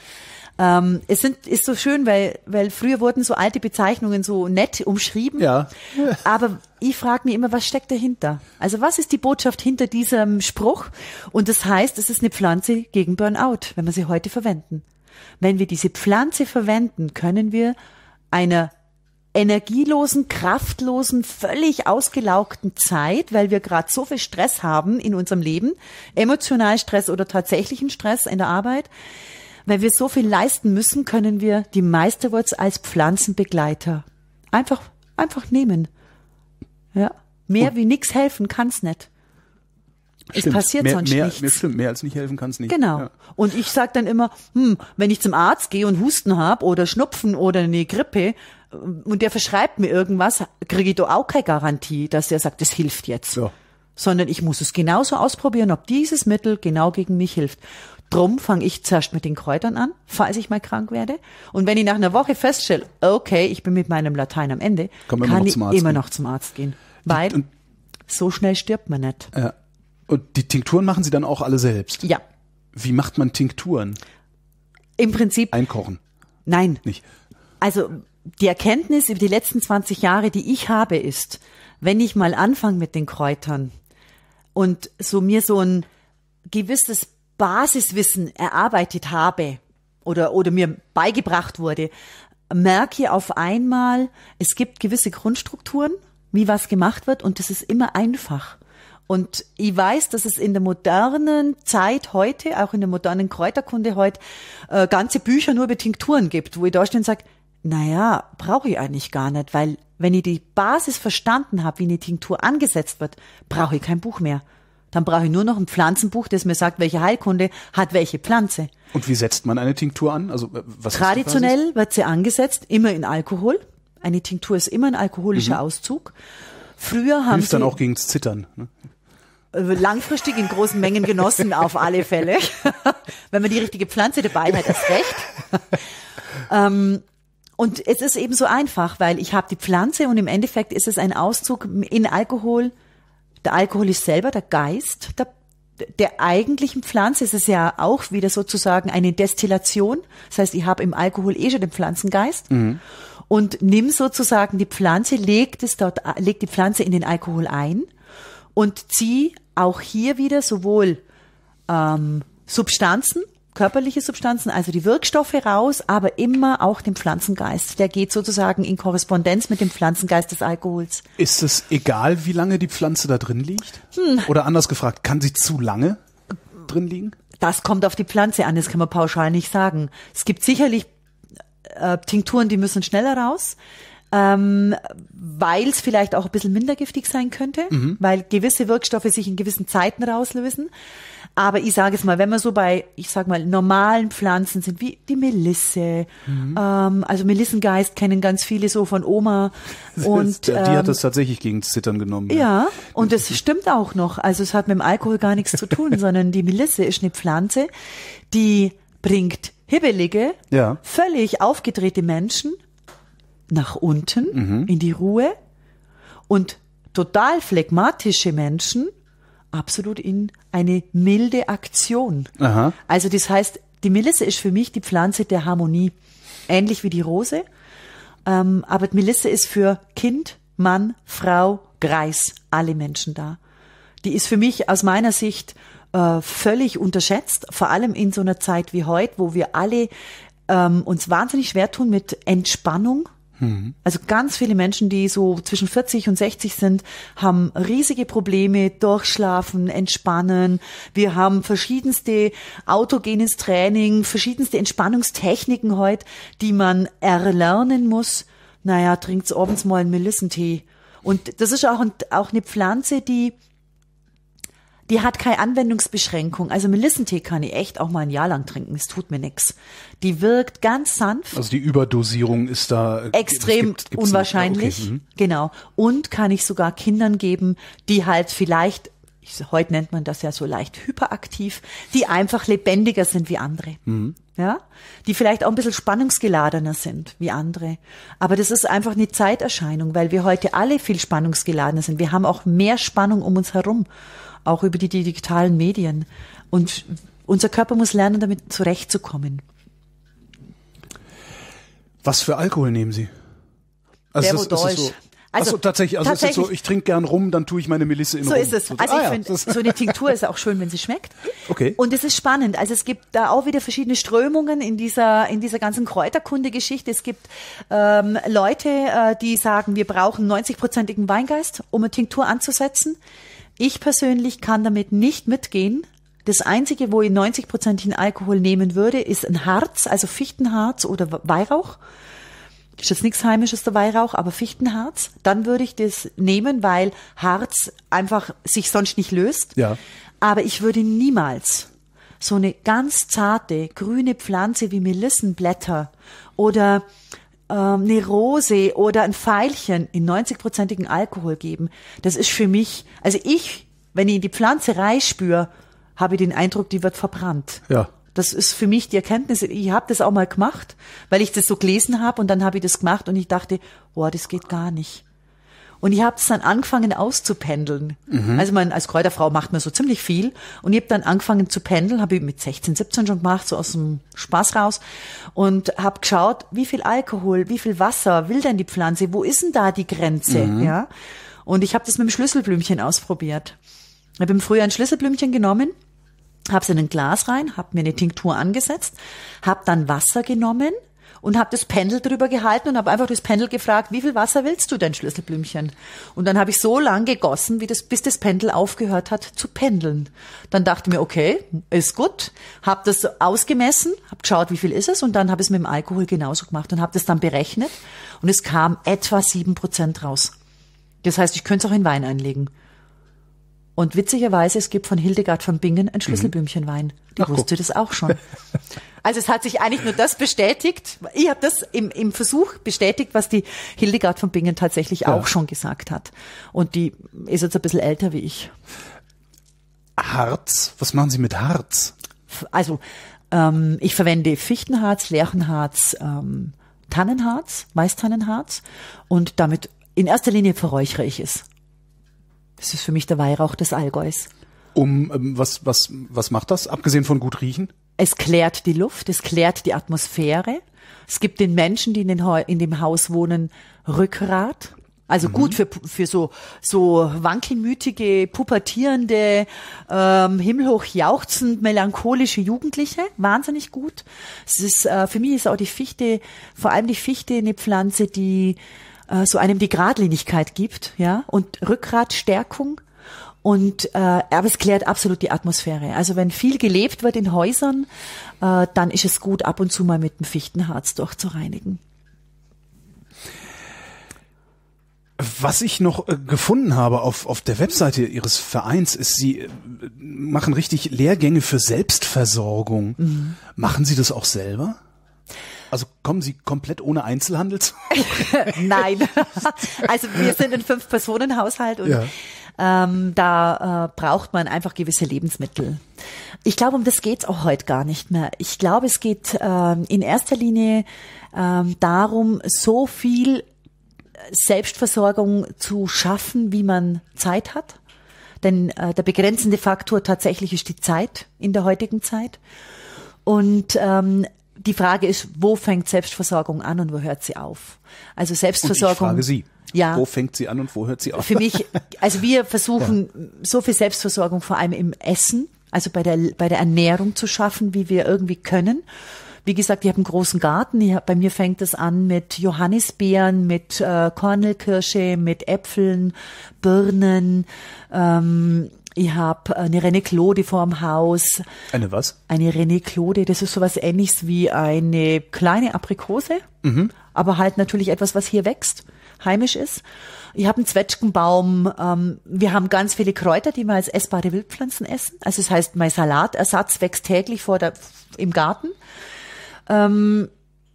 S2: Ist so schön, weil früher wurden so alte Bezeichnungen so nett umschrieben.
S1: Ja.
S2: Aber ich frage mich immer, was steckt dahinter? Also was ist die Botschaft hinter diesem Spruch? Und das heißt, es ist eine Pflanze gegen Burnout, wenn wir sie heute verwenden. Wenn wir diese Pflanze verwenden, können wir einer energielosen, kraftlosen, völlig ausgelaugten Zeit, weil wir gerade so viel Stress haben in unserem Leben, emotionalen Stress oder tatsächlichen Stress in der Arbeit, weil wir so viel leisten müssen, können wir die Meisterwurz als Pflanzenbegleiter einfach nehmen. Ja, mehr wie nichts helfen kann's nicht. Es passiert sonst nichts.
S1: Stimmt, mehr als nicht helfen kann's nicht.
S2: Genau. Ja. Und ich sage dann immer, wenn ich zum Arzt gehe und Husten habe oder Schnupfen oder eine Grippe und der verschreibt mir irgendwas, kriege ich da auch keine Garantie, dass der sagt, das hilft jetzt. Ja. Sondern ich muss es genauso ausprobieren, ob dieses Mittel genau gegen mich hilft. Drum fange ich zuerst mit den Kräutern an, falls ich mal krank werde. Und wenn ich nach einer Woche feststelle, okay, ich bin mit meinem Latein am Ende, kann ich immer noch zum Arzt gehen. Weil so schnell stirbt man nicht.
S1: Ja. Und die Tinkturen machen Sie dann auch alle selbst?
S2: Ja.
S1: Wie macht man Tinkturen?
S2: Im Prinzip.
S1: Einkochen?
S2: Nein.
S1: Nicht?
S2: Also die Erkenntnis über die letzten 20 Jahre, die ich habe, ist, wenn ich mal anfange mit den Kräutern und mir so ein gewisses Basiswissen erarbeitet habe oder mir beigebracht wurde, merke ich auf einmal, es gibt gewisse Grundstrukturen, wie was gemacht wird und das ist immer einfach. Und ich weiß, dass es in der modernen Zeit heute, auch in der modernen Kräuterkunde heute, ganze Bücher nur über Tinkturen gibt, wo ich da stehe und sage, naja, brauche ich eigentlich gar nicht, weil wenn ich die Basis verstanden habe, wie eine Tinktur angesetzt wird, brauche ich kein Buch mehr. Dann brauche ich nur noch ein Pflanzenbuch, das mir sagt, welche Heilkunde hat welche Pflanze.
S1: Und wie setzt man eine Tinktur an? Also was
S2: Traditionell wird sie angesetzt, immer in Alkohol. Eine Tinktur ist immer ein alkoholischer Auszug. Früher haben
S1: hilft dann auch gegens Zittern, ne?
S2: Langfristig in großen Mengen genossen auf alle Fälle. Wenn man die richtige Pflanze dabei hat, erst recht. Und es ist eben so einfach, weil ich habe die Pflanze und im Endeffekt ist es ein Auszug in Alkohol. Der Alkohol ist selber der Geist der eigentlichen Pflanze. Es ist ja auch wieder sozusagen eine Destillation. Das heißt, ich habe im Alkohol schon den Pflanzengeist und nimm sozusagen die Pflanze, leg die Pflanze in den Alkohol ein und zieh auch hier wieder sowohl Substanzen, körperliche Substanzen, also die Wirkstoffe raus, aber immer auch den Pflanzengeist. Der geht sozusagen in Korrespondenz mit dem Pflanzengeist des Alkohols.
S1: Ist es egal, wie lange die Pflanze da drin liegt? Oder anders gefragt, kann sie zu lange drin liegen?
S2: Das kommt auf die Pflanze an, das kann man pauschal nicht sagen. Es gibt sicherlich Tinkturen, die müssen schneller raus, weil es vielleicht auch ein bisschen minder giftig sein könnte, weil gewisse Wirkstoffe sich in gewissen Zeiten rauslösen. Aber ich sage es mal, wenn wir so bei, ich sag mal, normalen Pflanzen sind, wie die Melisse, also Melissengeist kennen ganz viele so von Oma. Und
S1: die hat das tatsächlich gegen Zittern genommen.
S2: Ja, und das stimmt auch noch. Also es hat mit dem Alkohol gar nichts zu tun, sondern die Melisse ist eine Pflanze, die bringt hibbelige, völlig aufgedrehte Menschen nach unten in die Ruhe und total phlegmatische Menschen absolut in eine milde Aktion.
S1: Aha.
S2: Also das heißt, die Melisse ist für mich die Pflanze der Harmonie, ähnlich wie die Rose. Aber die Melisse ist für Kind, Mann, Frau, Greis, alle Menschen da. Die ist für mich aus meiner Sicht völlig unterschätzt, vor allem in so einer Zeit wie heute, wo wir alle uns wahnsinnig schwer tun mit Entspannung. Also ganz viele Menschen, die so zwischen 40 und 60 sind, haben riesige Probleme, durchschlafen, entspannen. Wir haben verschiedenste autogenes Training, verschiedenste Entspannungstechniken heute, die man erlernen muss. Naja, trinkt's abends mal einen Melissentee. Und das ist auch eine Pflanze, die hat keine Anwendungsbeschränkung. Also Melissentee kann ich echt auch mal ein Jahr lang trinken. Es tut mir nix. Die wirkt ganz sanft.
S1: Also die Überdosierung ist da
S2: extrem
S1: gibt's
S2: unwahrscheinlich.
S1: Okay.
S2: Genau. Und kann ich sogar Kindern geben, die halt vielleicht, heute nennt man das ja so leicht hyperaktiv, die einfach lebendiger sind wie andere. Ja? Die vielleicht auch ein bisschen spannungsgeladener sind wie andere. Aber das ist einfach eine Zeiterscheinung, weil wir heute alle viel spannungsgeladener sind. Wir haben auch mehr Spannung um uns herum. Auch über die digitalen Medien. Und unser Körper muss lernen, damit zurechtzukommen.
S1: Was für Alkohol nehmen Sie? Also ist das so?
S2: Also
S1: tatsächlich. Also tatsächlich. Ist es so, ich trinke gern rum, dann tue ich meine Melisse in
S2: so
S1: Rum.
S2: So ist es. Also ich finde, so eine Tinktur ist auch schön, wenn sie schmeckt.
S1: Okay.
S2: Und es ist spannend. Also es gibt da auch wieder verschiedene Strömungen in dieser ganzen Kräuterkunde-Geschichte. Es gibt Leute, die sagen, wir brauchen 90-prozentigen Weingeist, um eine Tinktur anzusetzen. Ich persönlich kann damit nicht mitgehen. Das Einzige, wo ich 90-prozentigen Alkohol nehmen würde, ist ein Harz, also Fichtenharz oder Weihrauch. Ist jetzt nichts Heimisches, der Weihrauch, aber Fichtenharz. Dann würde ich das nehmen, weil Harz einfach sich sonst nicht löst.
S1: Ja.
S2: Aber ich würde niemals so eine ganz zarte, grüne Pflanze wie Melissenblätter oder eine Rose oder ein Veilchen in 90-prozentigen Alkohol geben. Das ist für mich, also wenn ich in die Pflanze reinspüre, habe ich den Eindruck, die wird verbrannt.
S1: Ja.
S2: Das ist für mich die Erkenntnis, ich habe das auch mal gemacht, weil ich das so gelesen habe und dann habe ich das gemacht und ich dachte, boah, das geht gar nicht. Und ich habe es dann angefangen auszupendeln. Also als Kräuterfrau macht man so ziemlich viel. Und ich habe dann angefangen zu pendeln, habe ich mit 16, 17 schon gemacht, so aus dem Spaß raus. Und habe geschaut, wie viel Alkohol, wie viel Wasser will denn die Pflanze, wo ist denn da die Grenze? Ja. Und ich habe das mit dem Schlüsselblümchen ausprobiert. Ich habe im Frühjahr ein Schlüsselblümchen genommen, habe es in ein Glas rein, habe mir eine Tinktur angesetzt, habe dann Wasser genommen und habe das Pendel drüber gehalten und habe einfach das Pendel gefragt, wie viel Wasser willst du denn, Schlüsselblümchen? Und dann habe ich so lang gegossen, bis das Pendel aufgehört hat zu pendeln. Dann dachte ich mir, okay, ist gut, habe das ausgemessen, habe geschaut, wie viel ist es und dann habe ich es mit dem Alkohol genauso gemacht und habe das dann berechnet und es kam etwa 7% raus. Das heißt, ich könnte es auch in Wein einlegen. Und witzigerweise, es gibt von Hildegard von Bingen ein Schlüsselbühmchenwein. Die wusste das auch schon. Also es hat sich eigentlich nur das bestätigt. Ich habe das im Versuch bestätigt, was die Hildegard von Bingen tatsächlich auch schon gesagt hat. Und die ist jetzt ein bisschen älter wie ich.
S1: Harz? Was machen Sie mit Harz?
S2: Also ich verwende Fichtenharz, Lärchenharz, Tannenharz, Weißtannenharz und damit in erster Linie verräuchere ich es. Das ist für mich der Weihrauch des Allgäus.
S1: Was macht das, abgesehen von gut riechen?
S2: Es klärt die Luft, es klärt die Atmosphäre. Es gibt den Menschen, die in dem Haus wohnen, Rückgrat. Also gut für so wankelmütige, pubertierende, himmelhoch jauchzend, melancholische Jugendliche. Wahnsinnig gut. Es ist, für mich ist auch die Fichte, vor allem die Fichte, eine Pflanze, die so einem die Geradlinigkeit gibt, ja, und Rückgratstärkung. Und aber es klärt absolut die Atmosphäre. Also wenn viel gelebt wird in Häusern, dann ist es gut, ab und zu mal mit dem Fichtenharz durchzureinigen.
S1: Was ich noch gefunden habe auf der Webseite Ihres Vereins, ist, Sie machen richtig Lehrgänge für Selbstversorgung. Mhm. Machen Sie das auch selber? Also kommen Sie komplett ohne Einzelhandel zu?
S2: Nein. Also wir sind ein 5-Personen-Haushalt und da braucht man einfach gewisse Lebensmittel. Ich glaube, um das geht's auch heute gar nicht mehr. Ich glaube, es geht in erster Linie darum, so viel Selbstversorgung zu schaffen, wie man Zeit hat. Denn der begrenzende Faktor tatsächlich ist die Zeit in der heutigen Zeit. Und die Frage ist, wo fängt Selbstversorgung an und wo hört sie auf? Also Selbstversorgung.
S1: Und ich frage Sie,
S2: ja,
S1: wo fängt sie an und wo hört sie auf?
S2: Für mich, also wir versuchen so viel Selbstversorgung vor allem im Essen, also bei der Ernährung zu schaffen, wie wir irgendwie können. Wie gesagt, ich habe einen großen Garten. Bei mir fängt es an mit Johannisbeeren, mit Kornelkirsche, mit Äpfeln, Birnen. Ich habe eine René Claude vorm Haus.
S1: Eine was?
S2: Eine René Claude, das ist sowas Ähnliches wie eine kleine Aprikose, aber halt natürlich etwas, was hier wächst, heimisch ist. Ich habe einen Zwetschgenbaum. Wir haben ganz viele Kräuter, die wir als essbare Wildpflanzen essen. Also das heißt, mein Salatersatz wächst täglich im Garten. Und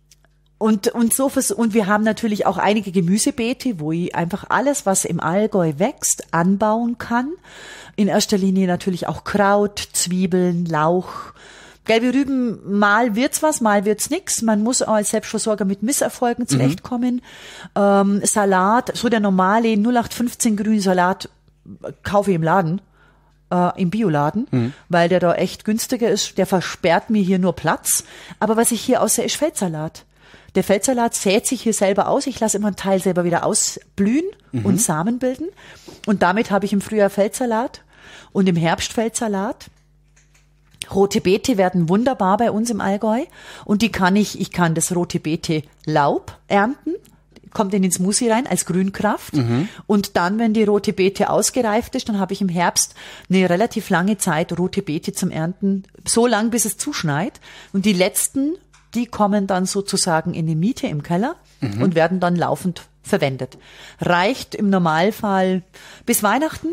S2: wir haben natürlich auch einige Gemüsebeete, wo ich einfach alles, was im Allgäu wächst, anbauen kann. In erster Linie natürlich auch Kraut, Zwiebeln, Lauch, gelbe Rüben. Mal wird's was, mal wird's nix. Man muss auch als Selbstversorger mit Misserfolgen zurechtkommen. Salat, so der normale 0815 Grünsalat kaufe ich im Laden. Im Bioladen, weil der da echt günstiger ist. Der versperrt mir hier nur Platz. Aber was ich hier aussehe, ist Feldsalat. Der Feldsalat sät sich hier selber aus. Ich lasse immer einen Teil selber wieder ausblühen und Samen bilden. Und damit habe ich im Frühjahr Feldsalat und im Herbst Feldsalat. Rote Beete werden wunderbar bei uns im Allgäu. Und ich kann das rote Beete Laub ernten. Kommt in den Smoothie rein als Grünkraft. Und dann, wenn die rote Beete ausgereift ist, dann habe ich im Herbst eine relativ lange Zeit rote Beete zum Ernten, so lang, bis es zuschneit. Und die letzten, die kommen dann sozusagen in die Miete im Keller und werden dann laufend verwendet. Reicht im Normalfall bis Weihnachten.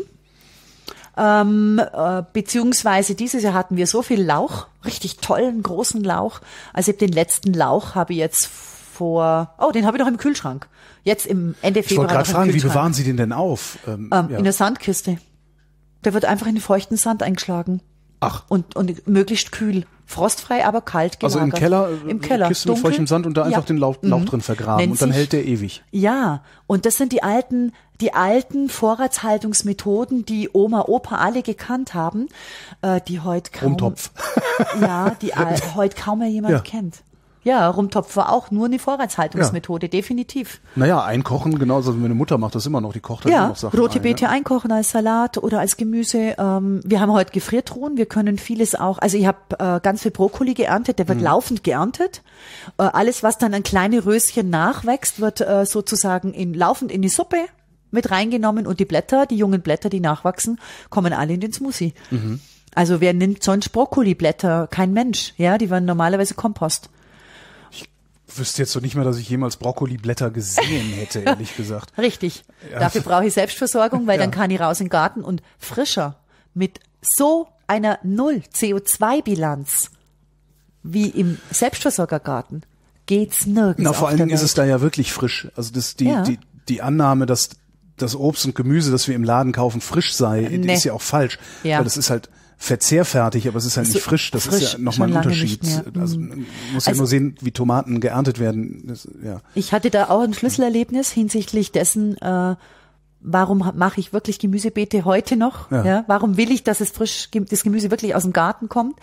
S2: Beziehungsweise dieses Jahr hatten wir so viel Lauch, richtig tollen, großen Lauch. Also den letzten Lauch habe ich jetzt den habe ich noch im Kühlschrank. Jetzt im Ende Februar.
S1: Ich wollte gerade fragen, wie bewahren Sie den denn auf?
S2: In der Sandkiste. Der wird einfach in den feuchten Sand eingeschlagen.
S1: Ach.
S2: Und möglichst kühl. Frostfrei, aber kalt gelagert.
S1: Also im Keller. Kiste mit feuchtem Sand und da einfach den Lauch drin vergraben und dann hält der ewig.
S2: Ja. Und das sind die alten Vorratshaltungsmethoden, die Oma, Opa alle gekannt haben, die heute kaum.
S1: Rumtopf.
S2: Ja, heute kaum mehr jemand kennt. Ja, Rumtopf war auch nur eine Vorratshaltungsmethode, definitiv.
S1: Naja, einkochen, genauso wie meine Mutter macht das immer noch, die kocht halt immer noch Sachen
S2: rote Beete einkochen als Salat oder als Gemüse. Wir haben heute Gefriertruhen, wir können vieles auch, also ich habe ganz viel Brokkoli geerntet, der wird laufend geerntet. Alles, was dann an kleine Röschen nachwächst, wird sozusagen laufend in die Suppe mit reingenommen und die jungen Blätter, die nachwachsen, kommen alle in den Smoothie. Also wer nimmt sonst Brokkoliblätter? Kein Mensch, ja, die werden normalerweise Kompost.
S1: wüsste jetzt so nicht mehr, dass ich jemals Brokkoliblätter gesehen hätte, ehrlich gesagt.
S2: Richtig. Ja. Dafür brauche ich Selbstversorgung, weil dann kann ich raus in den Garten und frischer mit so einer Null CO2-Bilanz wie im Selbstversorgergarten geht's nirgends.
S1: Na, vor allen Dingen ist es da ja wirklich frisch. Also die Annahme, dass das Obst und Gemüse, das wir im Laden kaufen, frisch sei, ist ja auch falsch. Ja. Weil das ist halt verzehrfertig, aber es ist halt nicht frisch. Das ist ja nochmal ein Unterschied. Also man muss ja nur sehen, wie Tomaten geerntet werden. Ja.
S2: Ich hatte da auch ein Schlüsselerlebnis hinsichtlich dessen, warum mache ich wirklich Gemüsebeete heute noch? Ja. Warum will ich, dass das Gemüse wirklich aus dem Garten kommt?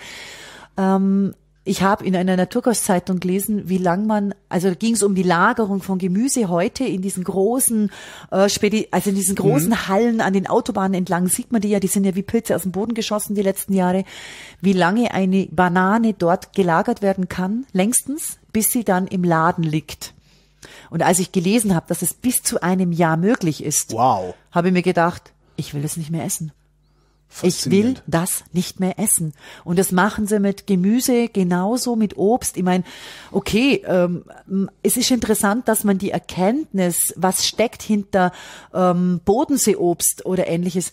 S2: Ich habe in einer Naturkostzeitung gelesen, wie lang also da ging es um die Lagerung von Gemüse heute in diesen großen, in diesen großen Hallen an den Autobahnen entlang, sieht man die sind ja wie Pilze aus dem Boden geschossen die letzten Jahre, wie lange eine Banane dort gelagert werden kann, längstens, bis sie dann im Laden liegt. Und als ich gelesen habe, dass es bis zu einem Jahr möglich ist, habe ich mir gedacht, ich will es nicht mehr essen. Ich will das nicht mehr essen. Und das machen sie mit Gemüse genauso, mit Obst. Ich meine, okay, es ist interessant, dass man die Erkenntnis, was steckt hinter Bodenseeobst oder Ähnliches,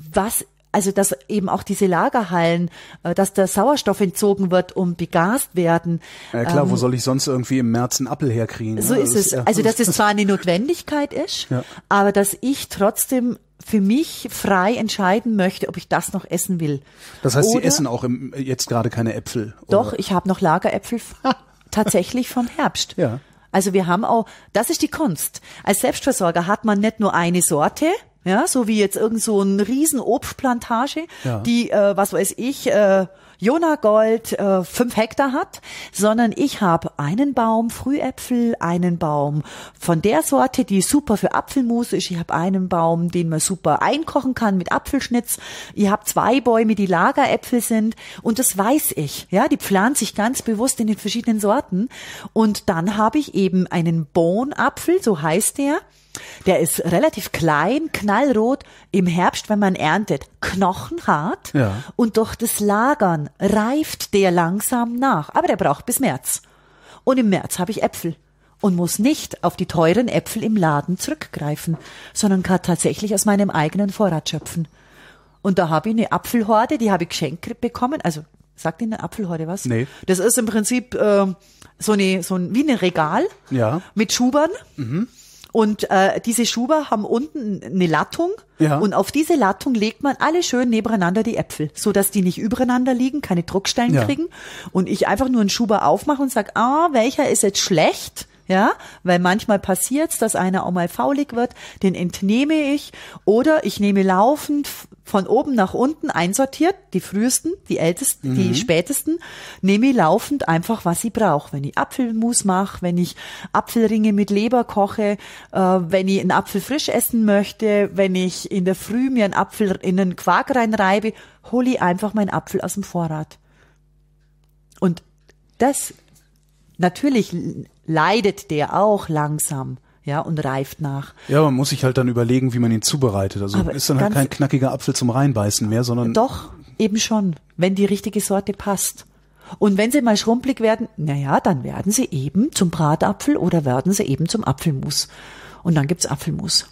S2: also dass eben auch diese Lagerhallen, dass der Sauerstoff entzogen wird, um begast werden.
S1: Ja klar, wo soll ich sonst irgendwie im März einen Apfel herkriegen?
S2: So ist es. Also dass es zwar eine Notwendigkeit ist, aber dass ich trotzdem für mich frei entscheiden möchte, ob ich das noch essen will.
S1: Das heißt, Sie essen auch jetzt gerade keine Äpfel?
S2: Doch, oder? Ich habe noch Lageräpfel tatsächlich vom Herbst. Ja. Also wir haben auch, das ist die Kunst. Als Selbstversorger hat man nicht nur eine Sorte, ja, so wie jetzt irgend so ein riesen Obstplantage, die, was weiß ich, Jona Gold 5 Hektar hat, sondern ich habe einen Baum Frühäpfel, einen Baum von der Sorte, die super für Apfelmus ist. Ich habe einen Baum, den man super einkochen kann mit Apfelschnitz. Ich habe 2 Bäume, die Lageräpfel sind und das weiß ich. Ja, die pflanze ich ganz bewusst in den verschiedenen Sorten. Und dann habe ich eben einen Bohnapfel, so heißt der. Der ist relativ klein, knallrot, im Herbst, wenn man erntet, knochenhart und durch das Lagern reift der langsam nach. Aber der braucht bis März. Und im März habe ich Äpfel und muss nicht auf die teuren Äpfel im Laden zurückgreifen, sondern kann tatsächlich aus meinem eigenen Vorrat schöpfen. Und da habe ich eine Apfelhorde, die habe ich geschenkt bekommen. Also, sagt Ihnen eine Apfelhorde was?
S1: Nee.
S2: Das ist im Prinzip wie ein Regal mit Schubern. Mhm. Und diese Schuber haben unten eine Lattung und auf diese Lattung legt man alle schön nebeneinander die Äpfel, so dass die nicht übereinander liegen, keine Druckstellen kriegen. Und ich einfach nur einen Schuber aufmache und sage, welcher ist jetzt schlecht? Ja, weil manchmal passiert's, dass einer auch mal faulig wird, den entnehme ich oder ich nehme laufend von oben nach unten einsortiert, die frühesten, die ältesten, die spätesten, nehme ich laufend einfach, was ich brauche. Wenn ich Apfelmus mache, wenn ich Apfelringe mit Leber koche, wenn ich einen Apfel frisch essen möchte, wenn ich in der Früh mir einen Apfel in einen Quark reinreibe, hole ich einfach meinen Apfel aus dem Vorrat. Und das natürlich leidet der auch langsam, und reift nach.
S1: Ja, man muss sich halt dann überlegen, wie man ihn zubereitet. Also ist dann halt kein knackiger Apfel zum Reinbeißen mehr, sondern...
S2: Doch, eben schon, wenn die richtige Sorte passt. Und wenn sie mal schrumpelig werden, dann werden sie eben zum Bratapfel oder werden sie eben zum Apfelmus. Und dann gibt's Apfelmus.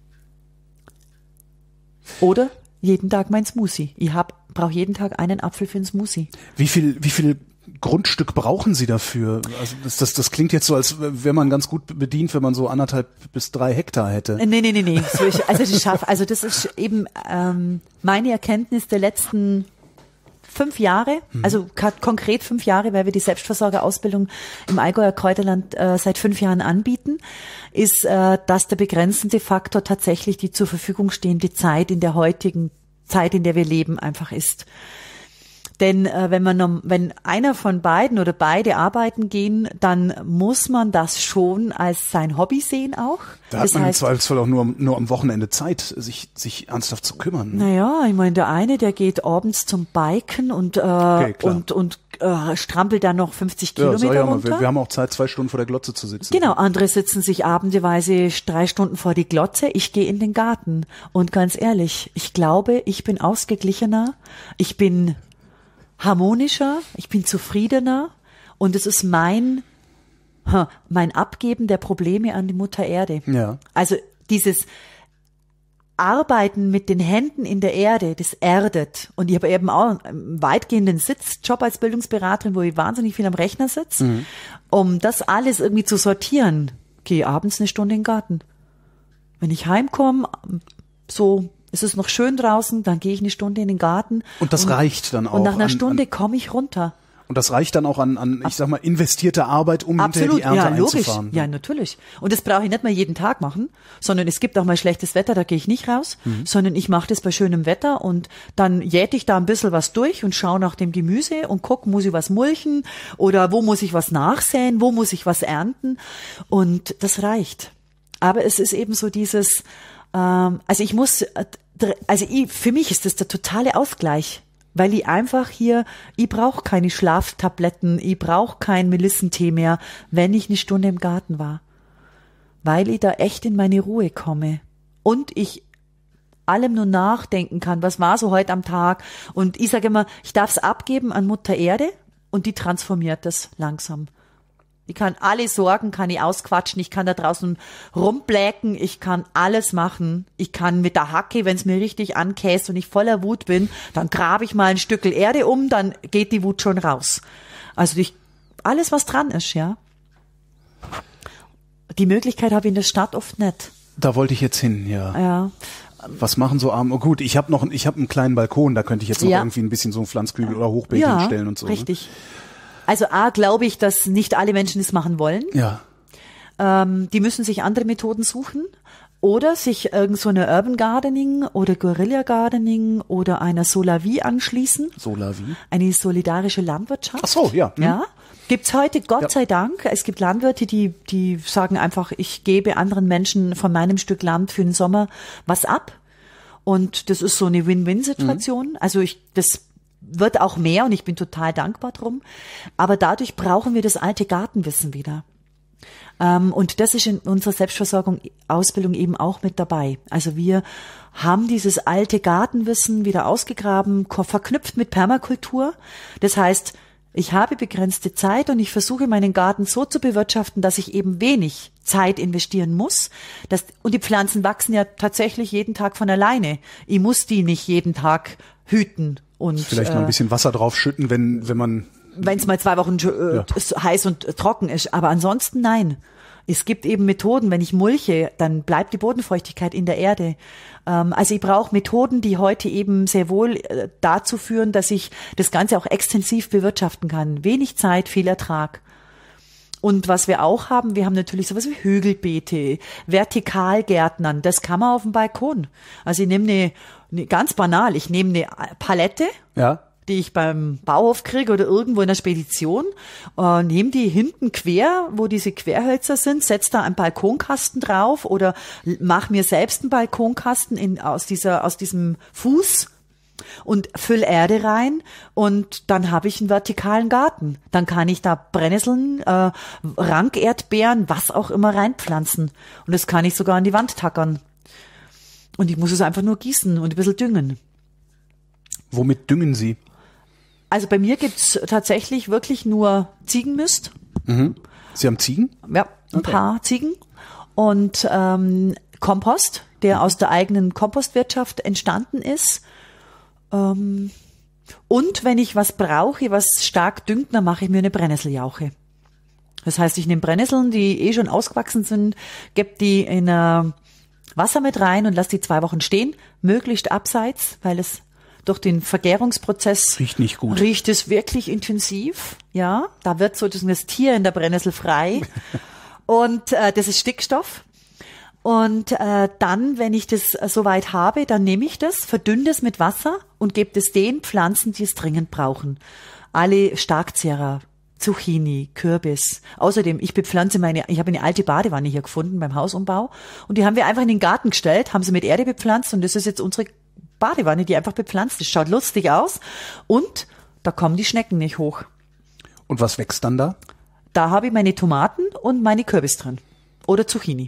S2: Oder jeden Tag mein Smoothie. Ich brauche jeden Tag einen Apfel für ein Smoothie. Wie
S1: viel Grundstück brauchen Sie dafür? Also das klingt jetzt so, als wäre man ganz gut bedient, wenn man so 1,5 bis 3 Hektar hätte.
S2: Nee. Also das ist eben meine Erkenntnis der letzten 5 Jahre, also konkret 5 Jahre, weil wir die Selbstversorgerausbildung im Allgäuer Kräuterland seit 5 Jahren anbieten, ist, dass der begrenzende Faktor tatsächlich die zur Verfügung stehende Zeit in der heutigen Zeit, in der wir leben, einfach ist. Denn wenn einer von beiden oder beide arbeiten gehen, dann muss man das schon als sein Hobby sehen auch.
S1: Da hat man im Zweifelsfall auch nur am Wochenende Zeit, sich ernsthaft zu kümmern.
S2: Naja, ich meine, der eine, der geht abends zum Biken und strampelt dann noch 50 Kilometer runter.
S1: Wir haben auch Zeit, 2 Stunden vor der Glotze zu sitzen.
S2: Genau, andere sitzen sich abendeweise 3 Stunden vor die Glotze. Ich gehe in den Garten. Und ganz ehrlich, ich glaube, ich bin ausgeglichener. Ich bin harmonischer, ich bin zufriedener und es ist mein Mein Abgeben der Probleme an die Mutter Erde.
S1: Ja.
S2: Also dieses Arbeiten mit den Händen in der Erde, das erdet. Und ich habe eben auch einen weitgehenden Sitzjob als Bildungsberaterin, wo ich wahnsinnig viel am Rechner sitze. Um das alles irgendwie zu sortieren, gehe ich abends eine Stunde in den Garten. Wenn ich heimkomme, so, es ist noch schön draußen, dann gehe ich eine Stunde in den Garten.
S1: Und das reicht dann auch.
S2: Und nach einer Stunde komme ich runter.
S1: Und das reicht dann auch an, ich sag mal, investierte Arbeit, um hinterher die Ernte einzufahren.
S2: Ja, natürlich. Und das brauche ich nicht mal jeden Tag machen, sondern es gibt auch mal schlechtes Wetter, da gehe ich nicht raus, sondern ich mache das bei schönem Wetter und dann jäte ich da ein bisschen was durch und schaue nach dem Gemüse und gucke, muss ich was mulchen oder wo muss ich was nachsäen, wo muss ich was ernten, und das reicht. Aber es ist eben so dieses, für mich ist das der totale Ausgleich. Weil ich einfach hier, ich brauche keine Schlaftabletten, ich brauche keinen Melissentee mehr, wenn ich eine Stunde im Garten war. Weil ich da echt in meine Ruhe komme. Und ich allem nur nachdenken kann, was war so heute am Tag. Und ich sage immer, ich darf es abgeben an Mutter Erde und die transformiert das langsam. Ich kann alle Sorgen, kann ich ausquatschen, ich kann da draußen rumbläken, ich kann alles machen. Ich kann mit der Hacke, wenn es mir richtig ankäst und ich voller Wut bin, dann grabe ich mal ein Stückel Erde um, dann geht die Wut schon raus. Also alles, was dran ist, ja. Die Möglichkeit habe ich in der Stadt oft nicht.
S1: Da wollte ich jetzt hin, ja.
S2: Ja.
S1: Was machen so Arme? Oh gut, ich habe einen kleinen Balkon, da könnte ich jetzt noch irgendwie ein bisschen so einen Pflanzkübel oder Hochbeet hinstellen und so.
S2: Richtig. Also glaube ich, dass nicht alle Menschen das machen wollen.
S1: Ja.
S2: Die müssen sich andere Methoden suchen oder sich irgend so eine Urban Gardening oder Guerilla Gardening oder einer Solavie anschließen.
S1: Solavie?
S2: Eine solidarische Landwirtschaft.
S1: Ach so, ja.
S2: Ja. Gibt's heute, Gott sei Dank. Es gibt Landwirte, die sagen einfach, ich gebe anderen Menschen von meinem Stück Land für den Sommer was ab. Und das ist so eine Win-Win-Situation. Also das wird auch mehr und ich bin total dankbar drum. Aber dadurch brauchen wir das alte Gartenwissen wieder. Und das ist in unserer Selbstversorgung, Ausbildung eben auch mit dabei. Also wir haben dieses alte Gartenwissen wieder ausgegraben, verknüpft mit Permakultur. Das heißt, ich habe begrenzte Zeit und ich versuche meinen Garten so zu bewirtschaften, dass ich eben wenig Zeit investieren muss. Und die Pflanzen wachsen ja tatsächlich jeden Tag von alleine. Ich muss die nicht jeden Tag hüten. Und
S1: vielleicht noch ein bisschen Wasser drauf schütten, wenn
S2: es mal 2 Wochen heiß und trocken ist. Aber ansonsten nein. Es gibt eben Methoden, wenn ich mulche, dann bleibt die Bodenfeuchtigkeit in der Erde. Also ich brauche Methoden, die heute eben sehr wohl dazu führen, dass ich das Ganze auch extensiv bewirtschaften kann. Wenig Zeit, viel Ertrag. Und was wir auch haben, wir haben natürlich sowas wie Hügelbeete, Vertikalgärtnern, das kann man auf dem Balkon. Also ich nehme ganz banal, ich nehme eine Palette, die ich beim Bauhof kriege oder irgendwo in der Spedition, nehme die hinten quer, wo diese Querhölzer sind, setze da einen Balkonkasten drauf oder mache mir selbst einen Balkonkasten aus diesem Fuß und fülle Erde rein und dann habe ich einen vertikalen Garten. Dann kann ich da Brennnesseln, Rankerdbeeren, was auch immer reinpflanzen. Und das kann ich sogar an die Wand tackern. Und ich muss es einfach nur gießen und ein bisschen düngen.
S1: Womit düngen Sie?
S2: Also bei mir gibt's tatsächlich wirklich nur Ziegenmist.
S1: Mhm. Sie haben Ziegen?
S2: Ja, ein paar Ziegen. Und Kompost, der aus der eigenen Kompostwirtschaft entstanden ist. Und wenn ich was brauche, was stark düngt, dann mache ich mir eine Brennnesseljauche. Das heißt, ich nehme Brennnesseln, die schon ausgewachsen sind, gebe die in Wasser mit rein und lasse die 2 Wochen stehen, möglichst abseits, weil es durch den Vergärungsprozess
S1: riecht nicht gut.
S2: Riecht es wirklich intensiv. Ja, da wird so das Tier in der Brennnessel frei. Und das ist Stickstoff. Und dann, wenn ich das soweit habe, dann nehme ich das, verdünne das mit Wasser und gebe das den Pflanzen, die es dringend brauchen. Alle Starkzehrer, Zucchini, Kürbis. Außerdem, ich habe eine alte Badewanne hier gefunden beim Hausumbau und die haben wir einfach in den Garten gestellt, haben sie mit Erde bepflanzt und das ist jetzt unsere Badewanne, die einfach bepflanzt ist. Schaut lustig aus und da kommen die Schnecken nicht hoch.
S1: Und was wächst dann da?
S2: Da habe ich meine Tomaten und meine Kürbis drin. Oder Zucchini.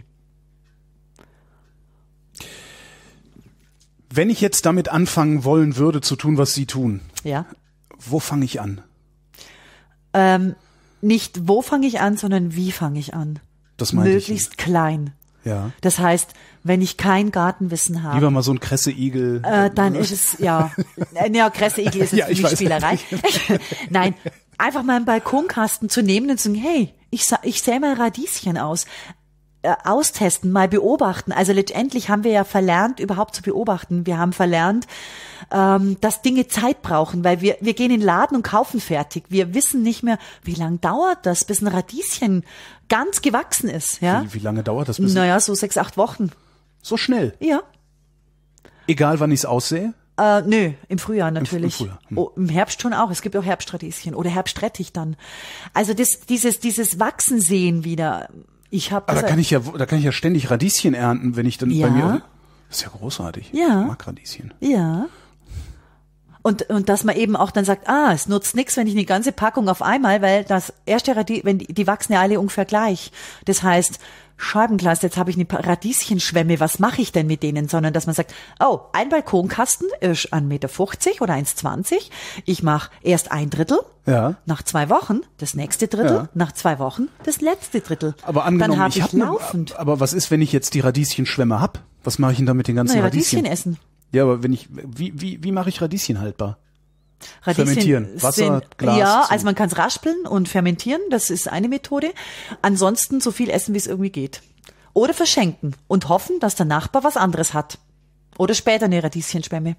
S1: Wenn ich jetzt damit anfangen wollen würde, zu tun, was Sie tun,
S2: ja.
S1: Wo fange ich an?
S2: nicht wo fange ich an, sondern wie fange ich an.
S1: Das meinte ich.
S2: Möglichst klein.
S1: Ja.
S2: Das heißt, wenn ich kein Gartenwissen habe.
S1: Lieber mal so ein Kresse-Igel.
S2: Dann ist es, ja. Kresse-Igel ist jetzt
S1: ich
S2: Spielerei. Nein, einfach mal einen Balkonkasten zu nehmen und zu sagen, hey, ich sähe mal Radieschen aus. Austesten, mal beobachten. Also letztendlich haben wir ja verlernt, überhaupt zu beobachten. Wir haben verlernt, dass Dinge Zeit brauchen, weil wir gehen in den Laden und kaufen fertig. Wir wissen nicht mehr, wie lange dauert das, bis ein Radieschen ganz gewachsen ist. Ja?
S1: Wie lange dauert das?
S2: Naja, so 6-8 Wochen.
S1: So schnell?
S2: Ja.
S1: Egal, wann ich es aussehe?
S2: Nö, im Frühjahr natürlich.
S1: Im Frühjahr.
S2: Oh, im Herbst schon auch. Es gibt auch Herbstradieschen oder Herbstrettich dann. Also dieses Wachsen sehen wieder.
S1: Aber da kann ich ja ständig Radieschen ernten, wenn ich dann bei mir. Das ist ja großartig.
S2: Ja.
S1: Ich mag Radieschen.
S2: Ja. Und dass man eben auch dann sagt, es nutzt nichts, wenn ich eine ganze Packung auf einmal, weil das erste wenn die wachsen ja alle ungefähr gleich. Das heißt, Scheibenkleist, jetzt habe ich eine Radieschenschwemme, was mache ich denn mit denen? Sondern dass man sagt, ein Balkonkasten ist 1,50 Meter oder 1,20 Meter. Ich mache erst 1/3, nach 2 Wochen das nächste Drittel, nach 2 Wochen das letzte Drittel.
S1: Aber angenommen,
S2: dann habe ich laufend.
S1: Aber was ist, wenn ich jetzt die Radieschenschwemme hab? Was mache ich denn da mit den ganzen Radieschen?
S2: Radieschen essen.
S1: Ja, aber wie mache ich Radieschen haltbar?
S2: Radieschen
S1: fermentieren, Wasser, Glas.
S2: Ja, also man kann es raspeln und fermentieren, das ist eine Methode. Ansonsten so viel essen, wie es irgendwie geht. Oder verschenken und hoffen, dass der Nachbar was anderes hat. Oder später eine Radieschenschwemme.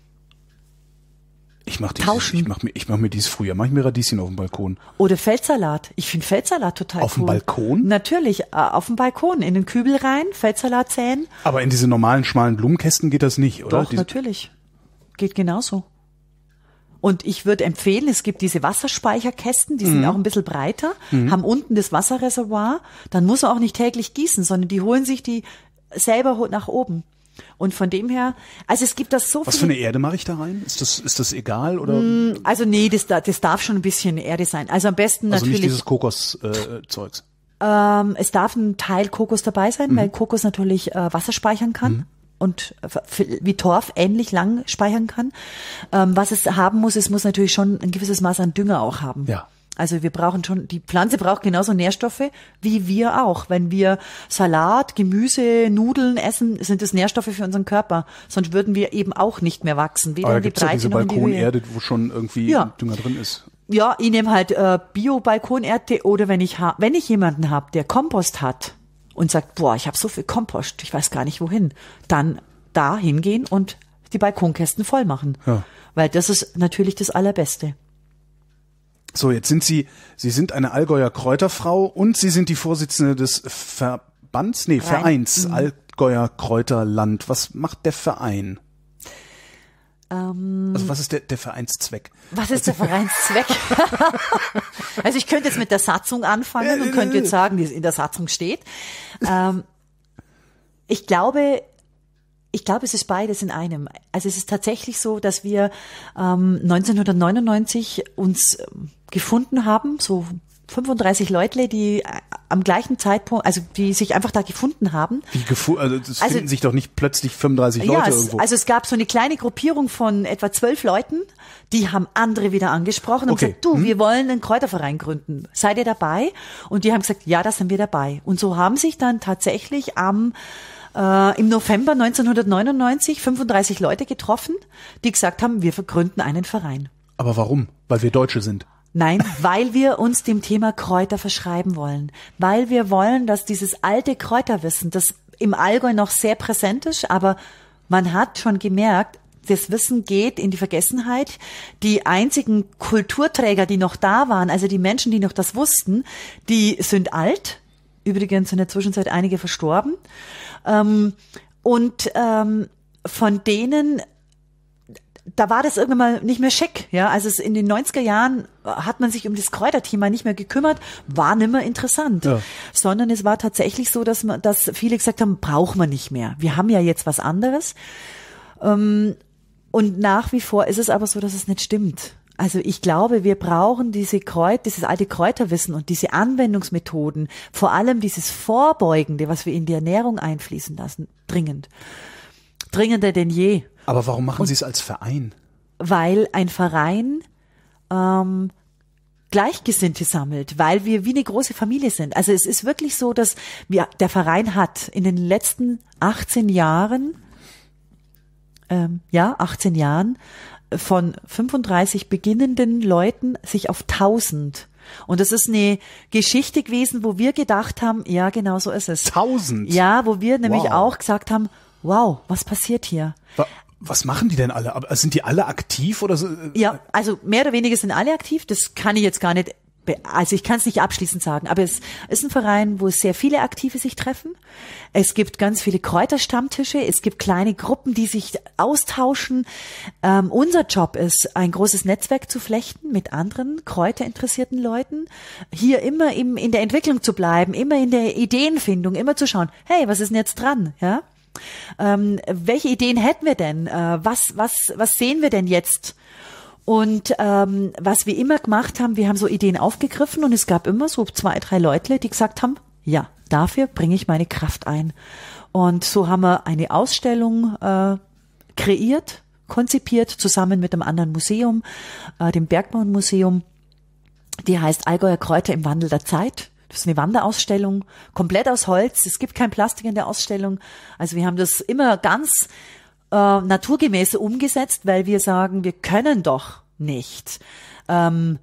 S1: Ich mach mir dieses Frühjahr, mache ich mir Radieschen auf dem Balkon.
S2: Oder Feldsalat. Ich finde Feldsalat total cool.
S1: Auf dem Balkon?
S2: Natürlich, auf dem Balkon, in den Kübel rein, Feldsalat säen.
S1: Aber in diese normalen schmalen Blumenkästen geht das nicht, oder?
S2: Doch, natürlich. Geht genauso. Und ich würde empfehlen, es gibt diese Wasserspeicherkästen, die sind auch ein bisschen breiter, haben unten das Wasserreservoir. Dann muss man auch nicht täglich gießen, sondern die holen sich die selber nach oben. Und von dem her, also es gibt das so viel.
S1: Was für eine Erde mache ich da rein? Ist das egal oder?
S2: Also nee, das darf schon ein bisschen Erde sein. Also am besten natürlich.
S1: Also nicht dieses Kokos-Zeugs.
S2: Es darf ein Teil Kokos dabei sein, weil Kokos natürlich Wasser speichern kann. Und wie Torf ähnlich lang speichern kann. Was es haben muss, es muss natürlich schon ein gewisses Maß an Dünger auch haben.
S1: Ja.
S2: Also wir brauchen schon, die Pflanze braucht genauso Nährstoffe wie wir auch. Wenn wir Salat, Gemüse, Nudeln essen, sind das Nährstoffe für unseren Körper. Sonst würden wir eben auch nicht mehr wachsen. Weder in die Breite
S1: diese
S2: noch in die Höhe.
S1: Balkonerde, wo schon irgendwie Dünger drin ist.
S2: Ja, ich nehme halt Bio-Balkonerde oder wenn ich jemanden habe, der Kompost hat und sagt, ich habe so viel Kompost, ich weiß gar nicht wohin, dann da hingehen und die Balkonkästen voll machen. Ja. Weil das ist natürlich das Allerbeste.
S1: So, jetzt sind Sie sind eine Allgäuer Kräuterfrau und Sie sind die Vorsitzende des Vereins Allgäuer Kräuterland. Was macht der Verein? Also was ist der Vereinszweck?
S2: Was ist der Vereinszweck? Also ich könnte jetzt mit der Satzung anfangen und könnte jetzt sagen, die in der Satzung steht. Ich glaube, es ist beides in einem. Also es ist tatsächlich so, dass wir 1999 uns gefunden haben, so 35 Leute, die am gleichen Zeitpunkt, also die sich einfach da gefunden haben.
S1: Finden sich doch nicht plötzlich 35 Leute irgendwo.
S2: Also es gab so eine kleine Gruppierung von etwa 12 Leuten, die haben andere wieder angesprochen und gesagt, wir wollen einen Kräuterverein gründen. Seid ihr dabei? Und die haben gesagt, ja, da sind wir dabei. Und so haben sich dann tatsächlich im November 1999 35 Leute getroffen, die gesagt haben, wir gründen einen Verein.
S1: Aber warum? Weil wir Deutsche sind.
S2: Nein, weil wir uns dem Thema Kräuter verschreiben wollen. Weil wir wollen, dass dieses alte Kräuterwissen, das im Allgäu noch sehr präsent ist, aber man hat schon gemerkt, das Wissen geht in die Vergessenheit. Die einzigen Kulturträger, die noch da waren, also die Menschen, die noch das wussten, die sind alt. Übrigens in der Zwischenzeit einige verstorben. Von denen, da war das irgendwann mal nicht mehr schick, ja. Also in den 90er Jahren hat man sich um das Kräuterthema nicht mehr gekümmert, war nicht mehr interessant. Ja. Sondern es war tatsächlich so, dass viele gesagt haben, braucht man nicht mehr. Wir haben ja jetzt was anderes. Und nach wie vor ist es aber so, dass es nicht stimmt. Also ich glaube, wir brauchen dieses alte Kräuterwissen und diese Anwendungsmethoden, vor allem dieses Vorbeugende, was wir in die Ernährung einfließen lassen, dringend. Dringender denn je.
S1: Aber warum machen Sie es als Verein?
S2: Weil ein Verein Gleichgesinnte sammelt, weil wir wie eine große Familie sind. Also es ist wirklich so, dass der Verein hat in den letzten 18 Jahren von 35 beginnenden Leuten sich auf 1000. Und das ist eine Geschichte gewesen, wo wir gedacht haben, ja, genau so ist es.
S1: 1000?
S2: Ja, wo wir nämlich auch gesagt haben, wow, was passiert hier?
S1: Was machen die denn alle? Sind die alle aktiv oder so?
S2: Ja, also mehr oder weniger sind alle aktiv. Das kann ich jetzt gar nicht, also ich kann es nicht abschließend sagen, aber es ist ein Verein, wo sehr viele Aktive sich treffen. Es gibt ganz viele Kräuterstammtische, es gibt kleine Gruppen, die sich austauschen. Unser Job ist, ein großes Netzwerk zu flechten mit anderen kräuterinteressierten Leuten, hier immer in der Entwicklung zu bleiben, immer in der Ideenfindung, immer zu schauen, hey, was ist denn jetzt dran, ja? Welche Ideen hätten wir denn? Was sehen wir denn jetzt? Und was wir immer gemacht haben, wir haben so Ideen aufgegriffen und es gab immer so 2, 3 Leute, die gesagt haben, ja, dafür bringe ich meine Kraft ein. Und so haben wir eine Ausstellung kreiert, konzipiert, zusammen mit einem anderen Museum, dem Bergbaum-Museum. Die heißt Allgäuer Kräuter im Wandel der Zeit. Das ist eine Wanderausstellung, komplett aus Holz. Es gibt kein Plastik in der Ausstellung. Also wir haben das immer ganz naturgemäß umgesetzt, weil wir sagen, wir können doch nicht für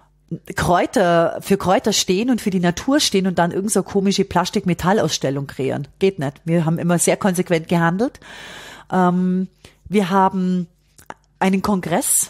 S2: Kräuter stehen und für die Natur stehen und dann irgend so komische Plastik-Metall-Ausstellung kreieren. Geht nicht. Wir haben immer sehr konsequent gehandelt. Wir haben einen Kongress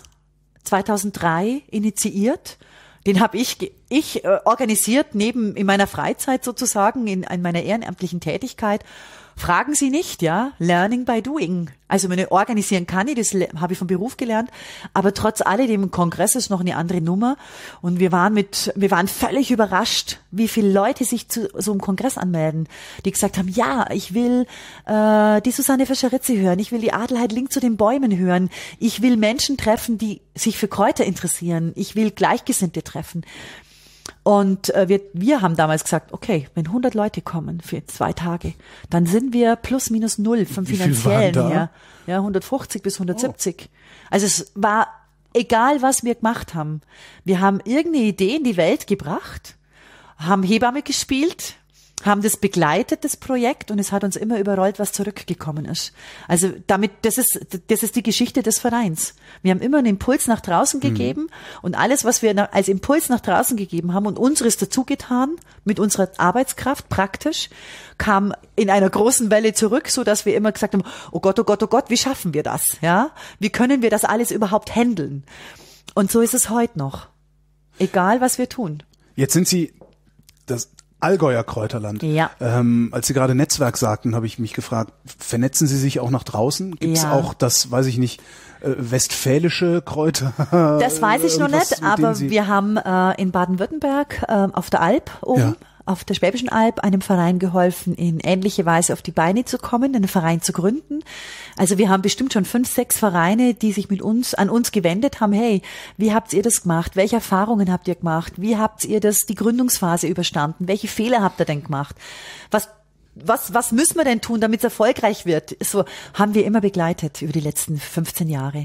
S2: 2003 initiiert. Den habe ich organisiert in meiner Freizeit sozusagen, in meiner ehrenamtlichen Tätigkeit. Fragen Sie nicht, ja, Learning by Doing. Also wenn ich organisieren kann, das habe ich vom Beruf gelernt, aber trotz alledem, im Kongress ist noch eine andere Nummer und wir waren völlig überrascht, wie viele Leute sich zu so einem Kongress anmelden, die gesagt haben, ja, ich will die Susanne Fischer-Ritze hören, ich will die Adelheid Link zu den Bäumen hören, ich will Menschen treffen, die sich für Kräuter interessieren, ich will Gleichgesinnte treffen. Und wir haben damals gesagt, okay, wenn 100 Leute kommen für 2 Tage, dann sind wir plus minus null vom Finanziellen her. Ja, 150 bis 170. Oh. Also es war egal, was wir gemacht haben. Wir haben irgendeine Idee in die Welt gebracht, haben Hebamme gespielt, haben das begleitet, das Projekt, und es hat uns immer überrollt, was zurückgekommen ist. Also das ist die Geschichte des Vereins. Wir haben immer einen Impuls nach draußen gegeben und alles, was wir als Impuls nach draußen gegeben haben und unseres dazugetan, mit unserer Arbeitskraft praktisch, kam in einer großen Welle zurück, so dass wir immer gesagt haben, oh Gott, oh Gott, oh Gott, wie schaffen wir das? Ja? Wie können wir das alles überhaupt handeln? Und so ist es heute noch. Egal, was wir tun.
S1: Jetzt sind Sie das Allgäuer Kräuterland.
S2: Ja.
S1: Als Sie gerade Netzwerk sagten, habe ich mich gefragt, vernetzen Sie sich auch nach draußen? Gibt es auch das, weiß ich nicht, westfälische Kräuter?
S2: Das weiß ich noch nicht, aber wir haben in Baden-Württemberg auf der Alp oben, auf der Schwäbischen Alb, einem Verein geholfen, in ähnliche Weise auf die Beine zu kommen, einen Verein zu gründen. Also wir haben bestimmt schon 5, 6 Vereine, die sich an uns gewendet haben. Hey, wie habt ihr das gemacht? Welche Erfahrungen habt ihr gemacht? Wie habt ihr die Gründungsphase überstanden? Welche Fehler habt ihr denn gemacht? Was müssen wir denn tun, damit es erfolgreich wird? So haben wir immer begleitet über die letzten 15 Jahre,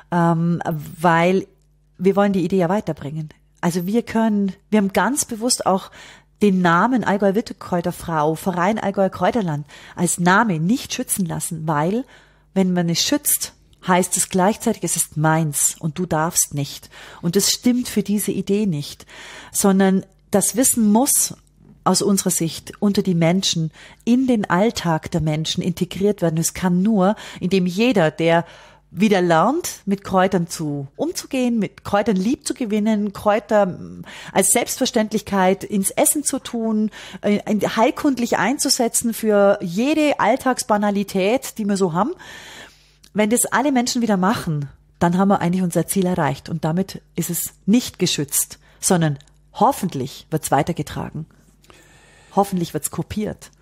S2: weil wir wollen die Idee ja weiterbringen. Also wir haben ganz bewusst auch den Namen Allgäuer Wildkräuterfrau, Verein Allgäuer Kräuterland als Name nicht schützen lassen, weil, wenn man es schützt, heißt es gleichzeitig, es ist meins und du darfst nicht. Und das stimmt für diese Idee nicht, sondern das Wissen muss aus unserer Sicht unter die Menschen, in den Alltag der Menschen integriert werden. Es kann nur, indem jeder, der wieder lernt, mit Kräutern umzugehen, mit Kräutern lieb zu gewinnen, Kräuter als Selbstverständlichkeit ins Essen zu tun, heilkundlich einzusetzen für jede Alltagsbanalität, die wir so haben. Wenn das alle Menschen wieder machen, dann haben wir eigentlich unser Ziel erreicht. Und damit ist es nicht geschützt, sondern hoffentlich wird es weitergetragen. Hoffentlich wird es kopiert.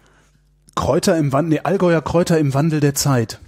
S1: Allgäuer Kräuter im Wandel der Zeit.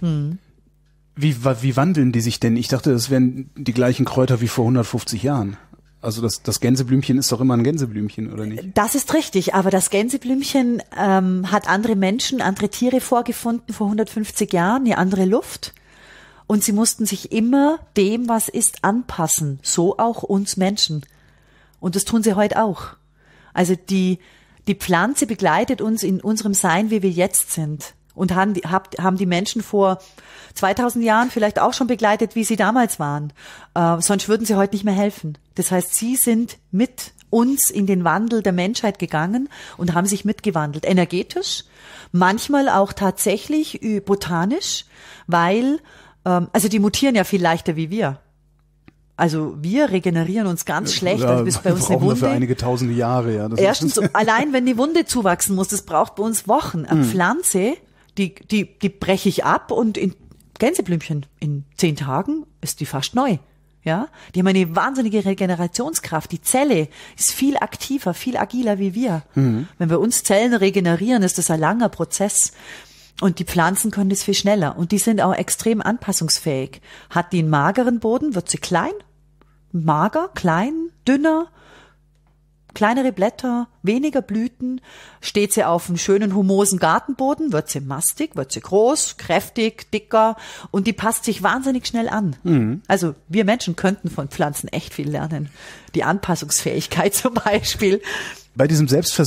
S1: Wie wandeln die sich denn? Ich dachte, das wären die gleichen Kräuter wie vor 150 Jahren. Also das Gänseblümchen ist doch immer ein Gänseblümchen, oder nicht?
S2: Das ist richtig, aber das Gänseblümchen hat andere Menschen, andere Tiere vorgefunden vor 150 Jahren, eine andere Luft. Und sie mussten sich immer dem, was ist, anpassen. So auch uns Menschen. Und das tun sie heute auch. Also die Pflanze begleitet uns in unserem Sein, wie wir jetzt sind. Und haben die Menschen vor 2000 Jahren vielleicht auch schon begleitet, wie sie damals waren. Sonst würden sie heute nicht mehr helfen. Das heißt, sie sind mit uns in den Wandel der Menschheit gegangen und haben sich mitgewandelt. Energetisch, manchmal auch tatsächlich botanisch, weil, also die mutieren ja viel leichter wie wir. Also wir regenerieren uns ganz schlecht. Also bis bei uns eine Wunde.
S1: Für einige tausende Jahre, ja.
S2: Erstens, allein wenn die Wunde zuwachsen muss, das braucht bei uns Wochen. Eine Pflanze, die breche ich ab und in Gänseblümchen in 10 Tagen ist die fast neu. Ja, die haben eine wahnsinnige Regenerationskraft. Die Zelle ist viel aktiver, viel agiler wie wir. Wenn wir uns Zellen regenerieren, ist das ein langer Prozess. Und die Pflanzen können das viel schneller. Und die sind auch extrem anpassungsfähig. Hat die einen mageren Boden, wird sie klein, mager, klein, dünner, kleinere Blätter, weniger Blüten. Steht sie auf einem schönen, humosen Gartenboden, wird sie mastig, wird sie groß, kräftig, dicker und die passt sich wahnsinnig schnell an. Also wir Menschen könnten von Pflanzen echt viel lernen. Die Anpassungsfähigkeit zum Beispiel.
S1: Bei diesem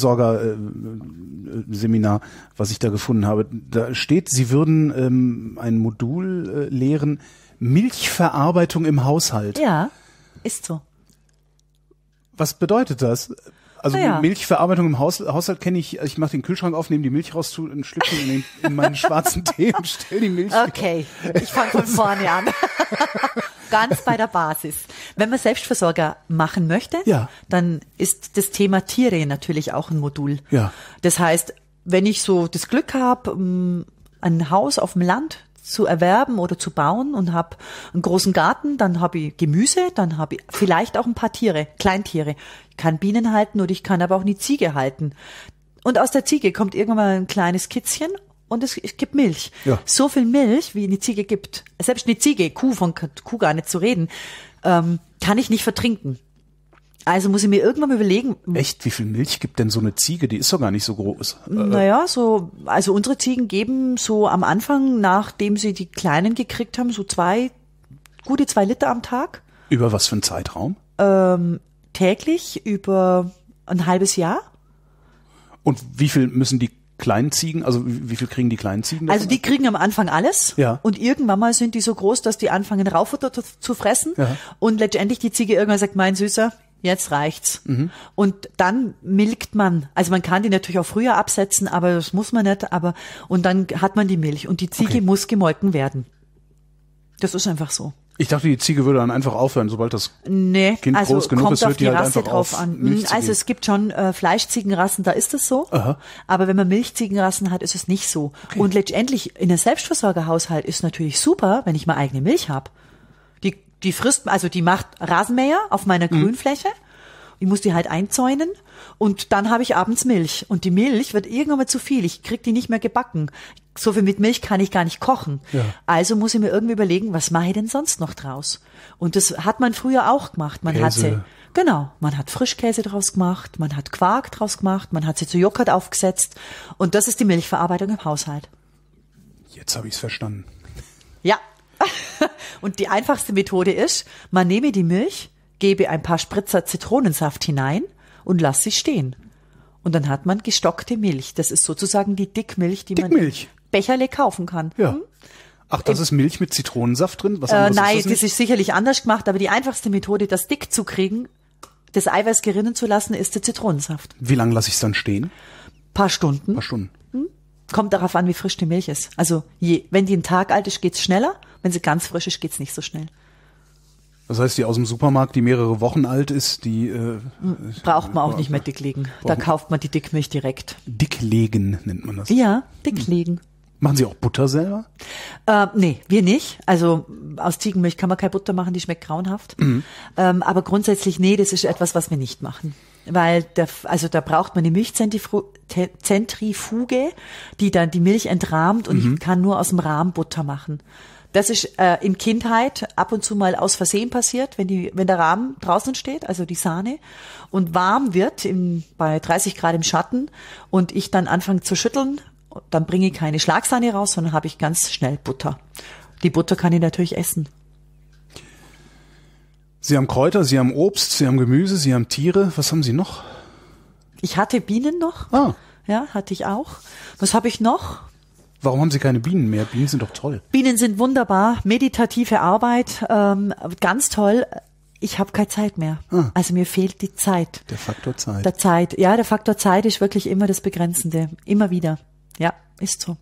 S1: Selbstversorger-Seminar, was ich da gefunden habe, da steht, Sie würden ein Modul lehren, Milchverarbeitung im Haushalt.
S2: Ja, ist so.
S1: Was bedeutet das? Also
S2: ja.
S1: Milchverarbeitung im Haushalt kenne ich. Ich mache den Kühlschrank auf, nehme die Milch raus, schlüpfe in meinen schwarzen Tee und stelle die Milch.
S2: Okay, ich fange von vorne an. Ganz bei der Basis. Wenn man Selbstversorger machen möchte, dann ist das Thema Tiere natürlich auch ein Modul.
S1: Ja.
S2: Das heißt, wenn ich so das Glück habe, ein Haus auf dem Land zu erwerben oder zu bauen und habe einen großen Garten, dann habe ich Gemüse, dann habe ich vielleicht auch ein paar Tiere, Kleintiere. Ich kann Bienen halten oder ich kann aber auch eine Ziege halten. Und aus der Ziege kommt irgendwann mal ein kleines Kitzchen und es gibt Milch. Ja. So viel Milch, wie eine Ziege gibt, selbst eine Ziege, von Kuh gar nicht zu reden, kann ich nicht vertrinken. Also muss ich mir irgendwann mal überlegen.
S1: Echt? Wie viel Milch gibt denn so eine Ziege? Die ist doch gar nicht so groß.
S2: Naja, also unsere Ziegen geben so am Anfang, nachdem sie die Kleinen gekriegt haben, so gute 2 Liter am Tag.
S1: Über was für einen Zeitraum?
S2: Täglich, über ein halbes Jahr.
S1: Und wie viel müssen die kleinen Ziegen, also wie viel kriegen die kleinen Ziegen?
S2: Also die kriegen am Anfang alles.
S1: Ja.
S2: Und irgendwann mal sind die so groß, dass die anfangen Raufutter zu fressen. Ja. Und letztendlich die Ziege irgendwann sagt, mein Süßer, jetzt reicht's. Und dann milkt man. Also man kann die natürlich auch früher absetzen, aber das muss man nicht. Und dann hat man die Milch und die Ziege muss gemolken werden. Das ist einfach so.
S1: Ich dachte, die Ziege würde dann einfach aufhören, sobald das Kind groß genug ist, hört die halt einfach auf.
S2: Also es gibt schon Fleischziegenrassen, da ist es so. Aha. Aber wenn man Milchziegenrassen hat, ist es nicht so. Okay. Und letztendlich in einem Selbstversorgerhaushalt ist natürlich super, wenn ich mal eigene Milch habe. Die frisst, also die macht Rasenmäher auf meiner Grünfläche. Ich muss die halt einzäunen und dann habe ich abends Milch. Und die Milch wird irgendwann mal zu viel. Ich krieg die nicht mehr gebacken. So viel mit Milch kann ich gar nicht kochen. Ja. Also muss ich mir irgendwie überlegen, was mache ich denn sonst noch draus? Und das hat man früher auch gemacht. Man hat Frischkäse draus gemacht, man hat Quark draus gemacht, man hat sie zu Joghurt aufgesetzt. Und das ist die Milchverarbeitung im Haushalt.
S1: Jetzt habe ich es verstanden.
S2: Ja. Und die einfachste Methode ist, man nehme die Milch, gebe ein paar Spritzer Zitronensaft hinein und lasse sie stehen. Und dann hat man gestockte Milch. Das ist sozusagen die Dickmilch, die man Becherle kaufen kann.
S1: Ja. Ach, das ist Milch mit Zitronensaft drin? Was
S2: nein, das ist sicherlich anders gemacht, aber die einfachste Methode, das dick zu kriegen, das Eiweiß gerinnen zu lassen, ist der Zitronensaft.
S1: Wie lange lasse ich es dann stehen?
S2: Paar Stunden. Kommt darauf an, wie frisch die Milch ist. Also wenn die einen Tag alt ist, geht's schneller. Wenn sie ganz frisch ist, geht's nicht so schnell.
S1: Das heißt, die aus dem Supermarkt, die mehrere Wochen alt ist, die
S2: braucht man auch nicht mehr dicklegen. Da kauft man die Dickmilch direkt.
S1: Dicklegen nennt man das.
S2: Ja, dicklegen.
S1: Machen Sie auch Butter selber?
S2: Nee, wir nicht. Also aus Ziegenmilch kann man keine Butter machen, die schmeckt grauenhaft. Aber grundsätzlich, nee, das ist etwas, was wir nicht machen. Weil da braucht man eine Milchzentrifuge, die dann die Milch entrahmt und ich kann nur aus dem Rahm Butter machen. Das ist in Kindheit ab und zu mal aus Versehen passiert, wenn der Rahm draußen steht, also die Sahne, und warm wird bei 30 Grad im Schatten und ich dann anfange zu schütteln, dann bringe ich keine Schlagsahne raus, sondern habe ich ganz schnell Butter. Die Butter kann ich natürlich essen.
S1: Sie haben Kräuter, Sie haben Obst, Sie haben Gemüse, Sie haben Tiere. Was haben Sie noch?
S2: Ich hatte Bienen noch.
S1: Ah.
S2: Ja, hatte ich auch. Was habe ich noch?
S1: Warum haben Sie keine Bienen mehr? Bienen sind doch toll.
S2: Bienen sind wunderbar. Meditative Arbeit, ganz toll. Ich habe keine Zeit mehr. Also mir fehlt die Zeit.
S1: Der Faktor Zeit.
S2: Der Faktor Zeit ist wirklich immer das Begrenzende. Immer wieder. Ja, ist so.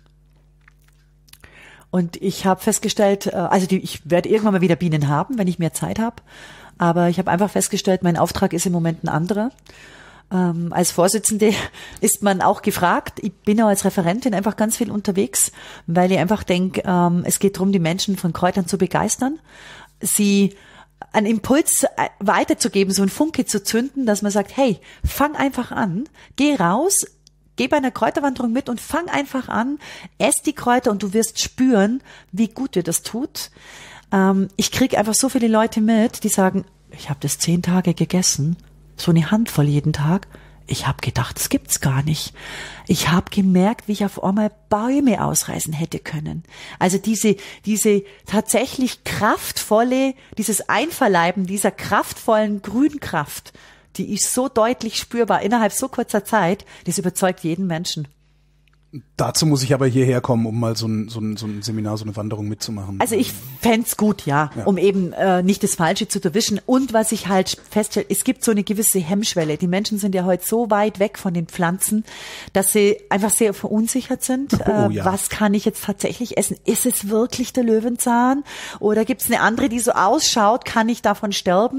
S2: Und ich habe festgestellt, ich werde irgendwann mal wieder Bienen haben, wenn ich mehr Zeit habe. Aber ich habe einfach festgestellt, mein Auftrag ist im Moment ein anderer. Als Vorsitzende ist man auch gefragt. Ich bin auch als Referentin einfach ganz viel unterwegs, weil ich einfach denke, es geht darum, die Menschen von Kräutern zu begeistern, sie einen Impuls weiterzugeben, so einen Funke zu zünden, dass man sagt, hey, fang einfach an, geh raus, geh bei einer Kräuterwanderung mit und fang einfach an, ess die Kräuter und du wirst spüren, wie gut dir das tut. Ich kriege einfach so viele Leute mit, die sagen, ich habe das 10 Tage gegessen, so eine Handvoll jeden Tag. Ich habe gedacht, das gibt's gar nicht. Ich habe gemerkt, wie ich auf einmal Bäume ausreißen hätte können. Also diese tatsächlich kraftvolle, dieses Einverleiben dieser kraftvollen Grünkraft, die ist so deutlich spürbar innerhalb so kurzer Zeit, das überzeugt jeden Menschen.
S1: Dazu muss ich aber hierher kommen, um mal so ein Seminar, so eine Wanderung mitzumachen.
S2: Also ich fänd's gut, ja, um eben nicht das Falsche zu erwischen. Und was ich halt feststelle, es gibt so eine gewisse Hemmschwelle. Die Menschen sind ja heute so weit weg von den Pflanzen, dass sie einfach sehr verunsichert sind. Was kann ich jetzt tatsächlich essen? Ist es wirklich der Löwenzahn? Oder gibt's eine andere, die so ausschaut? Kann ich davon sterben?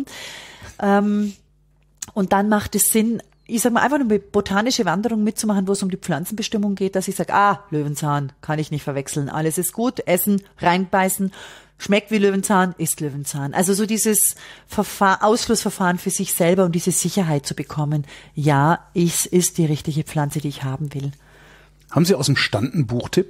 S2: Und dann macht es Sinn, ich sag mal, einfach eine botanische Wanderung mitzumachen, wo es um die Pflanzenbestimmung geht, dass ich sage, Löwenzahn, kann ich nicht verwechseln, alles ist gut, essen, reinbeißen, schmeckt wie Löwenzahn, ist Löwenzahn. Also so dieses Ausschlussverfahren für sich selber, um diese Sicherheit zu bekommen. Ja, es ist die richtige Pflanze, die ich haben will.
S1: Haben Sie aus dem Stand einen Buchtipp?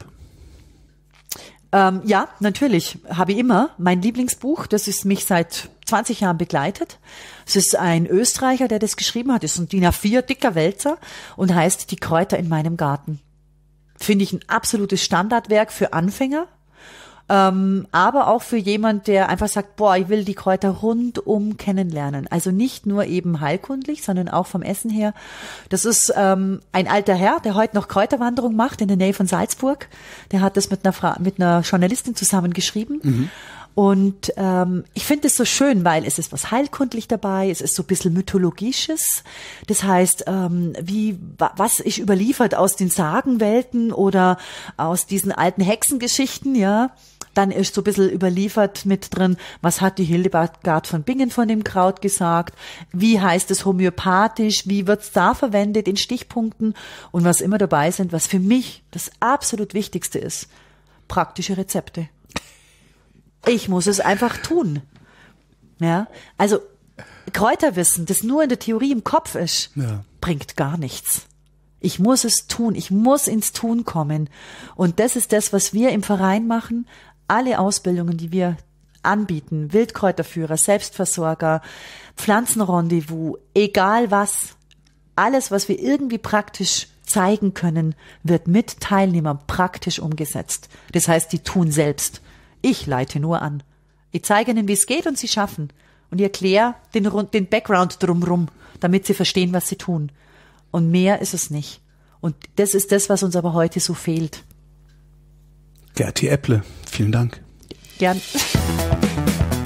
S2: Ja, natürlich. Habe ich immer. Mein Lieblingsbuch, das ist mich seit 20 Jahren begleitet. Es ist ein Österreicher, der das geschrieben hat. Es ist ein DIN A4 dicker Wälzer und heißt Die Kräuter in meinem Garten. Finde ich ein absolutes Standardwerk für Anfänger. Aber auch für jemand, der einfach sagt, ich will die Kräuter rundum kennenlernen. Also nicht nur eben heilkundlich, sondern auch vom Essen her. Das ist ein alter Herr, der heute noch Kräuterwanderung macht in der Nähe von Salzburg. Der hat das mit einer Journalistin zusammen geschrieben. Mhm. Und ich finde es so schön, weil es ist was heilkundlich dabei, es ist so ein bisschen Mythologisches. Das heißt, was ist überliefert aus den Sagenwelten oder aus diesen alten Hexengeschichten, ja. Dann ist so ein bisschen überliefert mit drin, was hat die Hildegard von Bingen von dem Kraut gesagt, wie heißt es homöopathisch, wie wird's da verwendet in Stichpunkten und was immer dabei sind, was für mich das absolut Wichtigste ist, praktische Rezepte. Ich muss es einfach tun. Ja, also Kräuterwissen, das nur in der Theorie im Kopf ist, bringt gar nichts. Ich muss es tun, ich muss ins Tun kommen. Und das ist das, was wir im Verein machen. Alle Ausbildungen, die wir anbieten, Wildkräuterführer, Selbstversorger, Pflanzenrendezvous, egal was, alles, was wir irgendwie praktisch zeigen können, wird mit Teilnehmern praktisch umgesetzt. Das heißt, die tun selbst. Ich leite nur an. Ich zeige ihnen, wie es geht und sie schaffen. Und ich erkläre den Background drumherum, damit sie verstehen, was sie tun. Und mehr ist es nicht. Und das ist das, was uns aber heute so fehlt.
S1: Gerti Epple, vielen Dank.
S2: Gern.